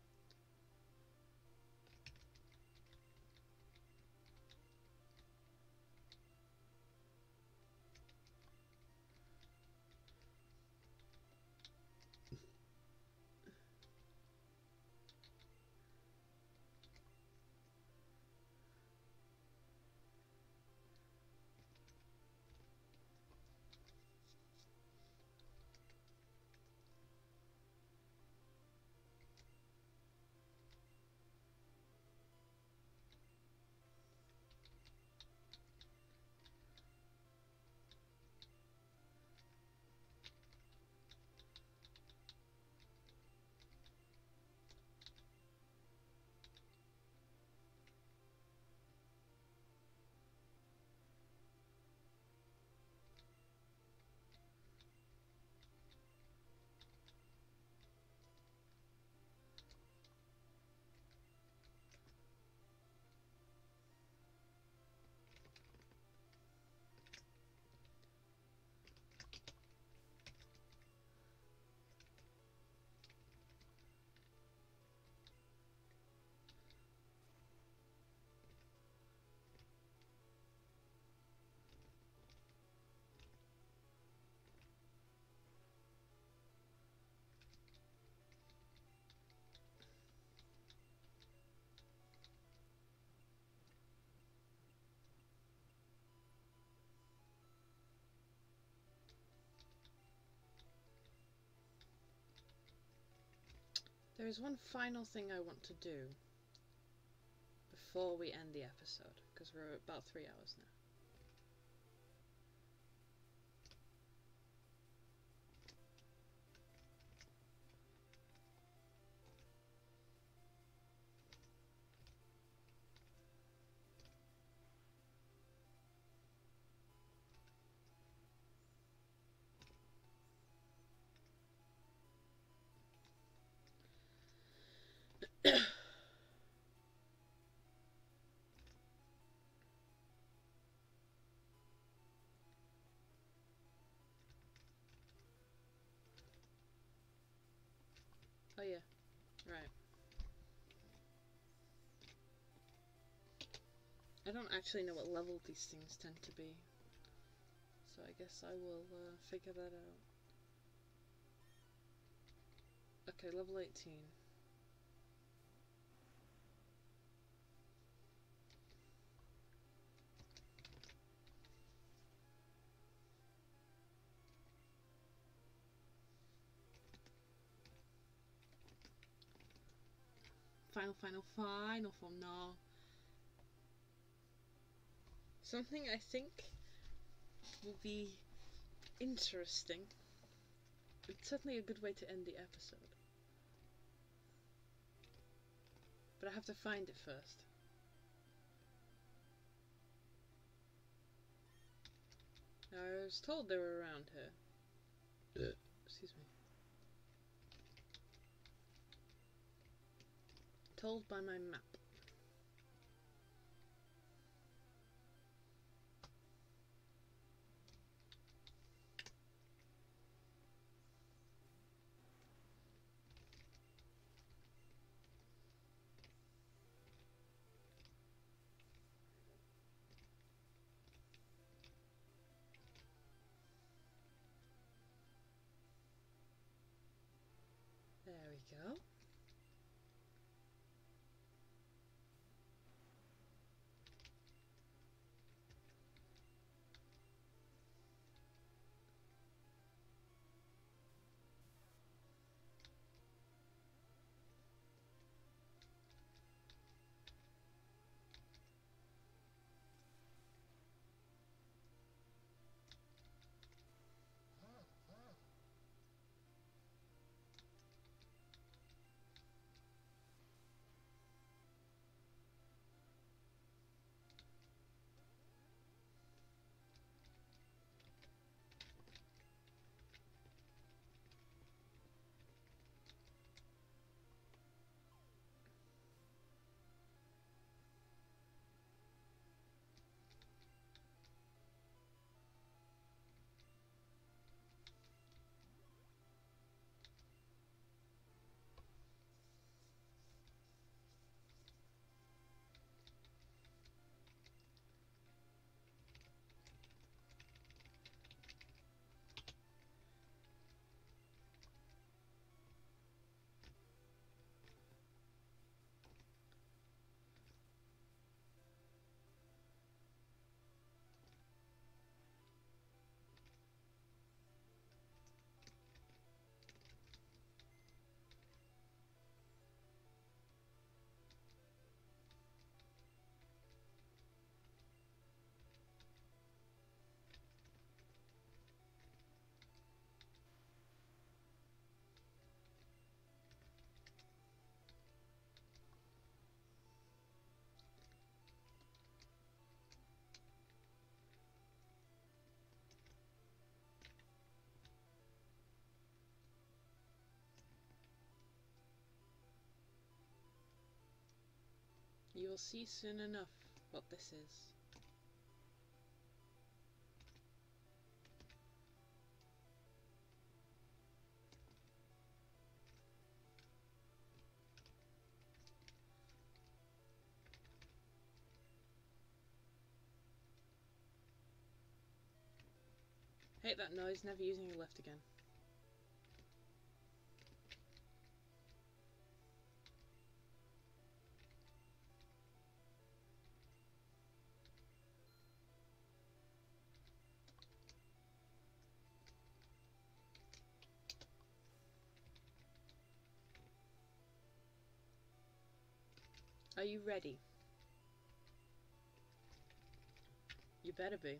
There is one final thing I want to do before we end the episode, because we're at about 3 hours now. Oh yeah, right. I don't actually know what level these things tend to be, so I guess I will figure that out. Okay, level 18. Final form, no. Something I think will be interesting. It's certainly a good way to end the episode. But I have to find it first. Now, I was told they were around here. Excuse me. Told by my map. There we go. You will see soon enough what this is. Hate that noise, never using a lift again. Are you ready? You better be.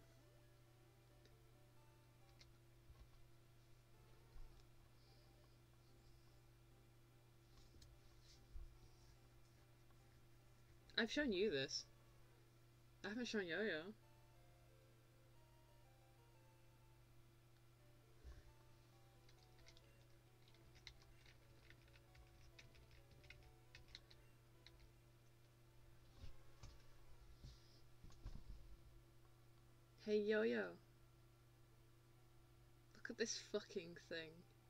I've shown you this. I haven't shown Yo-Yo. Hey Yo-Yo. Look at this fucking thing.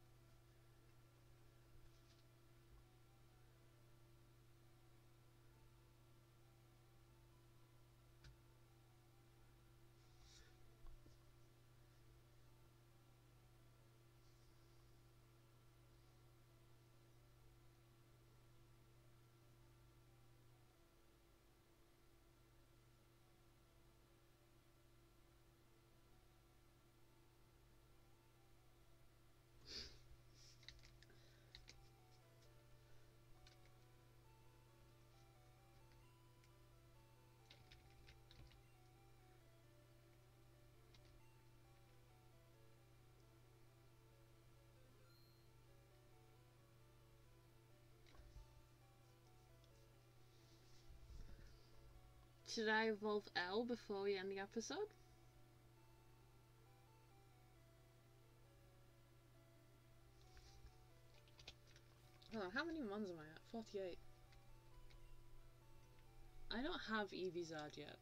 Should I evolve L before we end the episode? Hold on, how many mons am I at? 48. I don't have Eevee Zard yet.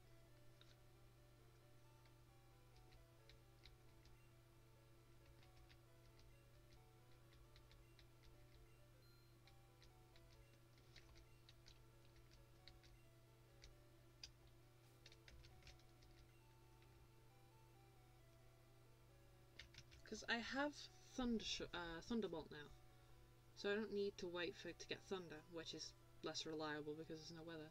Because I have Thunderbolt now. So I don't need to wait for it to get Thunder, which is less reliable because there's no weather.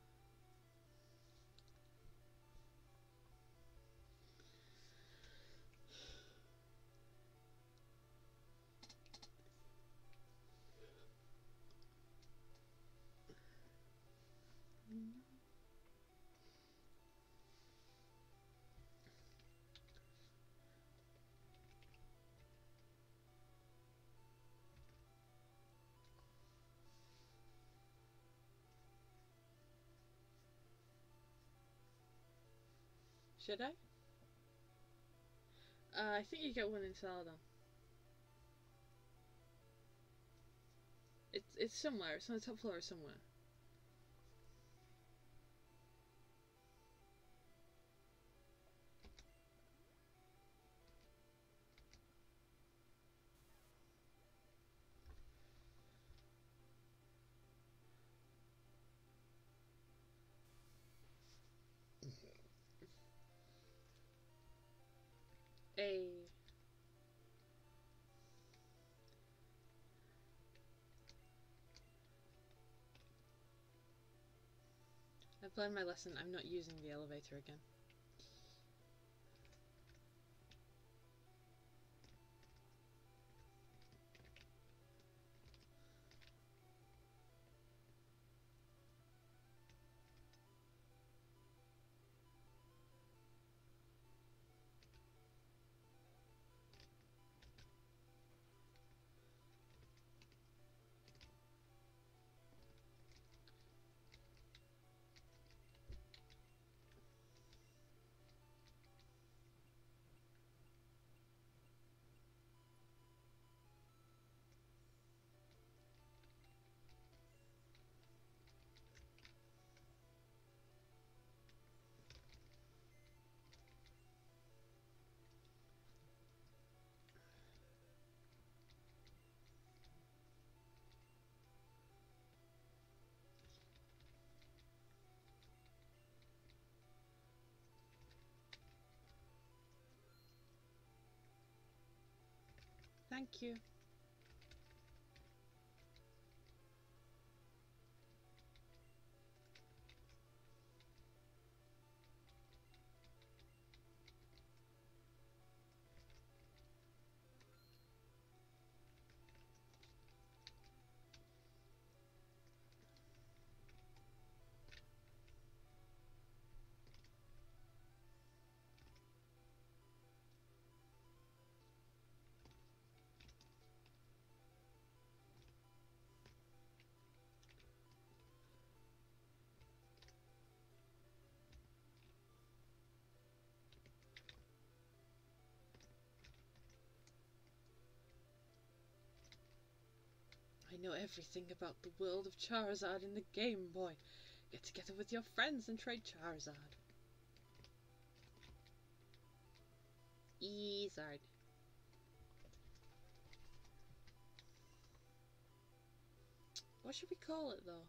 Should I? I think you get one in Saladon. It's somewhere. It's on the top floor somewhere. I've learned my lesson. I'm not using the elevator again. Thank you. I know everything about the world of Charizard in the Game Boy. Get together with your friends and trade Charizard. Zard. What should we call it though?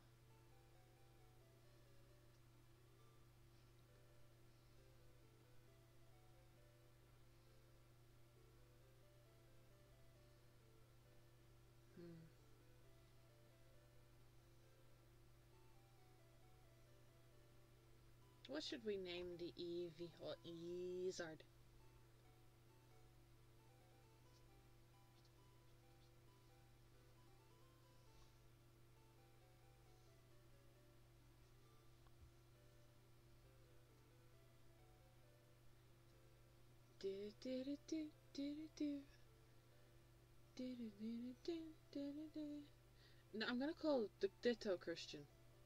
What should we name the Eevee or Zard? No, I'm gonna call it the Ditto Christian.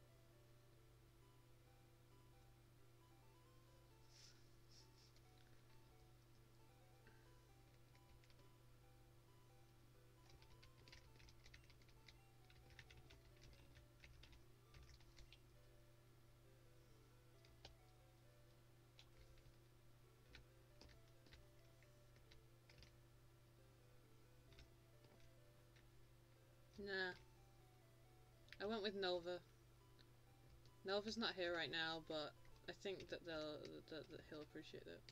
Nah. I went with Nova. Nova's not here right now, but I think that that he'll appreciate it.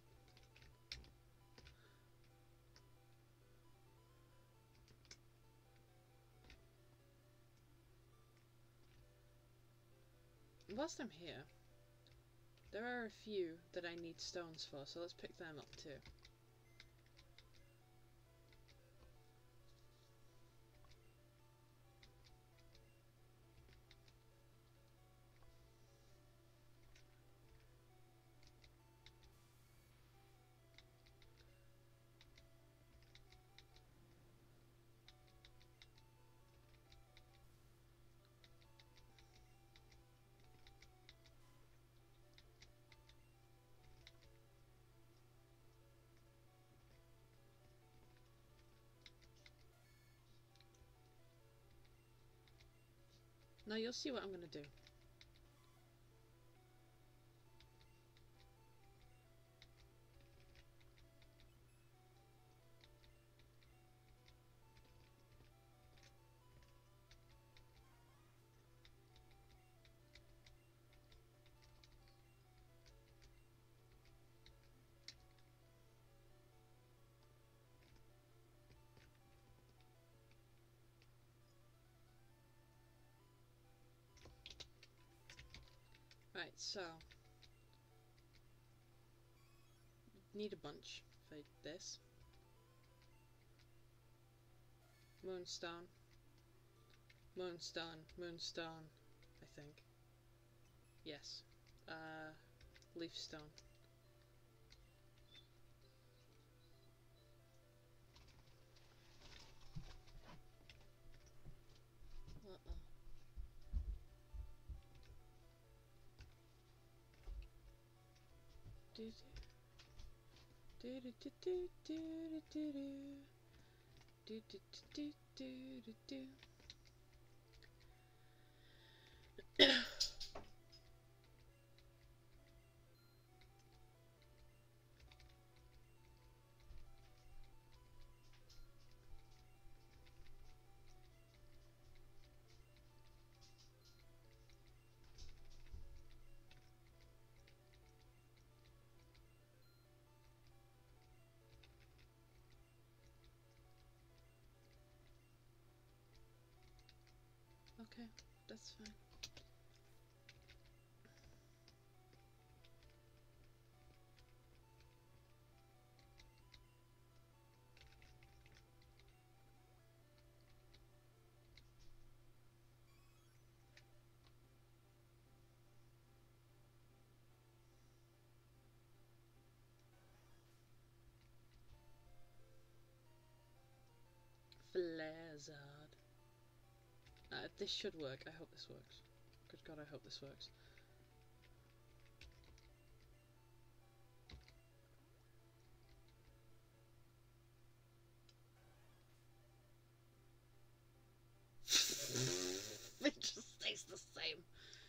Whilst I'm here, there are a few that I need stones for, so let's pick them up too. Now you'll see what I'm gonna do. Right, so need a bunch for this. Moonstone. Moonstone. Moonstone, I think. Yes. Leafstone. Do do do do do do do do do do do do do. Okay, that's fine. Zard. This should work. I hope this works. Good God, I hope this works. It just stays the same.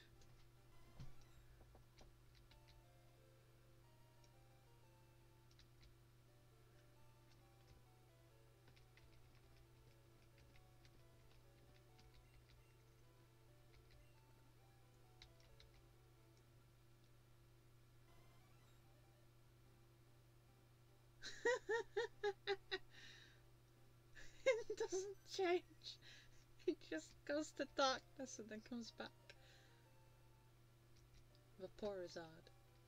It doesn't change. It just goes to darkness and then comes back. Vaporizard.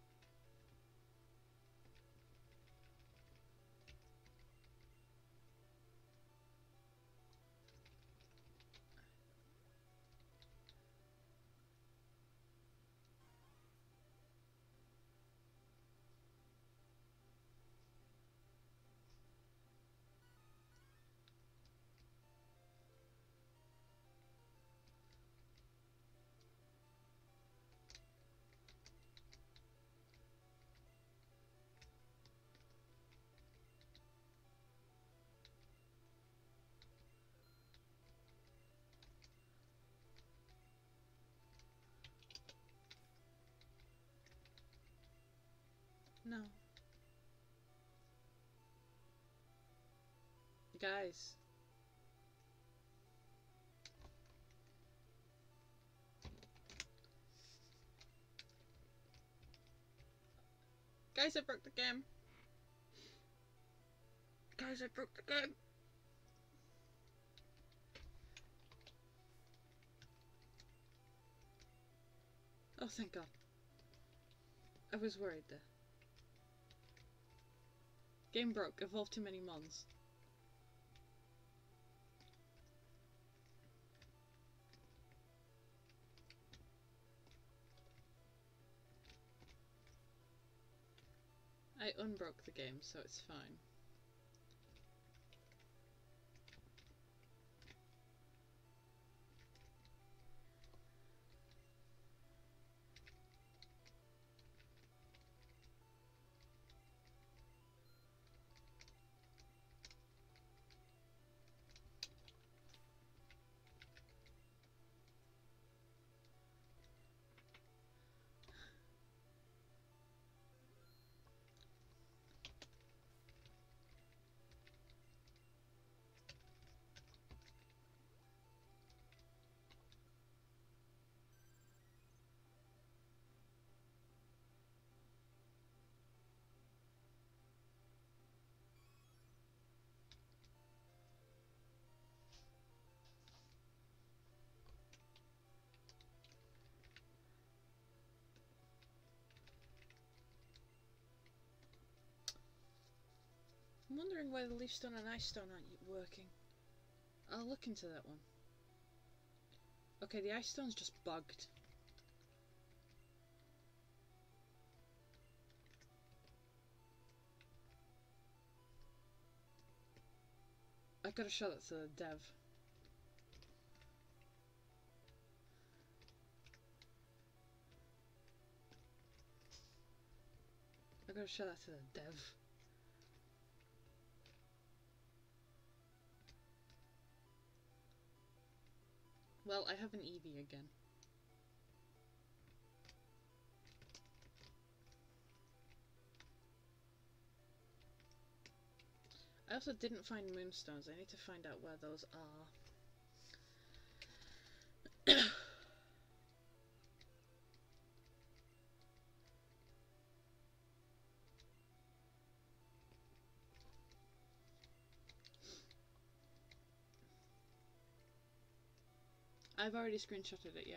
No. Guys. Guys, I broke the game. Guys, I broke the game. Oh, thank God. I was worried there. Game broke. Evolved too many mons. I unbroke the game, so it's fine. I'm wondering why the leaf stone and ice stone aren't working. I'll look into that one. Okay, the ice stone's just bugged. I gotta show that to the dev. I gotta show that to the dev. Well, I have an Eevee again. I also didn't find moonstones. I need to find out where those are. I've already screenshotted it, yeah.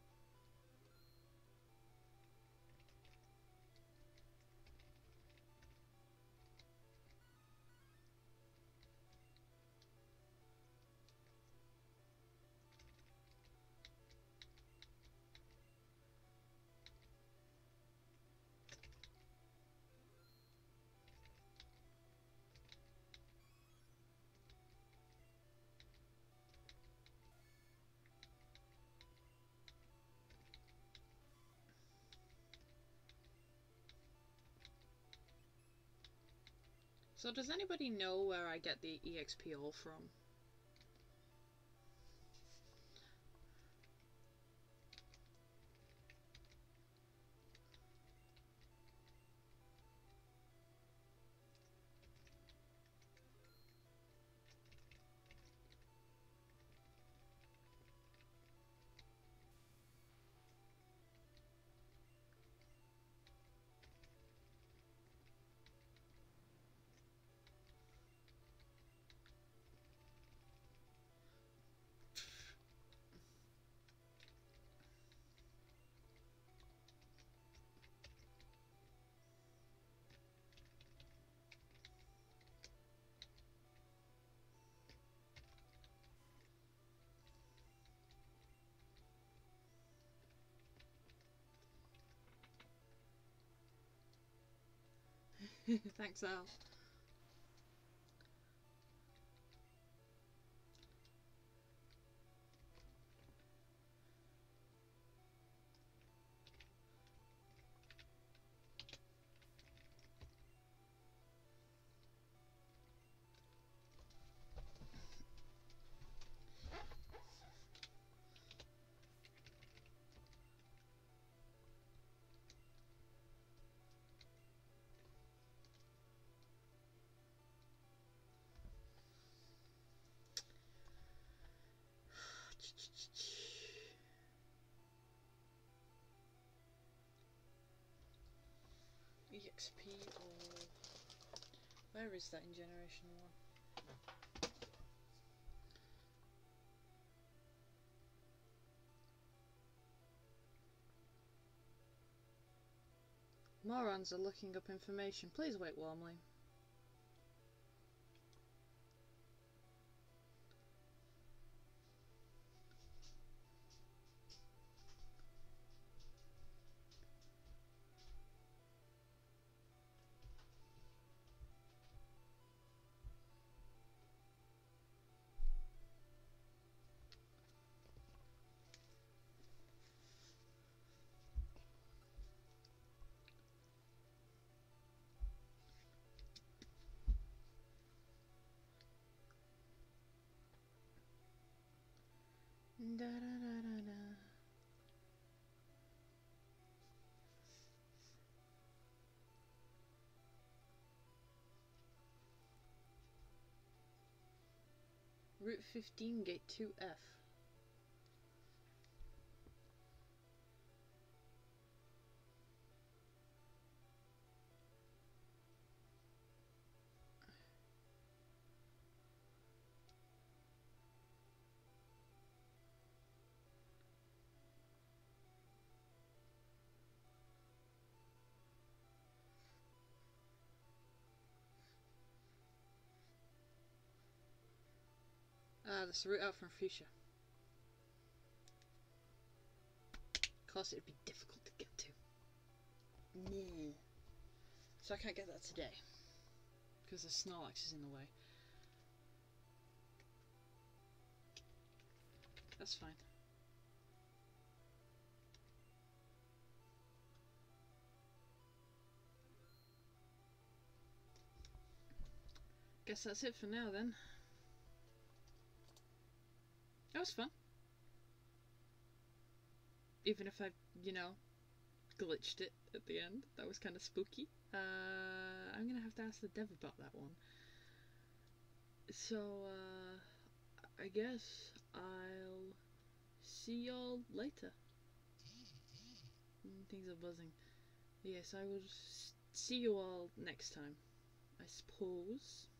So does anybody know where I get the EXP all from? Thanks, Al. EXP or... Where is that in Generation 1? Morons are looking up information. Please wait warmly. Da, da, da, da, da. Route 15, Gate 2F. Ah, that's the route out from Fuchsia. Of course, it'd be difficult to get to. Yeah. So I can't get that today. Because the Snorlax is in the way. That's fine. Guess that's it for now then. That was fun. Even if I, you know, glitched it at the end. That was kind of spooky. I'm gonna have to ask the dev about that one. So, I guess I'll see y'all later. Things are buzzing. Yes, I will see you all next time, I suppose.